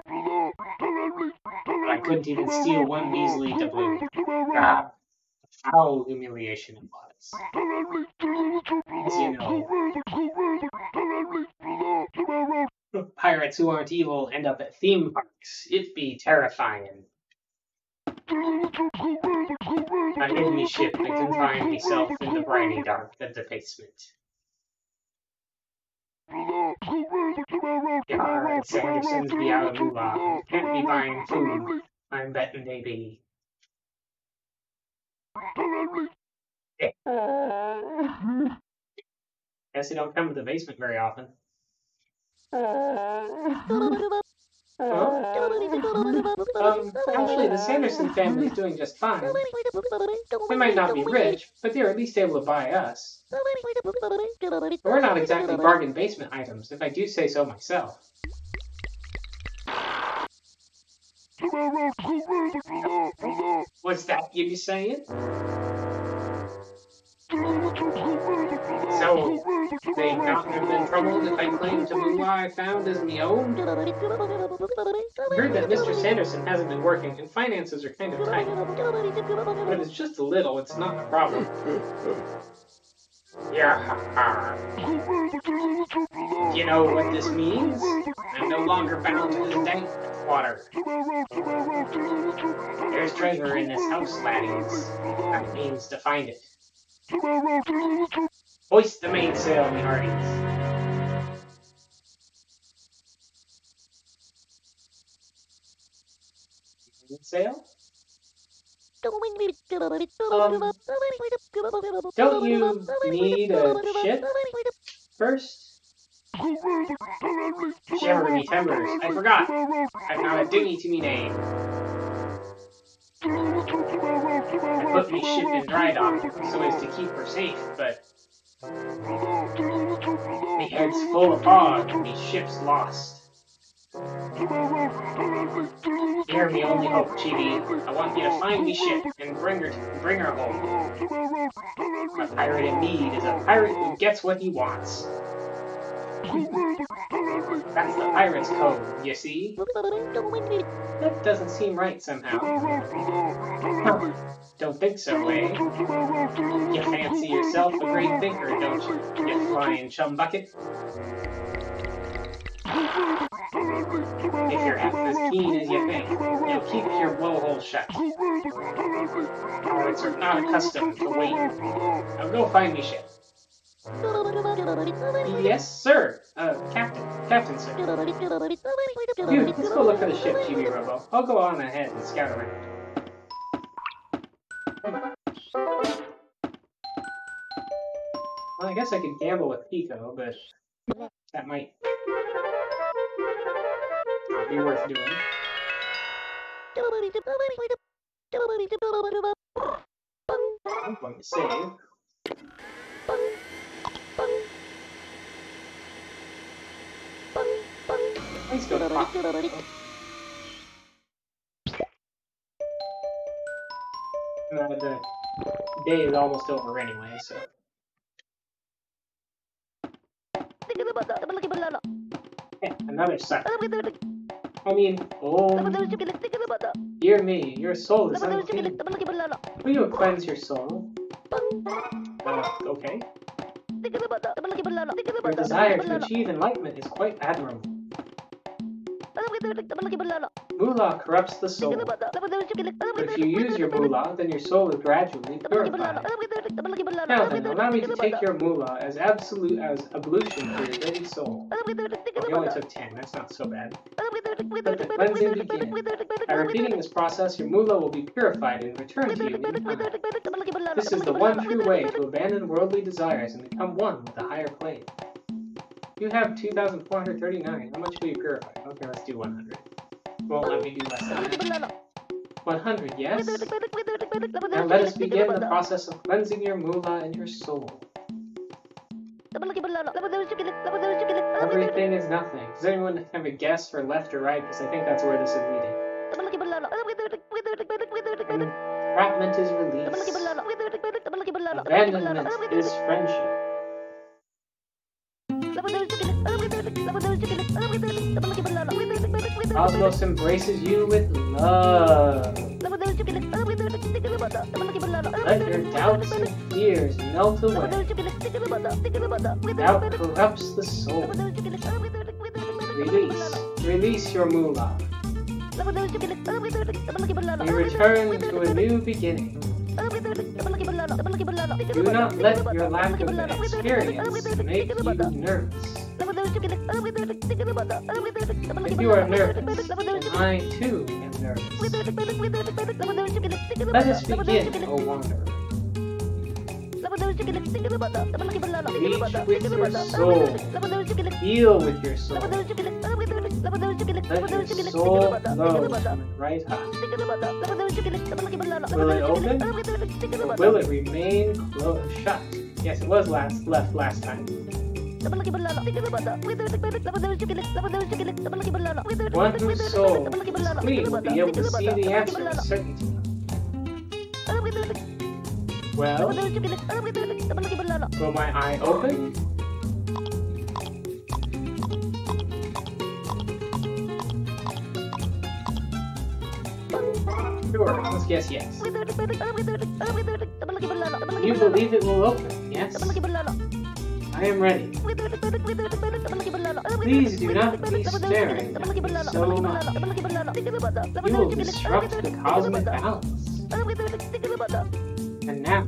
I couldn't even steal one measly doubloon. Ah, foul humiliation it was. As you know, pirates who aren't evil end up at theme parks. It be terrifying. I hid me ship and confined myself in the briny dark of the basement. Yar, the Sandersons be out of moolah. Can't be buying food. I'm betting they be. Yeah. Guess they don't come to the basement very often. Huh? Um, actually, the Sanderson family is doing just fine. They might not be rich, but they're at least able to buy us. We're not exactly bargain basement items, if I do say so myself. What's that you be saying? So, they not have been troubled if I claim to moolah I found as me own? Heard that Mister Sanderson hasn't been working and finances are kind of tight. But if it's just a little, it's not a problem. Yeah. You know what this means? I'm no longer bound to this dank water. There's treasure in this house, laddies. That means to find it. Hoist the mainsail, me hearties. Mainsail? Um, don't you need a ship first? Shiver me timbers, I forgot. I've not a dinghy to me name. I put me ship in dry dock so as to keep her safe, but me head's full of fog and me ship's lost. You're me only hope, Chibi. I want you to find me ship and bring her bring her home. A pirate in need is a pirate who gets what he wants. That's the pirate's code, you see? That doesn't seem right somehow. Huh. Don't think so, eh? You fancy yourself a great thinker, don't you, you flying chum bucket? If you're half as keen as you think, you'll keep your blowhole shut. Pirates are not accustomed to wait. Now go find me ship. Yes, sir. Uh, Captain. Captain, sir. Phew, let's go look for the ship, Chibi-Robo. I'll go on ahead and scout around. Well, I guess I could gamble with Pico, but that might not be worth doing. I'm going to save. Let's go to pop. Uh, the day is almost over anyway, so. Yeah, another sucker. I mean, oh, dear me, your soul is unclean. Will you cleanse your soul? Uh, okay. Your desire to achieve enlightenment is quite admirable. Moolah corrupts the soul. But if you use your moolah, then your soul is gradually purified. Now then, allow me to take your moolah as absolute as ablution for your dirty soul. Well, you only took ten, that's not so bad. Let the cleansing begin. By repeating this process, your moolah will be purified and returned to you in time. This is the one true way to abandon worldly desires and become one with the higher plane. You have two thousand four hundred thirty-nine. How much will you purify? Okay, let's do one hundred. Won't let me do less than that. one hundred, yes? Now let us begin the process of cleansing your moolah and your soul. Everything is nothing. Does anyone have a guess for left or right? Because I think that's where this is leading. Entrapment is release. Abandonment is friendship. Cosmos embraces you with love. Let your doubts and fears melt away. Doubt corrupts the soul. Release. Release your moolah. We return to a new beginning. Do not let your lack of experience make you nervous. If you are nervous, then I too am nervous. Let us begin, O wanderer. with your soul. Feel with your soul. Let your soul flow from the right eye. Will it open? Or will it remain closed, shut? Yes, it was last left last time. One whose soul is clean will be able to see the answer with certainty. Well, will my eye open? Sure, let's guess yes. You believe it will open, yes? I am ready. Please do not be staring at me so much. You will disrupt the cosmic balance. And now...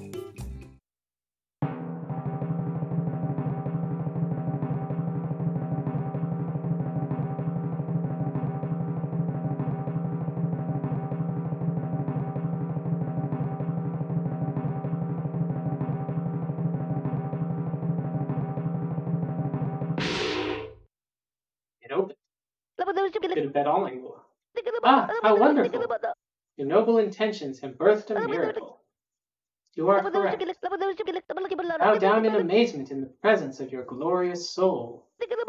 It opened. Could have bet all angle. Ah, how wonderful! Your noble intentions have birthed a miracle. You are correct. Bow down in amazement in the presence of your glorious soul.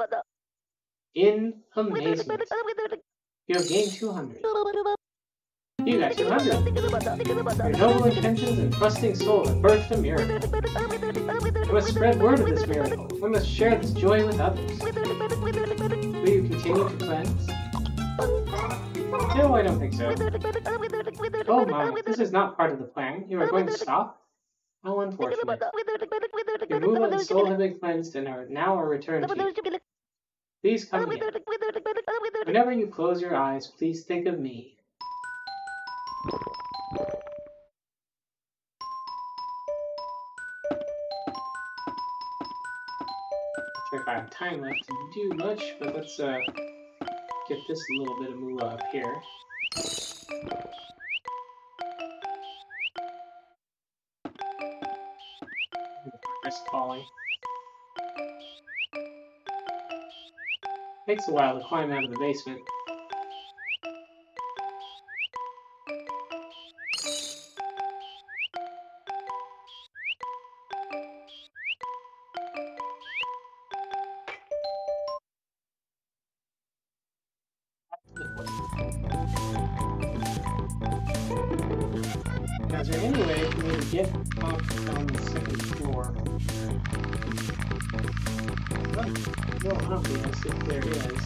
In amazement. You have gained two hundred. You got two hundred. Your noble intentions and trusting soul have birthed a miracle. We must spread word of this miracle. We must share this joy with others. Will you continue to cleanse? No, I don't think so. Oh my, this is not part of the plan. You are going to stop? How unfortunate. Your movement and soul have been cleansed and are now are returned to you. Please come here. Whenever you close your eyes, please think of me. Not sure if I have time left to do much, but let's uh get this little bit of moolah up here. Risk falling. Takes a while to climb out of the basement. Now, is there any way for me to get up on the second floor? Well, real obvious if there is.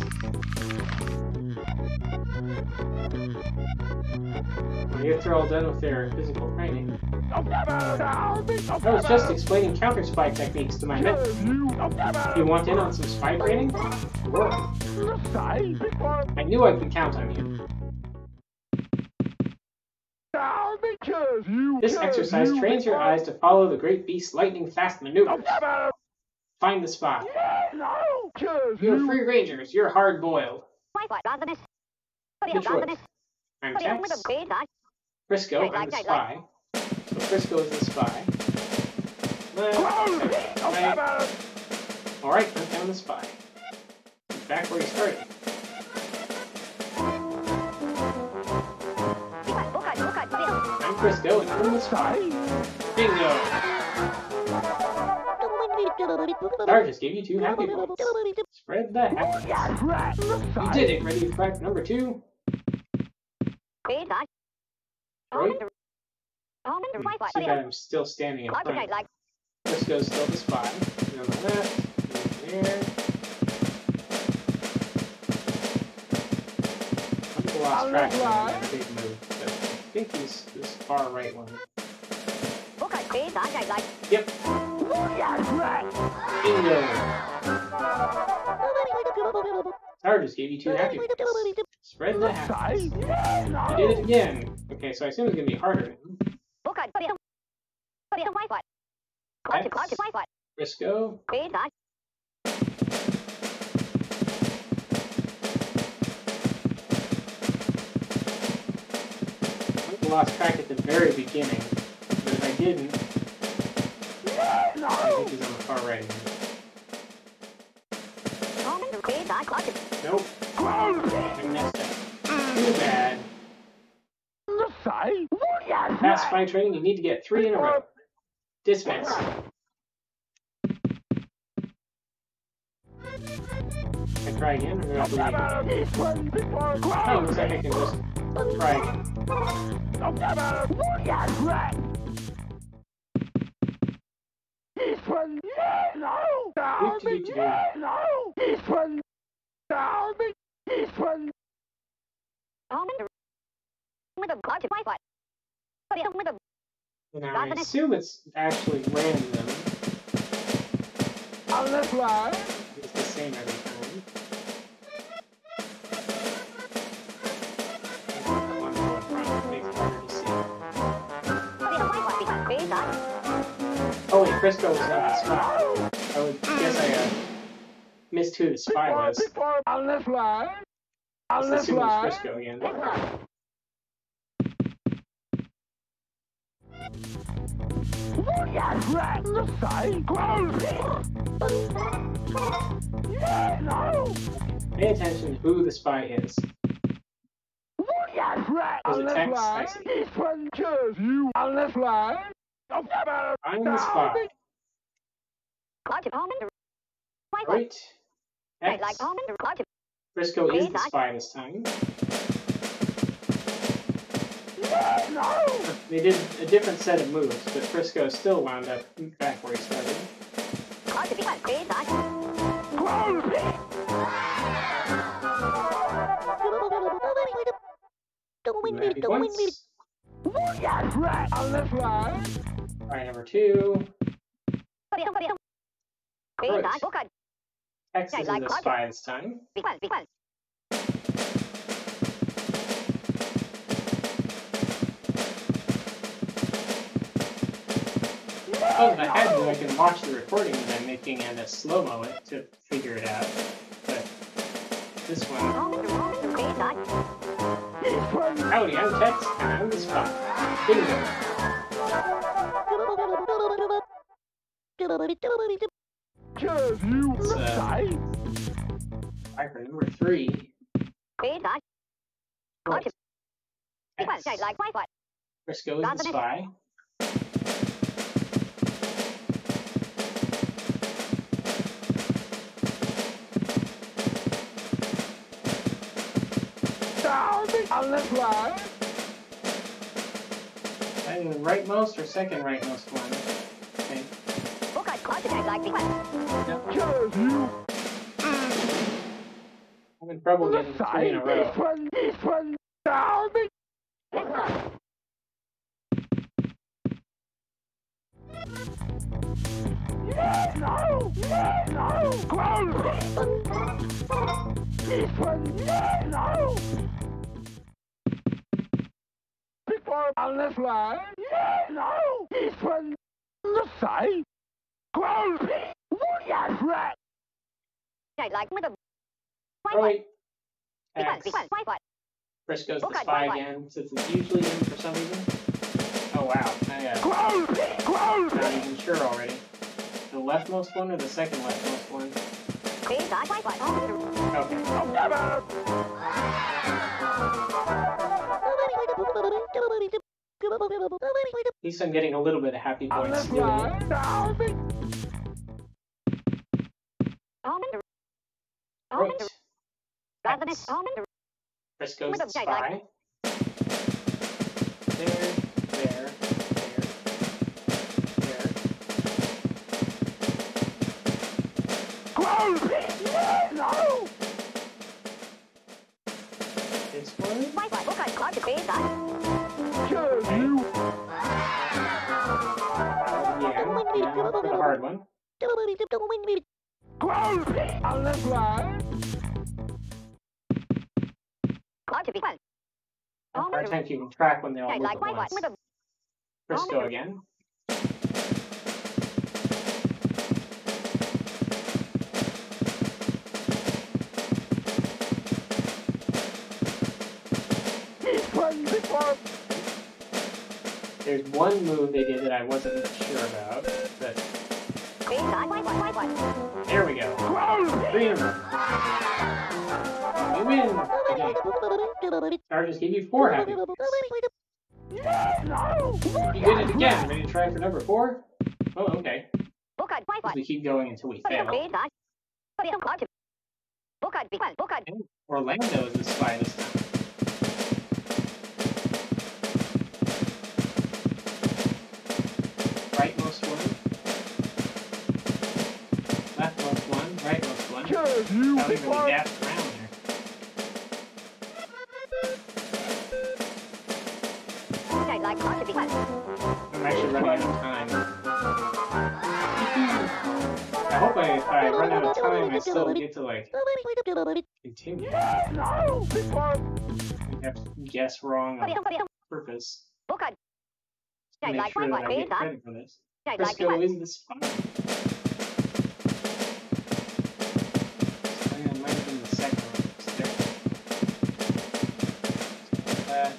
Well, after all done with their physical training. I was just explaining counter-spy techniques to my men. You want in on some spy training? Sure. I knew I could count on you. This exercise trains your eyes to follow the great beast's lightning-fast maneuvers. Find the spy. You're free rangers. You're hard-boiled. Good choice. I'm Tex. Frisco, I'm the spy. So Frisco is the spy. Left, right. Alright, I'm down the spy. Back where you started. I'm Frisco and I'm the spy. Bingo! Star just gave you two happy points. Spread the happiness. You did it! Ready to crack number two? Right? See that I'm still standing in front. Frisco's still the spy. And on the left, and there. I lost track of that big move. So I think he's this far right one. Yep. Bingo. Star just gave you two happy points. Spread the happiness. I did it again. Okay, so I assume it's going to be harder. X, Frisco. I lost track at the very beginning, but if I didn't, Yeah, I no. think he's on the far right here. Nope. Nothing next step. Too bad. Fast fire training, you need to get three in a row. Dismiss. Can I try again? Or do I have to leave? Oh, looks like I can just try again. And I assume it's actually random. On this line. It's the same every time. One more in front, makes it harder to see. Oh wait, Frisco was not the spy. I would guess I uh, missed who the spy was. On this line. On Let's this assume it was line. Frisco again. Pay attention to who the spy is. There's a text, I see. I'm the spy. Right. X. Frisco is the spy this time. They did a different set of moves, but Frisco still wound up back where he started. Happy points. Alright, number two. Right. X is the spy this time. Oh, I had to, I can watch the recording that I'm making and uh, slow-mo it to figure it out. But this one... Howdy, I'm Tex, and I'm the spy. Bingo. It's, uh... Viper number three. Right. X. Frisco is the spy. On this line. And rightmost or second rightmost one? Okay. I'm in trouble getting three in a row. Yeah, no, yeah, no, this one, yeah, no. Before on this line, yeah, no. This one, the side, close it. Yes, right. Right. X. Frisco's the spy again, since it's usually him for some reason. Oh wow, I uh, not even sure already. The leftmost one or the second leftmost one? Okay. At least I'm getting a little bit of happy points doing it. Right. X. Frisco's the spy. There, there, there, there. This one. Yeah, yeah, for the hard one. On this line. Hard time keeping track when they all move at once. Frisco again. There's one move they did that I wasn't sure about, but There we go. Three in a row. You win! Okay. Charges give you four happy points. You did it again. Ready to try for number four? Oh, okay. We keep going until we fail. Okay. Orlando is the spy this time. Rightmost one. Leftmost one. Rightmost one. Not even really daft around there. I'm actually running out of time. I hope I, if I run out of time, I still get to, like, continue. I have to guess wrong on purpose. To make sure that I get credit for this. Frisco is the spy. I might have been the second one. Uh,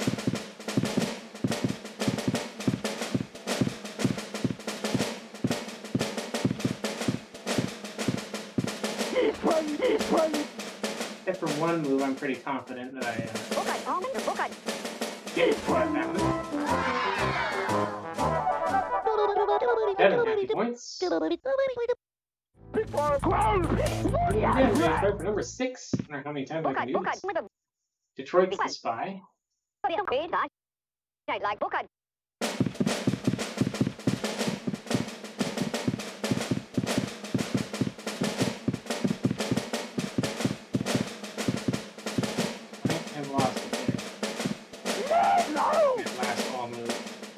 Except for one move, I'm pretty confident that I uh, get what I found. Seven happy points. Again, we try for number six. I don't know how many times I can do this. Detroit's the spy. I've lost it there. That last ball move.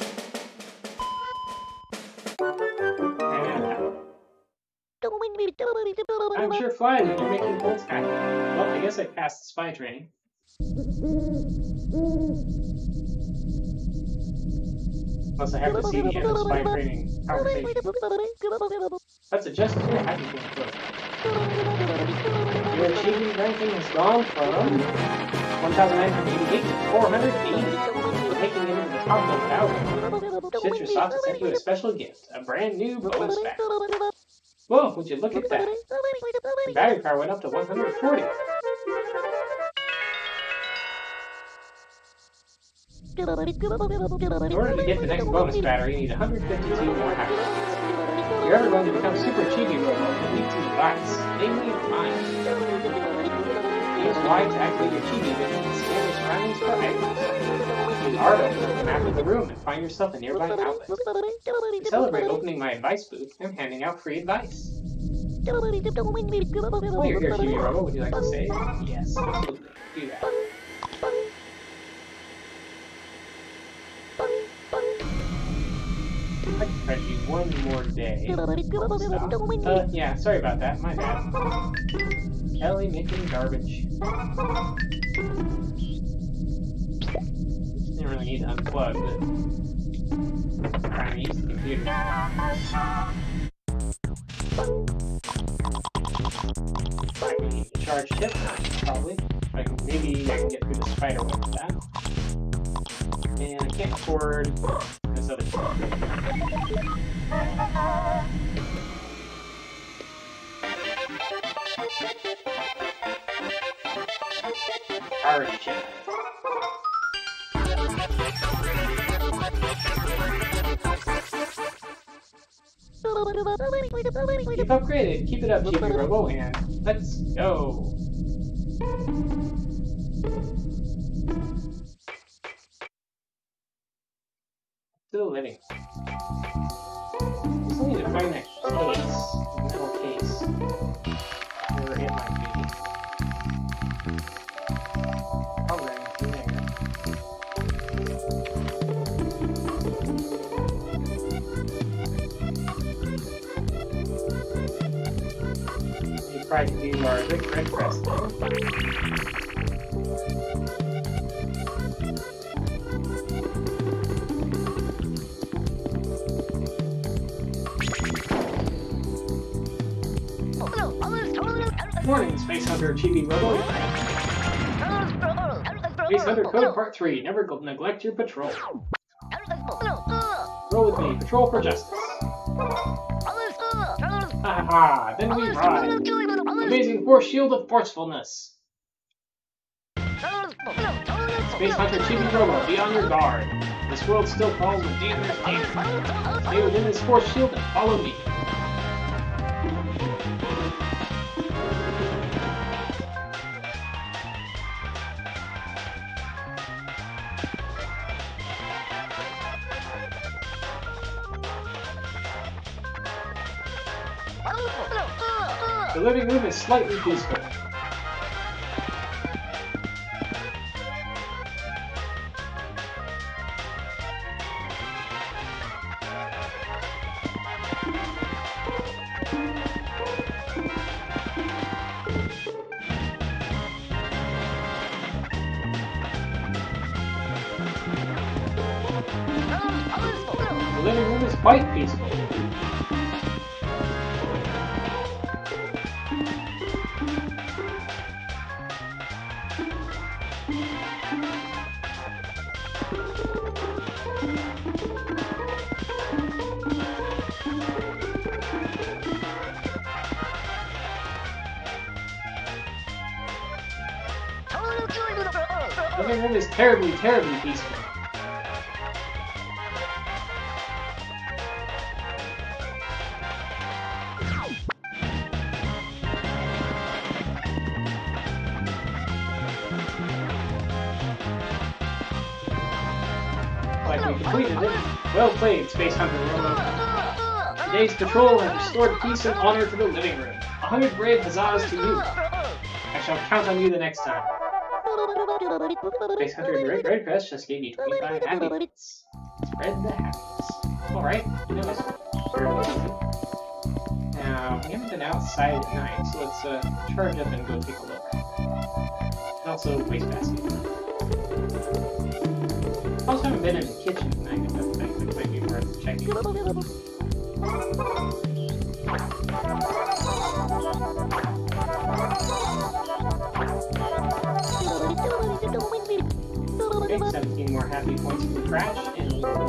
I'm sure flying if you're making gold sky. Well, I guess I passed the spy training. Plus I have to see the end of spy training conversation. Let's adjust to your happy point book. Your achievement ranking has gone from one thousand nine hundred eighty-eight to four hundred eighty, making it into the top one thousand. Citrussoft sent you a special gift, a brand new bonus pack. Whoa, would you look at that? The battery power went up to one hundred forty. In order to get the next bonus battery, you need one hundred fifty-two more happy points. If you're ever going to become Super Chibi-Robo, you need some advice, namely mine. Use Y to activate your Chibi vision and scan your surroundings for items. Use R to open the map of the room and find yourself a nearby outlet. To celebrate opening my advice booth, I'm handing out free advice. Oh, you're here, Chibi-Robo. Would you like to say? Yes, absolutely. Do that. I can try to do one more day. Stop. Uh, yeah, sorry about that. My bad. Kelly making garbage. Didn't really need to unplug, but I'm trying to use the computer. I can need the charge tip, probably. I can, maybe I can get through the spider web with that. And I can't afford this other thing. Orange chip. You've upgraded. Keep it up, Chibi-Robo, and let's go. Still living. Just need to find that case, metal case, where it might be. Oh, right through there. We try to do our quick red press there. Morning, Space Hunter Chibi-Robo. Space Hunter Code Part three. Never neglect your patrol. Roll with me. Patrol for justice. Aha! Then we ride. Amazing force shield of forcefulness. Space Hunter Chibi-Robo, be on your guard. This world still falls with dangerous danger. Stay within this force shield and follow me. The living room is slightly peaceful. The living room is quite peaceful. The living room is terribly, terribly peaceful. Like we completed it. Well played, Space Hunter Robo. Today's patrol has restored peace and honor to the living room. A hundred brave huzzas to you. I shall count on you the next time. Space Hunter Red Red Crest just gave you twenty-five happiness. Spread the happiness. Alright, that was fairly easy. Now, we haven't been outside at night, so let's uh, charge up and go take a look. And also, wastebasket. I also haven't been in the kitchen tonight, if that's things that might be worth checking. Okay, seventeen more happy points from Crash, and we'll go.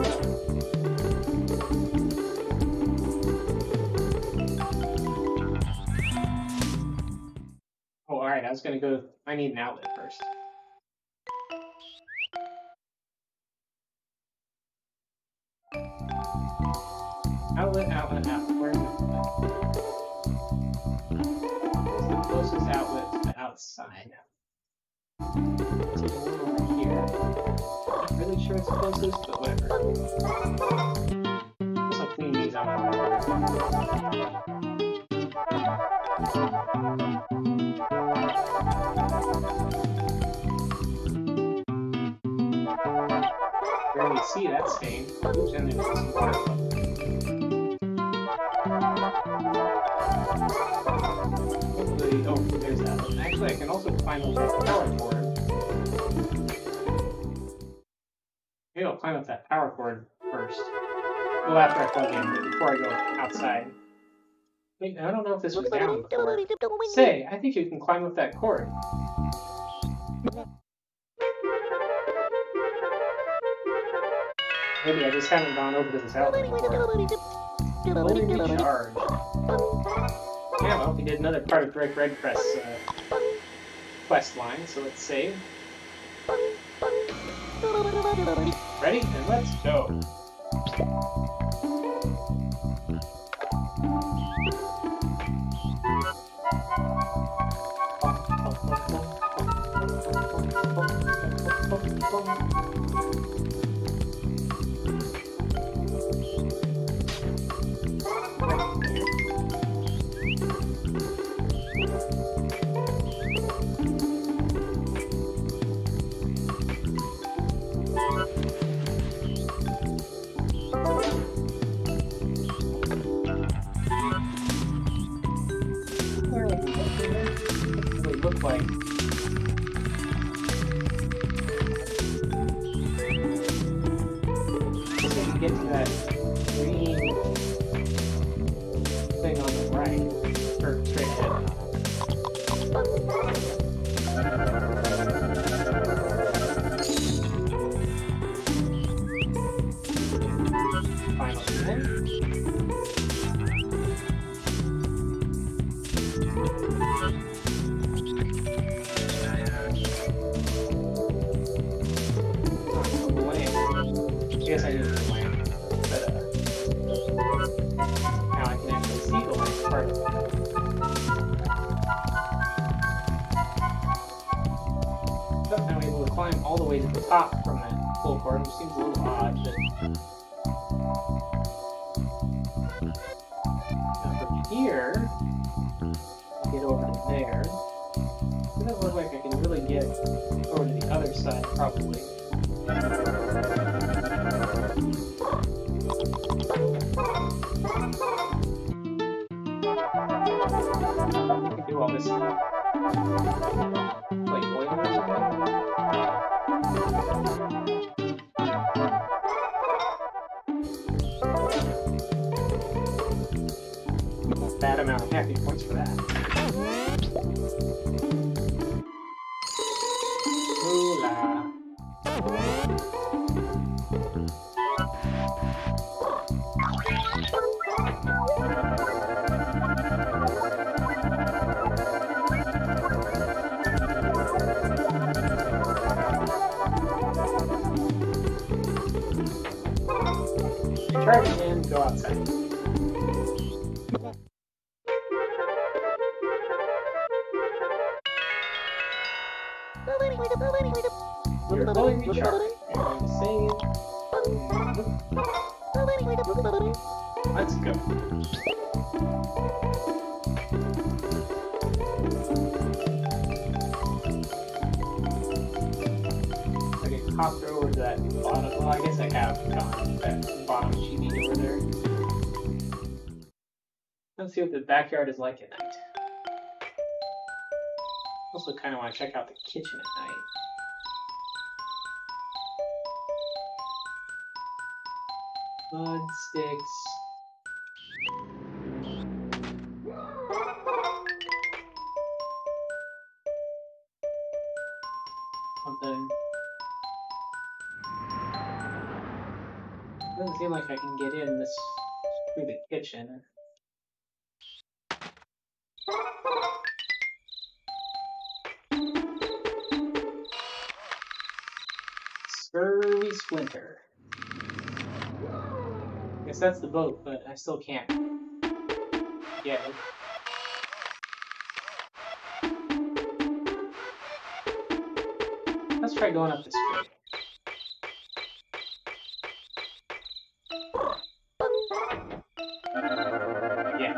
Oh, alright, I was gonna go. I need an outlet first. Outlet, outlet, outlet. Where is it? Where's the closest outlet to the outside? It's over here. I'm really sure it's closest, but whatever. So clean these out. Barely see that stain. Oops, and there's some water. Hopefully, oh, there's that one. Actually, I can also climb up that power cord. Maybe I'll climb up that power cord first. Well, after I plug in, but before I go outside. Wait, I don't know if this was down before. Say, I think you can climb up that cord. Maybe I just haven't gone over to this outlet before. Fully recharged. Yeah, well, we did another part of Drake Red Crest's uh, quest line, so let's save. Ready? And let's go. Look like just get to that green thing on the right, or straight ahead. Final spin. Somehow able to climb all the way to the top from that full port, which seems a little odd, but... Now from here, get over to there. It doesn't look like I can really get over to the other side, probably. I can do all this. Like oil or something? Bad amount of happy points for that. Ooh la. Charge and go outside. We're fully recharged. And save. Let's go. I get hopped over to that bottom. Well, I guess I have gone to that bottom chibi over there. Let's see what the backyard is like at night. Also kind of want to check out the kitchen at night. Mud sticks. Something. Doesn't seem like I can get in this through the kitchen. Scurvy Splinter. Guess that's the boat, but I still can't get it. Let's try going up this way. Yeah.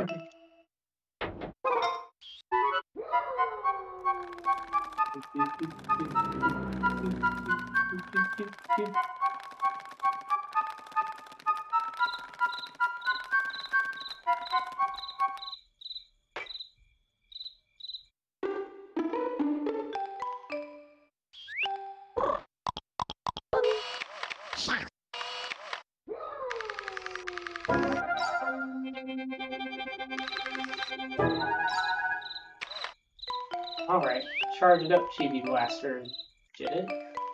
Alright, charge it up, Chibi Blaster. Did it?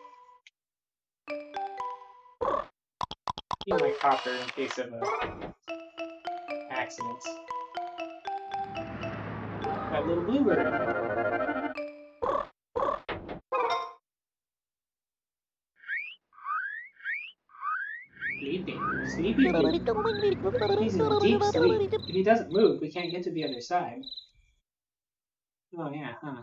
Use my copper in case of uh, accidents. That little bluebird. Sleeping. Sleeping. He's in deep sleep. If he doesn't move, we can't get to the other side. Oh yeah, huh.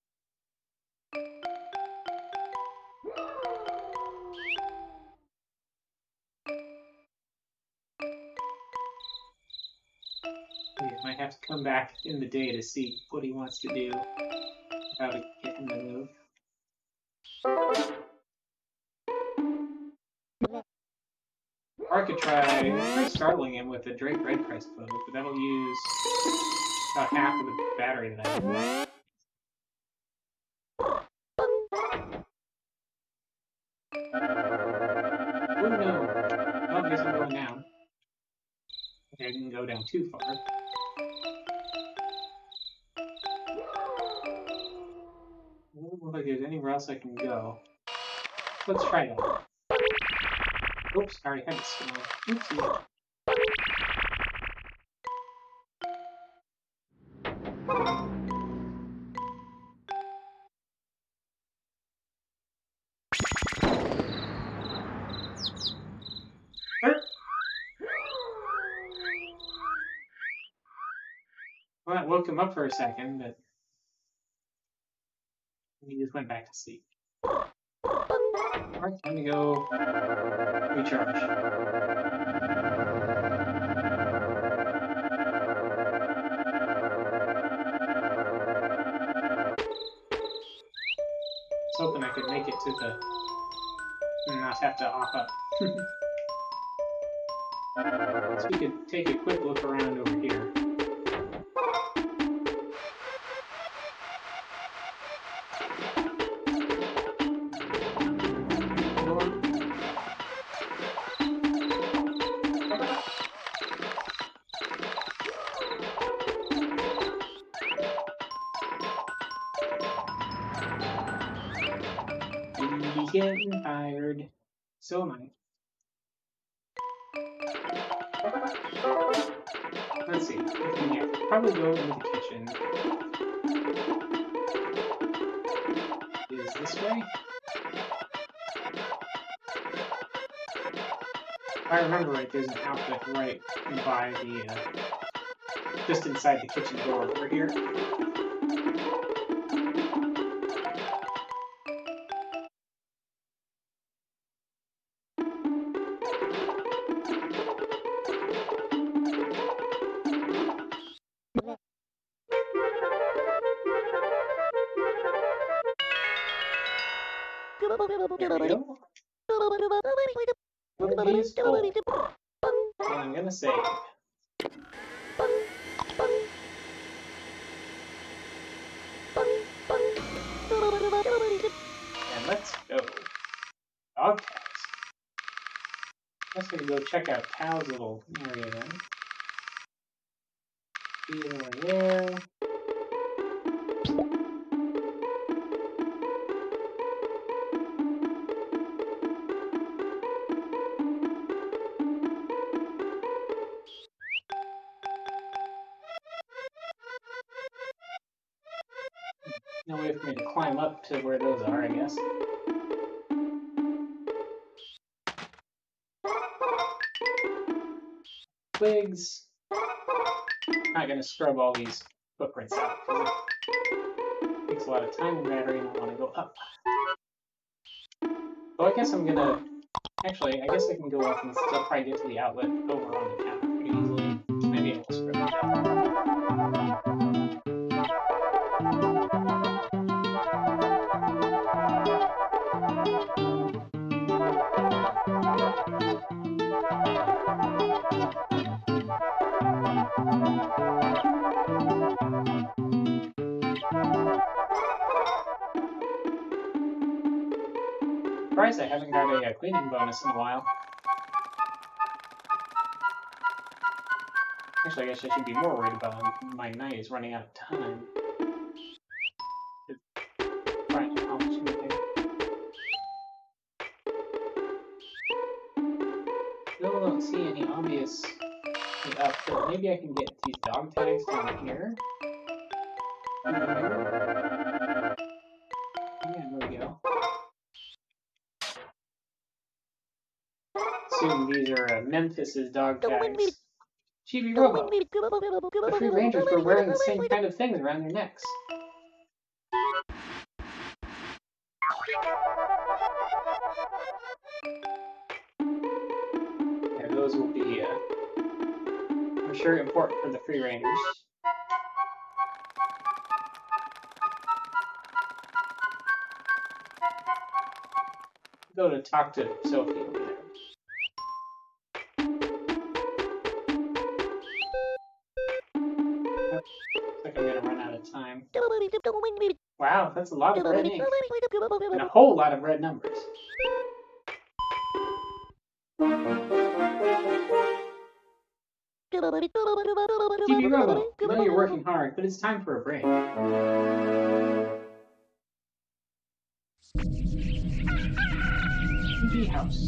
We might have to come back in the day to see what he wants to do. How to get him to move. Or I could try, try startling him with a Drake Red Crest bow, but that'll use about half of the battery that I have left. Oh no! Oh, I guess I'm going down. Okay, I didn't go down too far. I don't know if there's anywhere else I can go. Let's try that. Oops, I already had this one. Oopsie. Well, it woke him up for a second, but he just went back to sleep. Alright, time to go recharge. I was hoping I could make it to the... and not have to off up. So we could take a quick look around over here. He's getting tired. So am I. Let's see. Yeah, probably go into the kitchen. Is this way? If I remember right, there's an outlet right by the, uh, just inside the kitchen door over here. There we go. Rubbergy is full. And I'm gonna save. And let's go. Dog tags. Guess we can go check out Tao's little area then. See it over there. No way for me to climb up to where those are, I guess. Twigs. Not gonna scrub all these footprints out because it takes a lot of time and battery, and I want to go up. So I guess I'm gonna. Actually, I guess I can go up and still probably get to the outlet over on the counter pretty easily. Maybe I will scrub it down. Surprised I haven't got a, a cleaning bonus in a while. Actually, I guess I should be more worried about my night is running out of time. Trying to accomplish anything. Still don't see any obvious way up, but maybe I can get these dog tags down here. Yeah, there we go. Assume these are uh, Memphis's dog tags. Chibi-Robo. The Free Rangers were wearing the same kind of things around their necks. Yeah, those will be, uh, I'm sure, important for the Free Rangers. Go to talk to Sophie over there. Looks like I'm gonna run out of time. Wow, that's a lot of red ink. And a whole lot of red numbers. Chibi-Robo, I know you're working hard, but it's time for a break. T V house.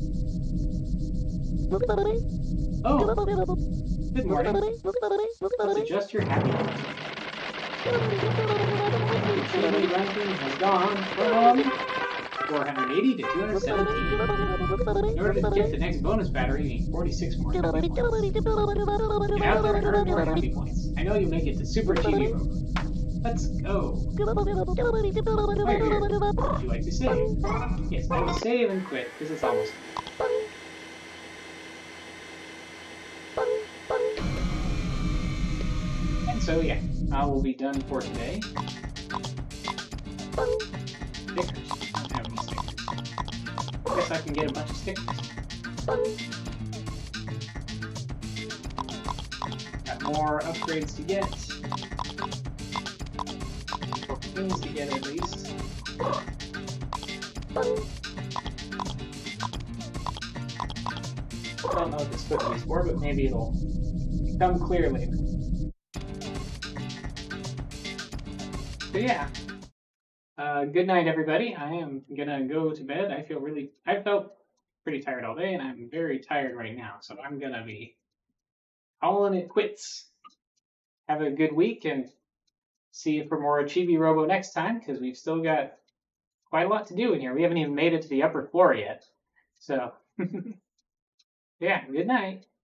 Oh, good morning. Let's adjust your happiness. The Chibi Lantern has gone from four hundred eighty to two hundred seventeen. In order to get the next bonus battery, you need forty-six more happy points. Get out there and earn more happy points. I know you'll make it to Super Chibi-Robo. Let's go. Right here. Would you like to save? Yes, I will save and quit, because it's almost done. And so, yeah, I will be done for today. Stickers. I don't have any stickers. I guess I can get a bunch of stickers. Got more upgrades to get. More things to get at least. I don't know what this cookie is for, but maybe it'll come clear later. So yeah. Uh, good night, everybody. I am gonna go to bed. I feel really, I felt pretty tired all day, and I'm very tired right now. So I'm gonna be calling it quits. Have a good week, and see you for more Chibi-Robo next time, because we've still got quite a lot to do in here. We haven't even made it to the upper floor yet. So, yeah, good night.